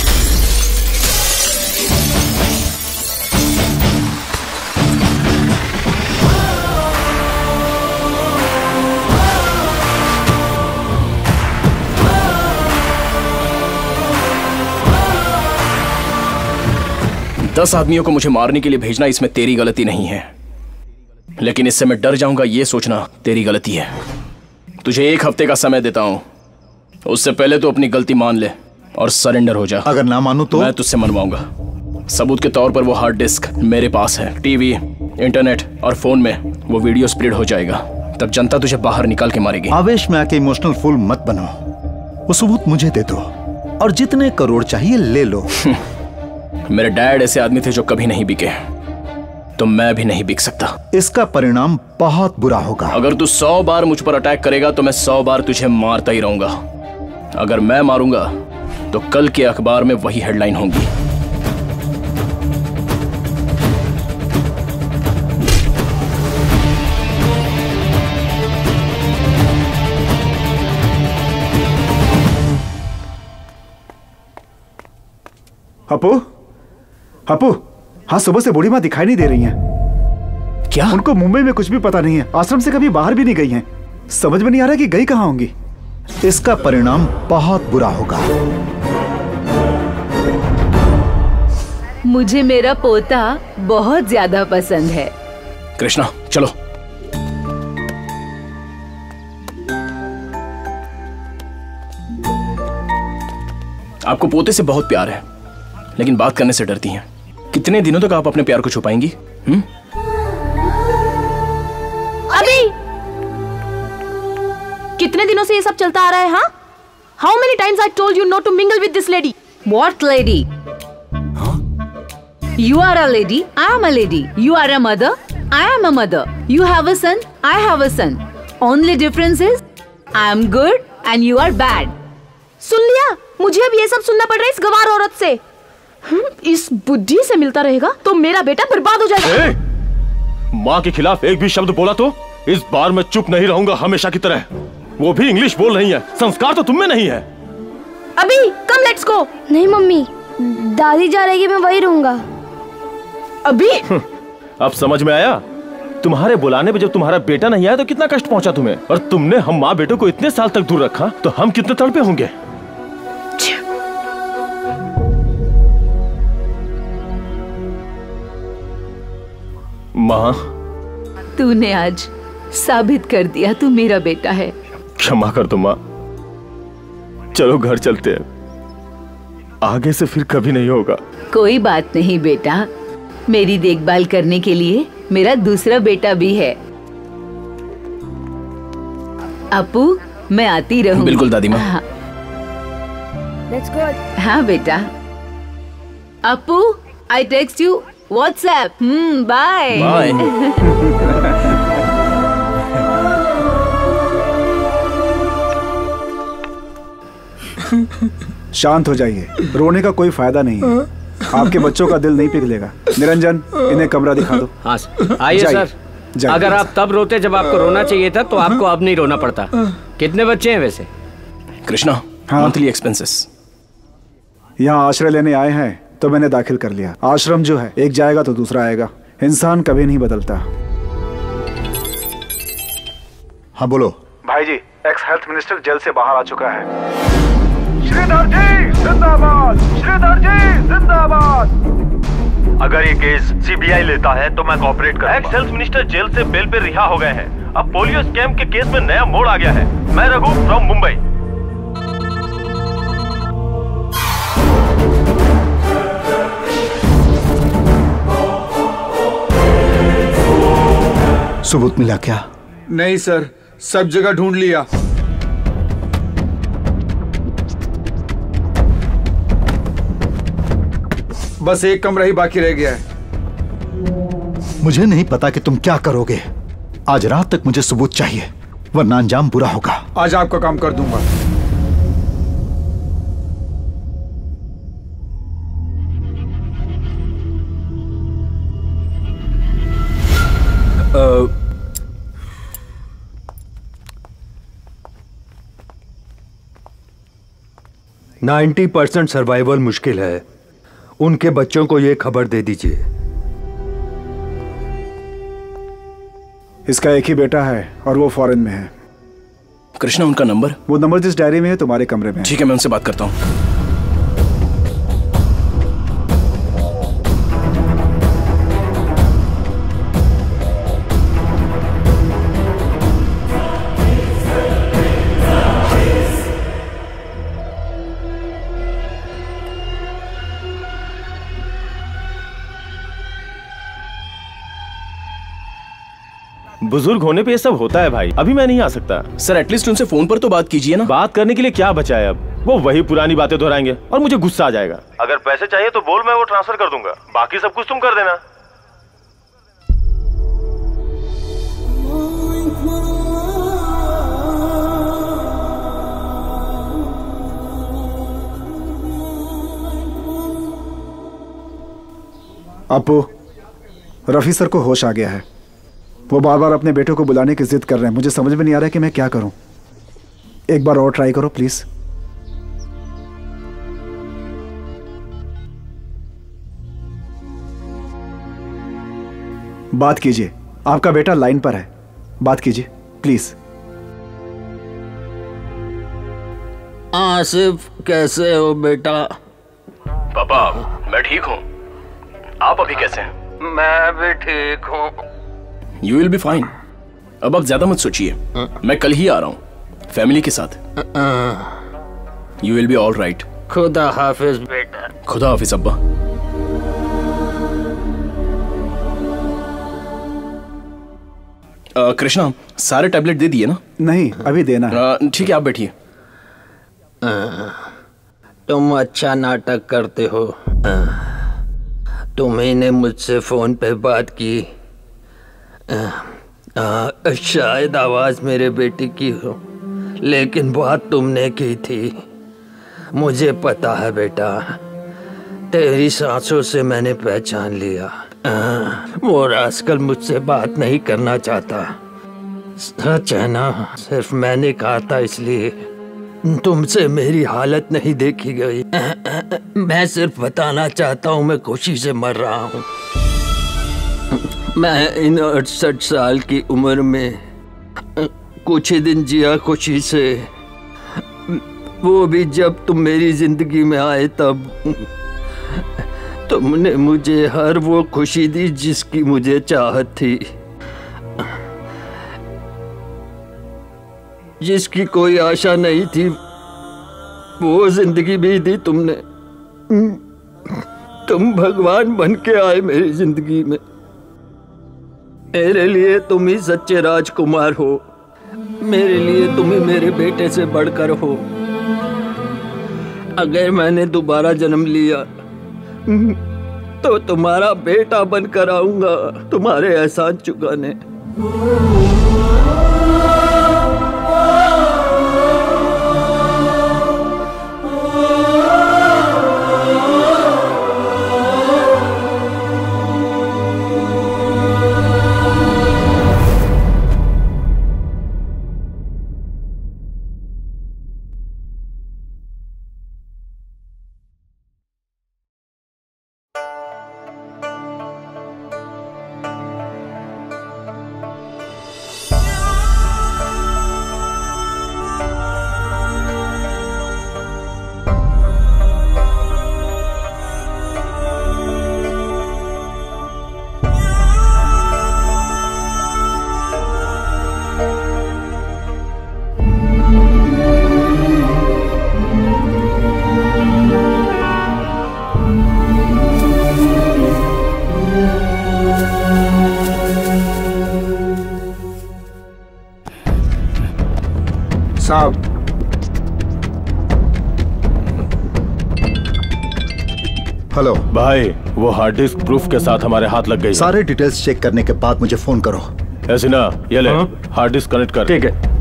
दस आदमियों को मुझे मारने के लिए भेजना इसमें तेरी गलती नहीं है, लेकिन इससे मैं डर जाऊंगा ये सोचना तेरी गलती है। तुझे 1 हफ्ते का समय देता हूं, उससे पहले तो अपनी गलती मान ले और सरेंडर हो जा। अगर ना मानू तो मैं तुझसे मनवाऊंगा। सबूत के तौर पर वो हार्ड डिस्क मेरे पास है। टीवी, इंटरनेट और फोन में वो वीडियो स्प्रेड हो जाएगा, तब जनता तुझे बाहर निकाल के मारेगी। आवेश में आके इमोशनल फूल मत बनो। वो सबूत मुझे दे दो और जितने करोड़ चाहिए ले लो। मेरे डैड ऐसे आदमी थे जो कभी नहीं बिके, तो मैं भी नहीं बिक सकता। इसका परिणाम बहुत बुरा होगा। अगर तू 100 बार मुझ पर अटैक करेगा तो मैं 100 बार तुझे मारता ही रहूंगा। अगर मैं मारूंगा तो कल के अखबार में वही हेडलाइन होगी। अपू, अपू, हाँ सुबह से बूढ़ी माँ दिखाई नहीं दे रही हैं। क्या? उनको मुंबई में कुछ भी पता नहीं है, आश्रम से कभी बाहर भी नहीं गई हैं। समझ में नहीं आ रहा कि गई कहाँ होंगी। इसका परिणाम बहुत बुरा होगा। मुझे मेरा पोता बहुत ज्यादा पसंद है। कृष्णा चलो। आपको पोते से बहुत प्यार है, लेकिन बात करने से डरती हैं। कितने दिनों तक आप अपने प्यार को छुपाएंगी? अभी कितने दिनों से ये सब चलता आ रहा है? हाँ, how many times I told you not to mingle with this lady? What lady? You are a lady, I am a lady. You are a mother, I am a mother. You have a son, I have a son. Only difference is I am good and you are bad. सुन लिया? मुझे अब ये सब सुनना पड़ रहा है इस गवार औरत से। इस बुद्धि से मिलता रहेगा तो मेरा बेटा बर्बाद हो जाएगा। माँ के खिलाफ एक भी शब्द बोला तो इस बार मैं चुप नहीं रहूंगा हमेशा की तरह। वो भी इंग्लिश बोल रही है, संस्कार तो तुम में नहीं है। अभी कम, लेट्स गो। नहीं मम्मी, दादी जा रही है, मैं वही रहूंगा। अभी अब समझ में आया? तुम्हारे बुलाने पे जब तुम्हारा बेटा नहीं आया तो कितना कष्ट पहुंचा तुम्हें, और तुमने हम माँ बेटों को इतने साल तक दूर रखा तो हम कितने तड़पे होंगे। माँ, तूने आज साबित कर दिया तू मेरा बेटा है। क्षमा कर दो माँ, चलो घर चलते हैं, आगे से फिर कभी नहीं होगा। कोई बात नहीं बेटा, मेरी देखभाल करने के लिए मेरा दूसरा बेटा भी है। अपू, मैं आती रहूं। बिल्कुल दादी माँ। हाँ। Let's go. हाँ बेटा। Apu, I text you WhatsApp. Bye. शांत हो जाइए, रोने का कोई फायदा नहीं है। आपके बच्चों का दिल नहीं पिघलेगा। निरंजन, इन्हें कमरा दिखा दो। हाँ आइए सर। अगर आप तब रोते जब आपको रोना चाहिए था तो आपको अब नहीं रोना पड़ता। कितने बच्चे हैं वैसे? Krishna, monthly expenses. यहाँ आश्रय लेने आए हैं तो मैंने दाखिल कर लिया। आश्रम जो है एक जाएगा तो दूसरा आएगा, इंसान कभी नहीं बदलता। हाँ बोलो। भाई जी, एक्स हेल्थ मिनिस्टर जेल से बाहर आ चुका है। श्रीधर जी जिंदाबाद, श्रीधर जी जिंदाबाद। अगर ये केस सीबीआई लेता है तो मैं कोऑपरेट करूंगा। एक्स हेल्थ मिनिस्टर जेल से बेल पे रिहा हो गए हैं। अब पोलियो स्कैम के केस में नया मोड़ आ गया है। मैं रघु फ्रॉम मुंबई। सबूत मिला क्या? नहीं सर, सब जगह ढूंढ लिया। बस एक कमरा ही बाकी रह गया है। मुझे नहीं पता कि तुम क्या करोगे। आज रात तक मुझे सबूत चाहिए, वरना अंजाम बुरा होगा। आज आपका काम कर दूंगा। अ 90% सर्वाइवल मुश्किल है। उनके बच्चों को ये खबर दे दीजिए। इसका एक ही बेटा है और वो फॉरेन में है। कृष्णा, उनका नंबर? वो नंबर जिस डायरी में है तुम्हारे कमरे में। ठीक है, मैं उनसे बात करता हूँ। बुजुर्ग होने पे ये सब होता है भाई। अभी मैं नहीं आ सकता। सर, एटलीस्ट उनसे फोन पर तो बात कीजिए ना। बात करने के लिए क्या बचा है अब? वो वही पुरानी बातें दोहराएंगे और मुझे गुस्सा आ जाएगा। अगर पैसे चाहिए तो बोल, मैं वो ट्रांसफर कर दूंगा। बाकी सब कुछ तुम कर देना। अपू, रफी सर को होश आ गया है। वो बार बार अपने बेटे को बुलाने की जिद कर रहे हैं। मुझे समझ में नहीं आ रहा है कि मैं क्या करूं। एक बार और ट्राई करो प्लीज। बात कीजिए, आपका बेटा लाइन पर है, बात कीजिए प्लीज। आसिफ कैसे हो बेटा? पापा मैं ठीक हूँ, आप अभी कैसे हैं? मैं भी ठीक हूँ। You will be fine. अब आप ज्यादा मत सोचिए, मैं कल ही आ रहा हूँ फैमिली के साथ। You will be all right. खुदा हाफिज बेटा। खुदा हाफिज अब्बा। कृष्णा सारे टैबलेट दे दिए ना? नहीं अभी देना है। ठीक है आप बैठिए। तुम अच्छा नाटक करते हो। तुम्ही ने मुझसे फोन पे बात की। शायद आवाज मेरे बेटे की हो, लेकिन बात तुमने की थी। मुझे पता है बेटा, तेरी सांसों से मैंने पहचान लिया। वो रास्कल मुझसे बात नहीं करना चाहता। सच है ना, सिर्फ मैंने कहा था इसलिए तुमसे मेरी हालत नहीं देखी गई। मैं सिर्फ बताना चाहता हूँ मैं खुशी से मर रहा हूँ। मैं इन 68 साल की उम्र में कुछ ही दिन जिया खुशी से, वो भी जब तुम मेरी जिंदगी में आए तब। तुमने मुझे हर वो खुशी दी जिसकी मुझे चाहत थी, जिसकी कोई आशा नहीं थी, वो जिंदगी भी दी तुमने। तुम भगवान बन के आए मेरी जिंदगी में। मेरे लिए तुम ही सच्चे राजकुमार हो, मेरे लिए तुम ही मेरे बेटे से बढ़कर हो। अगर मैंने दोबारा जन्म लिया तो तुम्हारा बेटा बनकर आऊंगा तुम्हारे एहसान चुकाने। हेलो भाई, वो हार्ड डिस्क प्रूफ के साथ हमारे हाथ लग गई। सारे डिटेल्स चेक करने के बाद मुझे फोन करो। ऐसे ना, ये ले हार्ड डिस्क कनेक्ट कर। ठीक है।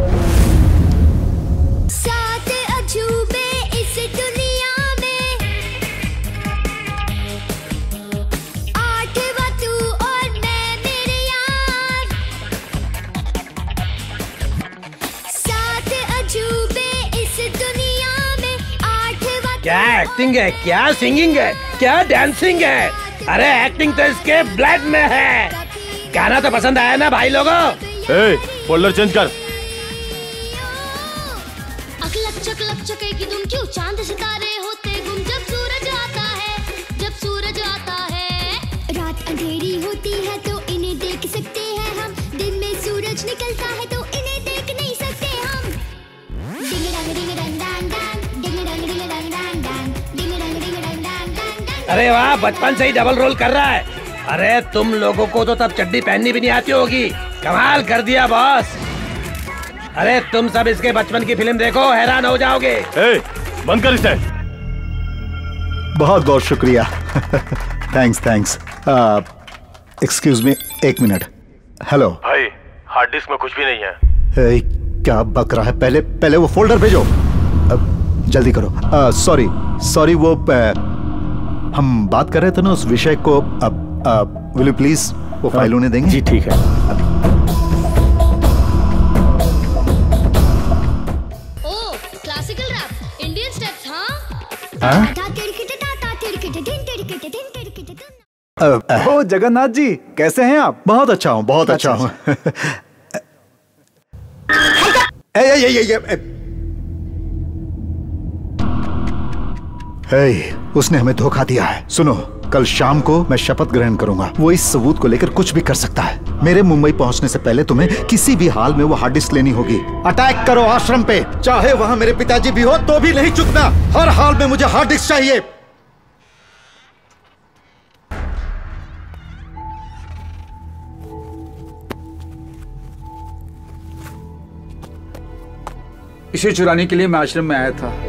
क्या एक्टिंग है, क्या सिंगिंग है, क्या डांसिंग है। अरे एक्टिंग तो इसके ब्लड में है। गाना तो पसंद आया ना भाई लोगों? फोल्डर चेंज कर। अकलक चकलक चके की धुन क्यों चांद सितारे होते गुम जब सूरज आता है, जब सूरज आता है। रात अंधेरी होती है तो इन्हें देख सकते हैं हम, दिन में सूरज निकलता है तो इन्हें देख नहीं सकते हम। डिंग डंग डिंग डंग डंग डंग, डिंग डंग डिंग डंग डंग डंग, डिंग डंग डिंग डंग डंग डंग। अरे वाह, बचपन से ही डबल रोल कर रहा है। अरे तुम लोगों को तो तब चड्डी पहननी भी नहीं आती होगी। कमाल कर दिया बॉस। अरे तुम सब इसके बचपन की फिल्म देखो, हैरान हो जाओगे। बंद कर इसे। बहुत बहुत शुक्रिया। Thanks thanks. एक्सक्यूज मी, एक मिनट। हेलो भाई, हार्ड डिस्क में कुछ भी नहीं है। क्या बक रहा है? पहले वो फोल्डर भेजो। जल्दी करो। सॉरी वो हम बात कर रहे थे ना उस विषय को। विल यू प्लीज वो फाइल उन्हें देंगे? जी ठीक है। Oh classical rap, Indian steps. हाँ। ओ जगन्नाथ जी, कैसे हैं आप? बहुत अच्छा हूँ, बहुत अच्छा हूँ। उसने हमें धोखा दिया है। सुनो, कल शाम को मैं शपथ ग्रहण करूंगा। वो इस सबूत को लेकर कुछ भी कर सकता है। मेरे मुंबई पहुंचने से पहले तुम्हें किसी भी हाल में वो हार्ड डिस्क लेनी होगी। अटैक करो आश्रम पे, चाहे वहां मेरे पिताजी भी हो तो भी नहीं चुकना। हर हाल में मुझे हार्ड डिस्क चाहिए। इसे चुराने के लिए मैं आश्रम में आया था।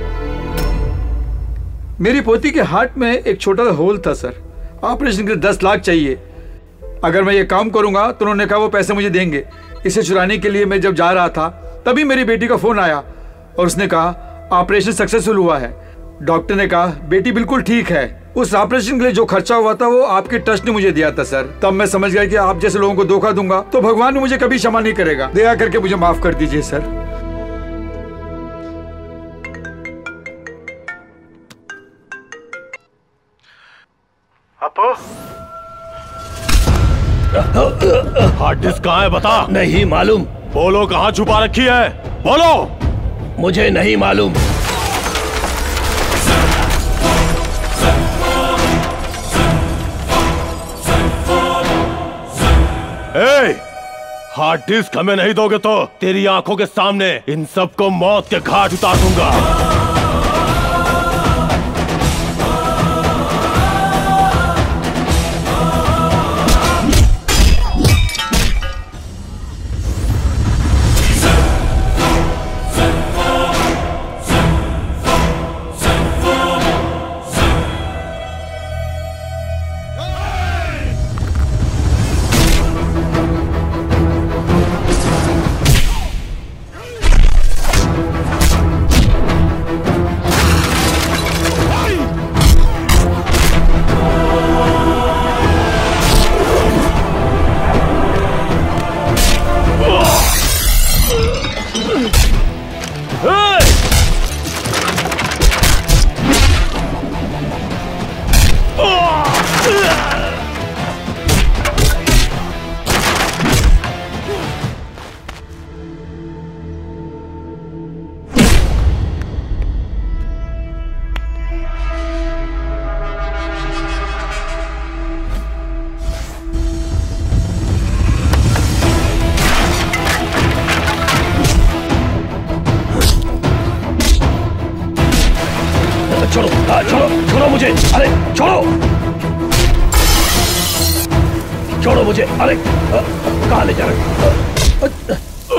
मेरी पोती के हार्ट में एक छोटा सा होल था सर। ऑपरेशन के 10 लाख चाहिए। अगर मैं ये काम करूंगा तो उन्होंने कहा वो पैसे मुझे देंगे। इसे चुराने के लिए मैं जब जा रहा था तभी मेरी बेटी का फोन आया और उसने कहा ऑपरेशन सक्सेसफुल हुआ है। डॉक्टर ने कहा बेटी बिल्कुल ठीक है। उस ऑपरेशन के लिए जो खर्चा हुआ था वो आपके ट्रस्ट ने मुझे दिया था सर। तब मैं समझ गया कि आप जैसे लोगों को धोखा दूंगा तो भगवान मुझे कभी क्षमा नहीं करेगा। दया करके मुझे माफ कर दीजिए सर। हार्ड डिस्क कहाँ है बता। नहीं मालूम। बोलो कहाँ छुपा रखी है, बोलो। मुझे नहीं मालूम। हार्ड डिस्क हमें नहीं दोगे तो तेरी आंखों के सामने इन सबको मौत के घाट उतार दूंगा। छोड़ो मुझे, अरे छोड़ो, छोड़ो मुझे, अरे कहाँ ले जा रहे?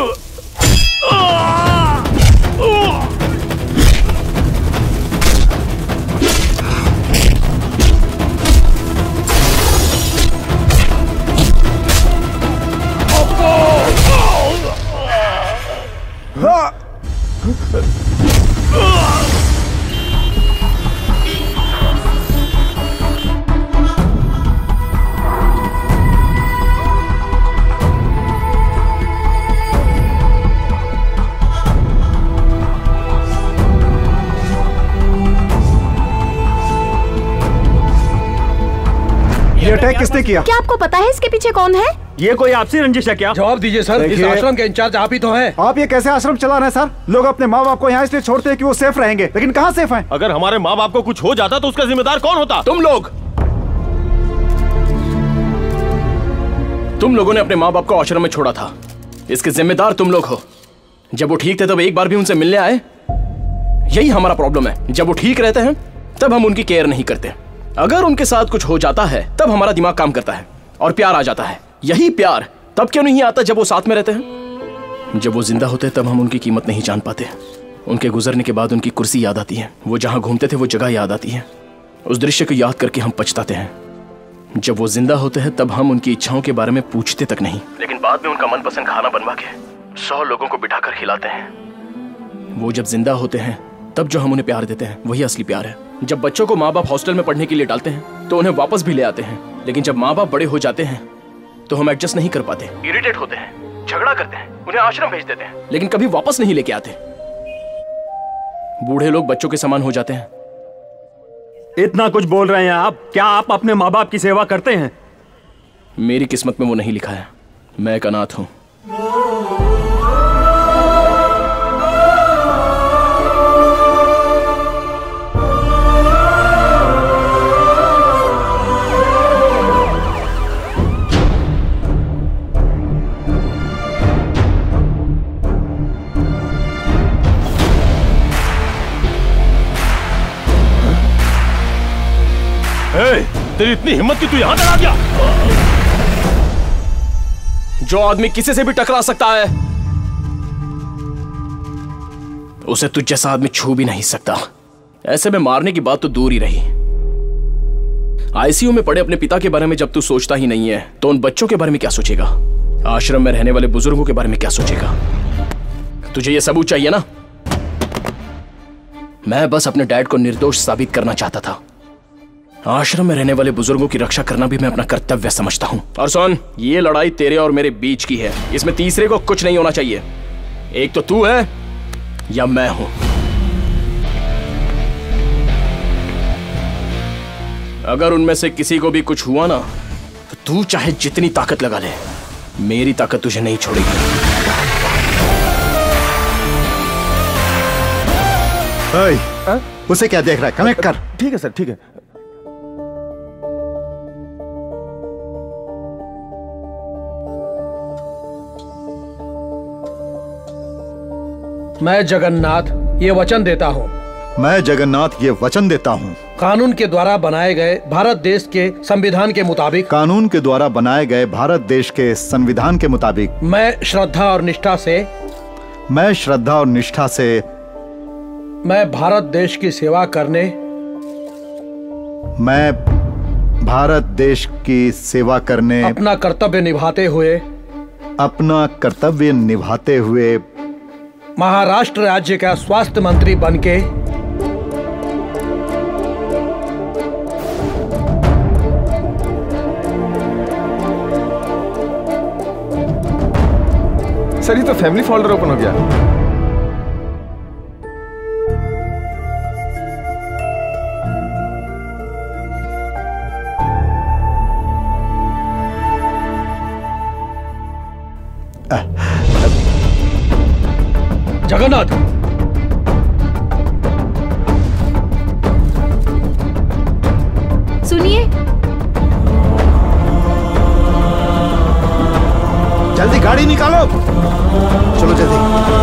ये अटैक किसने किया? क्या आपको पता है इसके पीछे कौन है? ये कोई आपसी रंजिश है क्या? जवाब दीजिए सर, इस आश्रम के इंचार्ज आप ही तो हैं। आप ये कैसे आश्रम चला रहे हैं सर? लोग अपने माँ बाप को यहाँ इसलिए छोड़ते हैं कि वो सेफ रहेंगे, लेकिन कहाँ सेफ हैं? अगर हमारे माँ बाप को कुछ हो जाता तो उसका जिम्मेदार कौन होता? तुम लोग। तुम लोगों ने अपने माँ बाप को आश्रम में छोड़ा था, इसके जिम्मेदार तुम लोग हो। जब वो ठीक थे तब एक बार भी उनसे मिलने आए? यही हमारा प्रॉब्लम है, जब वो ठीक रहते हैं तब हम उनकी केयर नहीं करते। अगर उनके साथ कुछ हो जाता है तब हमारा दिमाग काम करता है और प्यार आ जाता है। यही प्यार तब क्यों नहीं आता जब वो साथ में रहते हैं? जब वो जिंदा होते हैं तब हम उनकी कीमत नहीं जान पाते। उनके गुजरने के बाद उनकी कुर्सी याद आती है, वो जहां घूमते थे वो जगह याद आती है। उस दृश्य को याद करके हम पछताते हैं। जब वो जिंदा होते हैं तब हम उनकी इच्छाओं के बारे में पूछते तक नहीं, लेकिन बाद में उनका मनपसंद खाना बनवा के 100 लोगों को बिठाकर खिलाते हैं। वो जब जिंदा होते हैं तब जो हम उन्हें प्यार देते हैं वही असली प्यार है। जब बच्चों को माँ बाप हॉस्टल में पढ़ने के लिए डालते हैं तो उन्हें वापस भी ले आते हैं, लेकिन जब माँ बाप बड़े हो जाते हैं तो हम एडजस्ट नहीं कर पाते, इरिटेट होते हैं, झगड़ा करते हैं, उन्हें आश्रम भेज देते हैं, लेकिन कभी वापस नहीं लेके आते। बूढ़े लोग बच्चों के समान हो जाते हैं, इतना कुछ बोल रहे हैं आप, क्या आप अपने माँ बाप की सेवा करते हैं? मेरी किस्मत में वो नहीं लिखा है। मैं एक अनाथ हूं। तेरी इतनी हिम्मत कि तू यहां तक आ गया? जो आदमी किसी से भी टकरा सकता है उसे तुझ जैसा आदमी छू भी नहीं सकता। ऐसे में मारने की बात तो दूर ही रही। आईसीयू में पड़े अपने पिता के बारे में जब तू सोचता ही नहीं है तो उन बच्चों के बारे में क्या सोचेगा? आश्रम में रहने वाले बुजुर्गों के बारे में क्या सोचेगा? तुझे यह सबूत चाहिए ना? मैं बस अपने डैड को निर्दोष साबित करना चाहता था। आश्रम में रहने वाले बुजुर्गों की रक्षा करना भी मैं अपना कर्तव्य समझता हूं। और सुन, ये लड़ाई तेरे और मेरे बीच की है। इसमें तीसरे को कुछ नहीं होना चाहिए। एक तो तू है या मैं हूं। अगर उनमें से किसी को भी कुछ हुआ ना तो तू चाहे जितनी ताकत लगा ले, मेरी ताकत तुझे नहीं छोड़ेगी। उसे क्या देख रहा है? कनेक्ट कर। ठीक है सर, ठीक है। मैं जगन्नाथ ये वचन देता हूँ। मैं जगन्नाथ ये वचन देता हूँ। कानून के द्वारा बनाए गए भारत देश के संविधान के मुताबिक। कानून के द्वारा बनाए गए भारत देश के संविधान के मुताबिक। मैं श्रद्धा और निष्ठा से। मैं श्रद्धा और निष्ठा से। मैं भारत देश की सेवा करने। मैं भारत देश की सेवा करने। अपना कर्तव्य निभाते हुए। अपना कर्तव्य निभाते हुए। महाराष्ट्र राज्य का स्वास्थ्य मंत्री बनके। सर ये तो फैमिली फोल्डर ओपन हो गया। जगन्नाथ, सुनिए। जल्दी गाड़ी निकालो। चलो जल्दी।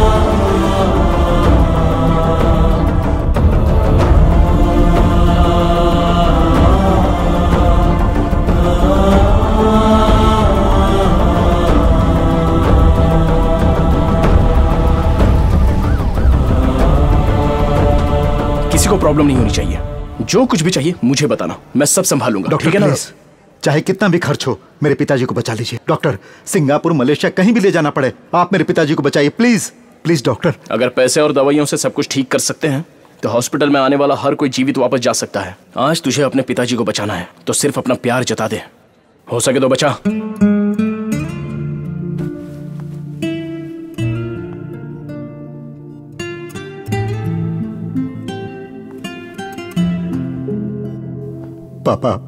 किसी को प्रॉब्लम नहीं होनी चाहिए। जो कुछ भी चाहिए मुझे बताना, मैं सब संभालूंगा। डॉक्टर, ठीक है ना? चाहे कितना भी खर्च हो, मेरे पिताजी को बचा लीजिए। डॉक्टर, सिंगापुर, मलेशिया कहीं भी ले जाना पड़े, आप मेरे पिताजी को बचाइए प्लीज। Please doctor. अगर पैसे और दवाइयों से सब कुछ ठीक कर सकते हैं तो हॉस्पिटल में आने वाला हर कोई जीवित वापस जा सकता है। आज तुझे अपने पिताजी को बचाना है तो सिर्फ अपना प्यार जता दे। हो सके तो बचा। पापा,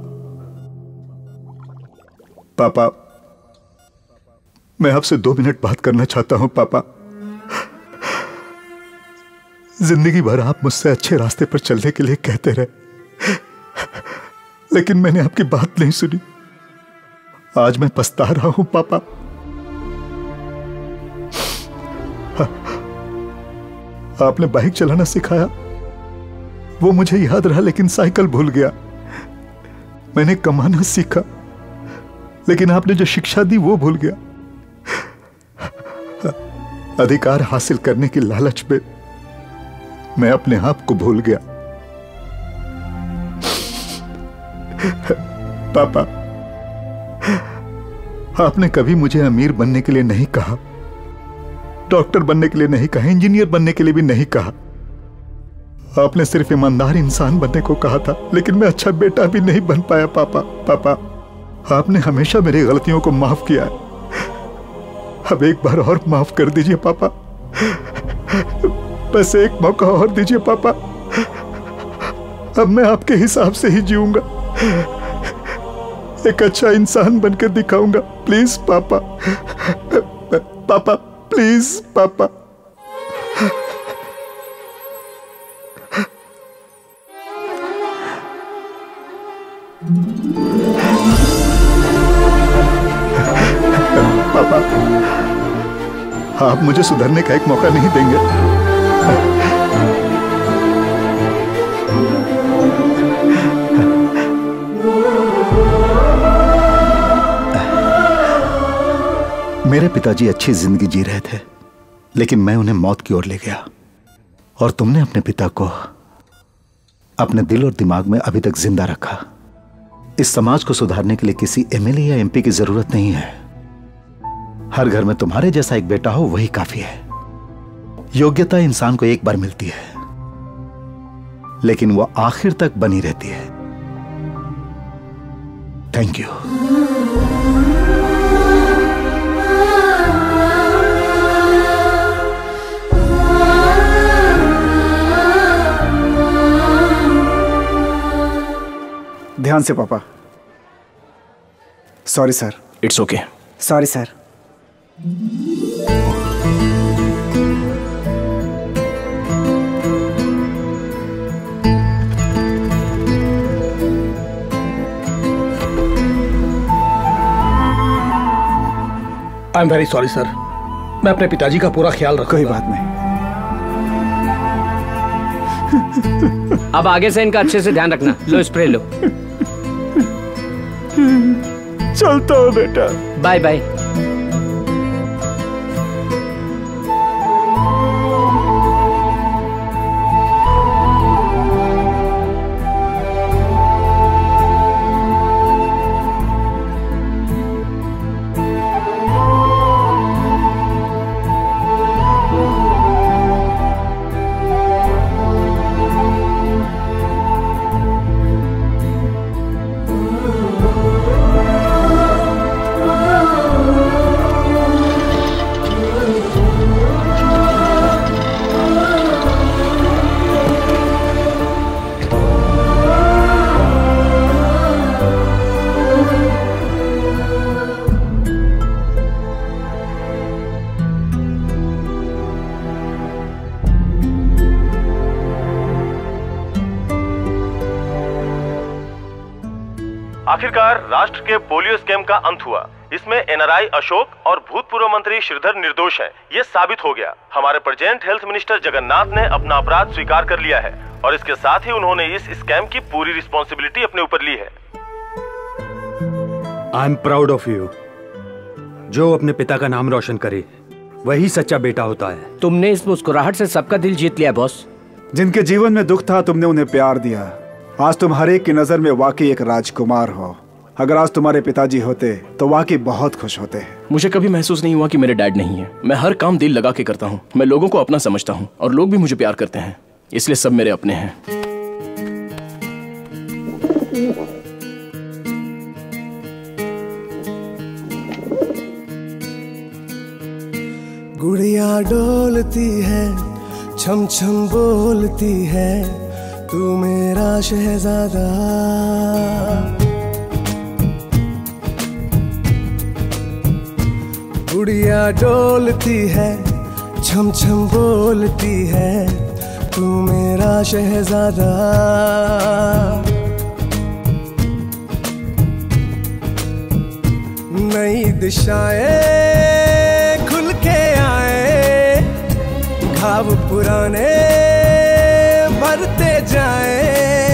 पापा, मैं आपसे 2 मिनट बात करना चाहता हूं। पापा, जिंदगी भर आप मुझसे अच्छे रास्ते पर चलने के लिए कहते रहे, लेकिन मैंने आपकी बात नहीं सुनी। आज मैं पछता रहा हूं पापा। आपने बाइक चलाना सिखाया, वो मुझे याद रहा, लेकिन साइकिल भूल गया। मैंने कमाना सीखा, लेकिन आपने जो शिक्षा दी वो भूल गया। अधिकार हासिल करने की लालच में मैं अपने आप को भूल गया। पापा, आपने कभी मुझे अमीर बनने के लिए नहीं कहा, डॉक्टर बनने के लिए नहीं कहा, इंजीनियर बनने के लिए भी नहीं कहा। आपने सिर्फ ईमानदार इंसान बनने को कहा था, लेकिन मैं अच्छा बेटा भी नहीं बन पाया। पापा, पापा, आपने हमेशा मेरी गलतियों को माफ किया है। अब एक बार और माफ कर दीजिए पापा, बस एक मौका और दीजिए पापा। अब मैं आपके हिसाब से ही जीऊंगा, एक अच्छा इंसान बनकर दिखाऊंगा। प्लीज पापा, पापा प्लीज पापा। पापा, आप मुझे सुधरने का एक मौका नहीं देंगे? मेरे पिताजी अच्छी जिंदगी जी रहे थे, लेकिन मैं उन्हें मौत की ओर ले गया और तुमने अपने पिता को अपने दिल और दिमाग में अभी तक जिंदा रखा। इस समाज को सुधारने के लिए किसी एमएलए या एमपी की जरूरत नहीं है। हर घर में तुम्हारे जैसा एक बेटा हो वही काफी है। योग्यता इंसान को एक बार मिलती है, लेकिन वो आखिर तक बनी रहती है। Thank you. ध्यान से पापा। Sorry sir. It's okay. Sorry sir. I am very sorry sir. मैं अपने पिताजी का पूरा ख्याल रखूंगा। कोई बात नहीं। अब आगे से इनका अच्छे से ध्यान रखना। लो स्प्रे लो। चलता हूँ बेटा। Bye bye. आखिरकार राष्ट्र के पोलियो स्कैम का अंत हुआ। इसमें एनआरआई अशोक और भूतपूर्व मंत्री श्रीधर निर्दोष हैं। ये साबित हो गया। हमारे प्रेजेंट हेल्थ मिनिस्टर जगन्नाथ ने अपना अपराध स्वीकार कर लिया है और इसके साथ ही उन्होंने इस स्कैम की पूरी रिस्पॉन्सिबिलिटी अपने ऊपर ली है। I am proud of you. जो अपने पिता का नाम रोशन करे वही सच्चा बेटा होता है। तुमने इस मुस्कुराहट से सबका दिल जीत लिया बॉस। जिनके जीवन में दुख था तुमने उन्हें प्यार दिया। आज तुम हर एक की नजर में वाकई एक राजकुमार हो। अगर आज तुम्हारे पिताजी होते तो वाकई बहुत खुश होते। मुझे कभी महसूस नहीं हुआ कि मेरे डैड नहीं है। मैं हर काम दिल लगा के करता हूँ। मैं लोगों को अपना समझता हूँ और लोग भी मुझे प्यार करते हैं, इसलिए सब मेरे अपने हैं। गुड़िया डोलती है, छम छम बोलती है, तू मेरा शहजादा। गुड़िया डोलती है, छम छम बोलती है, तू मेरा शहजादा। नई दिशाएं खुल के आए, घाव पुराने भरते जाए।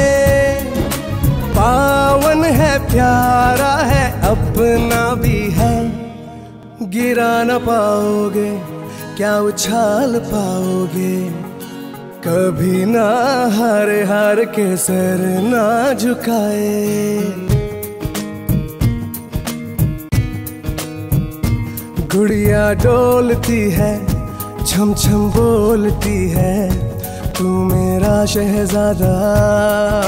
पावन है, प्यारा है, अपना भी है। गिरा न पाओगे, क्या उछाल पाओगे। कभी ना हारे, हार के सर ना झुकाए। गुड़िया डोलती है, छम छम बोलती है, तू मेरा शहजादा।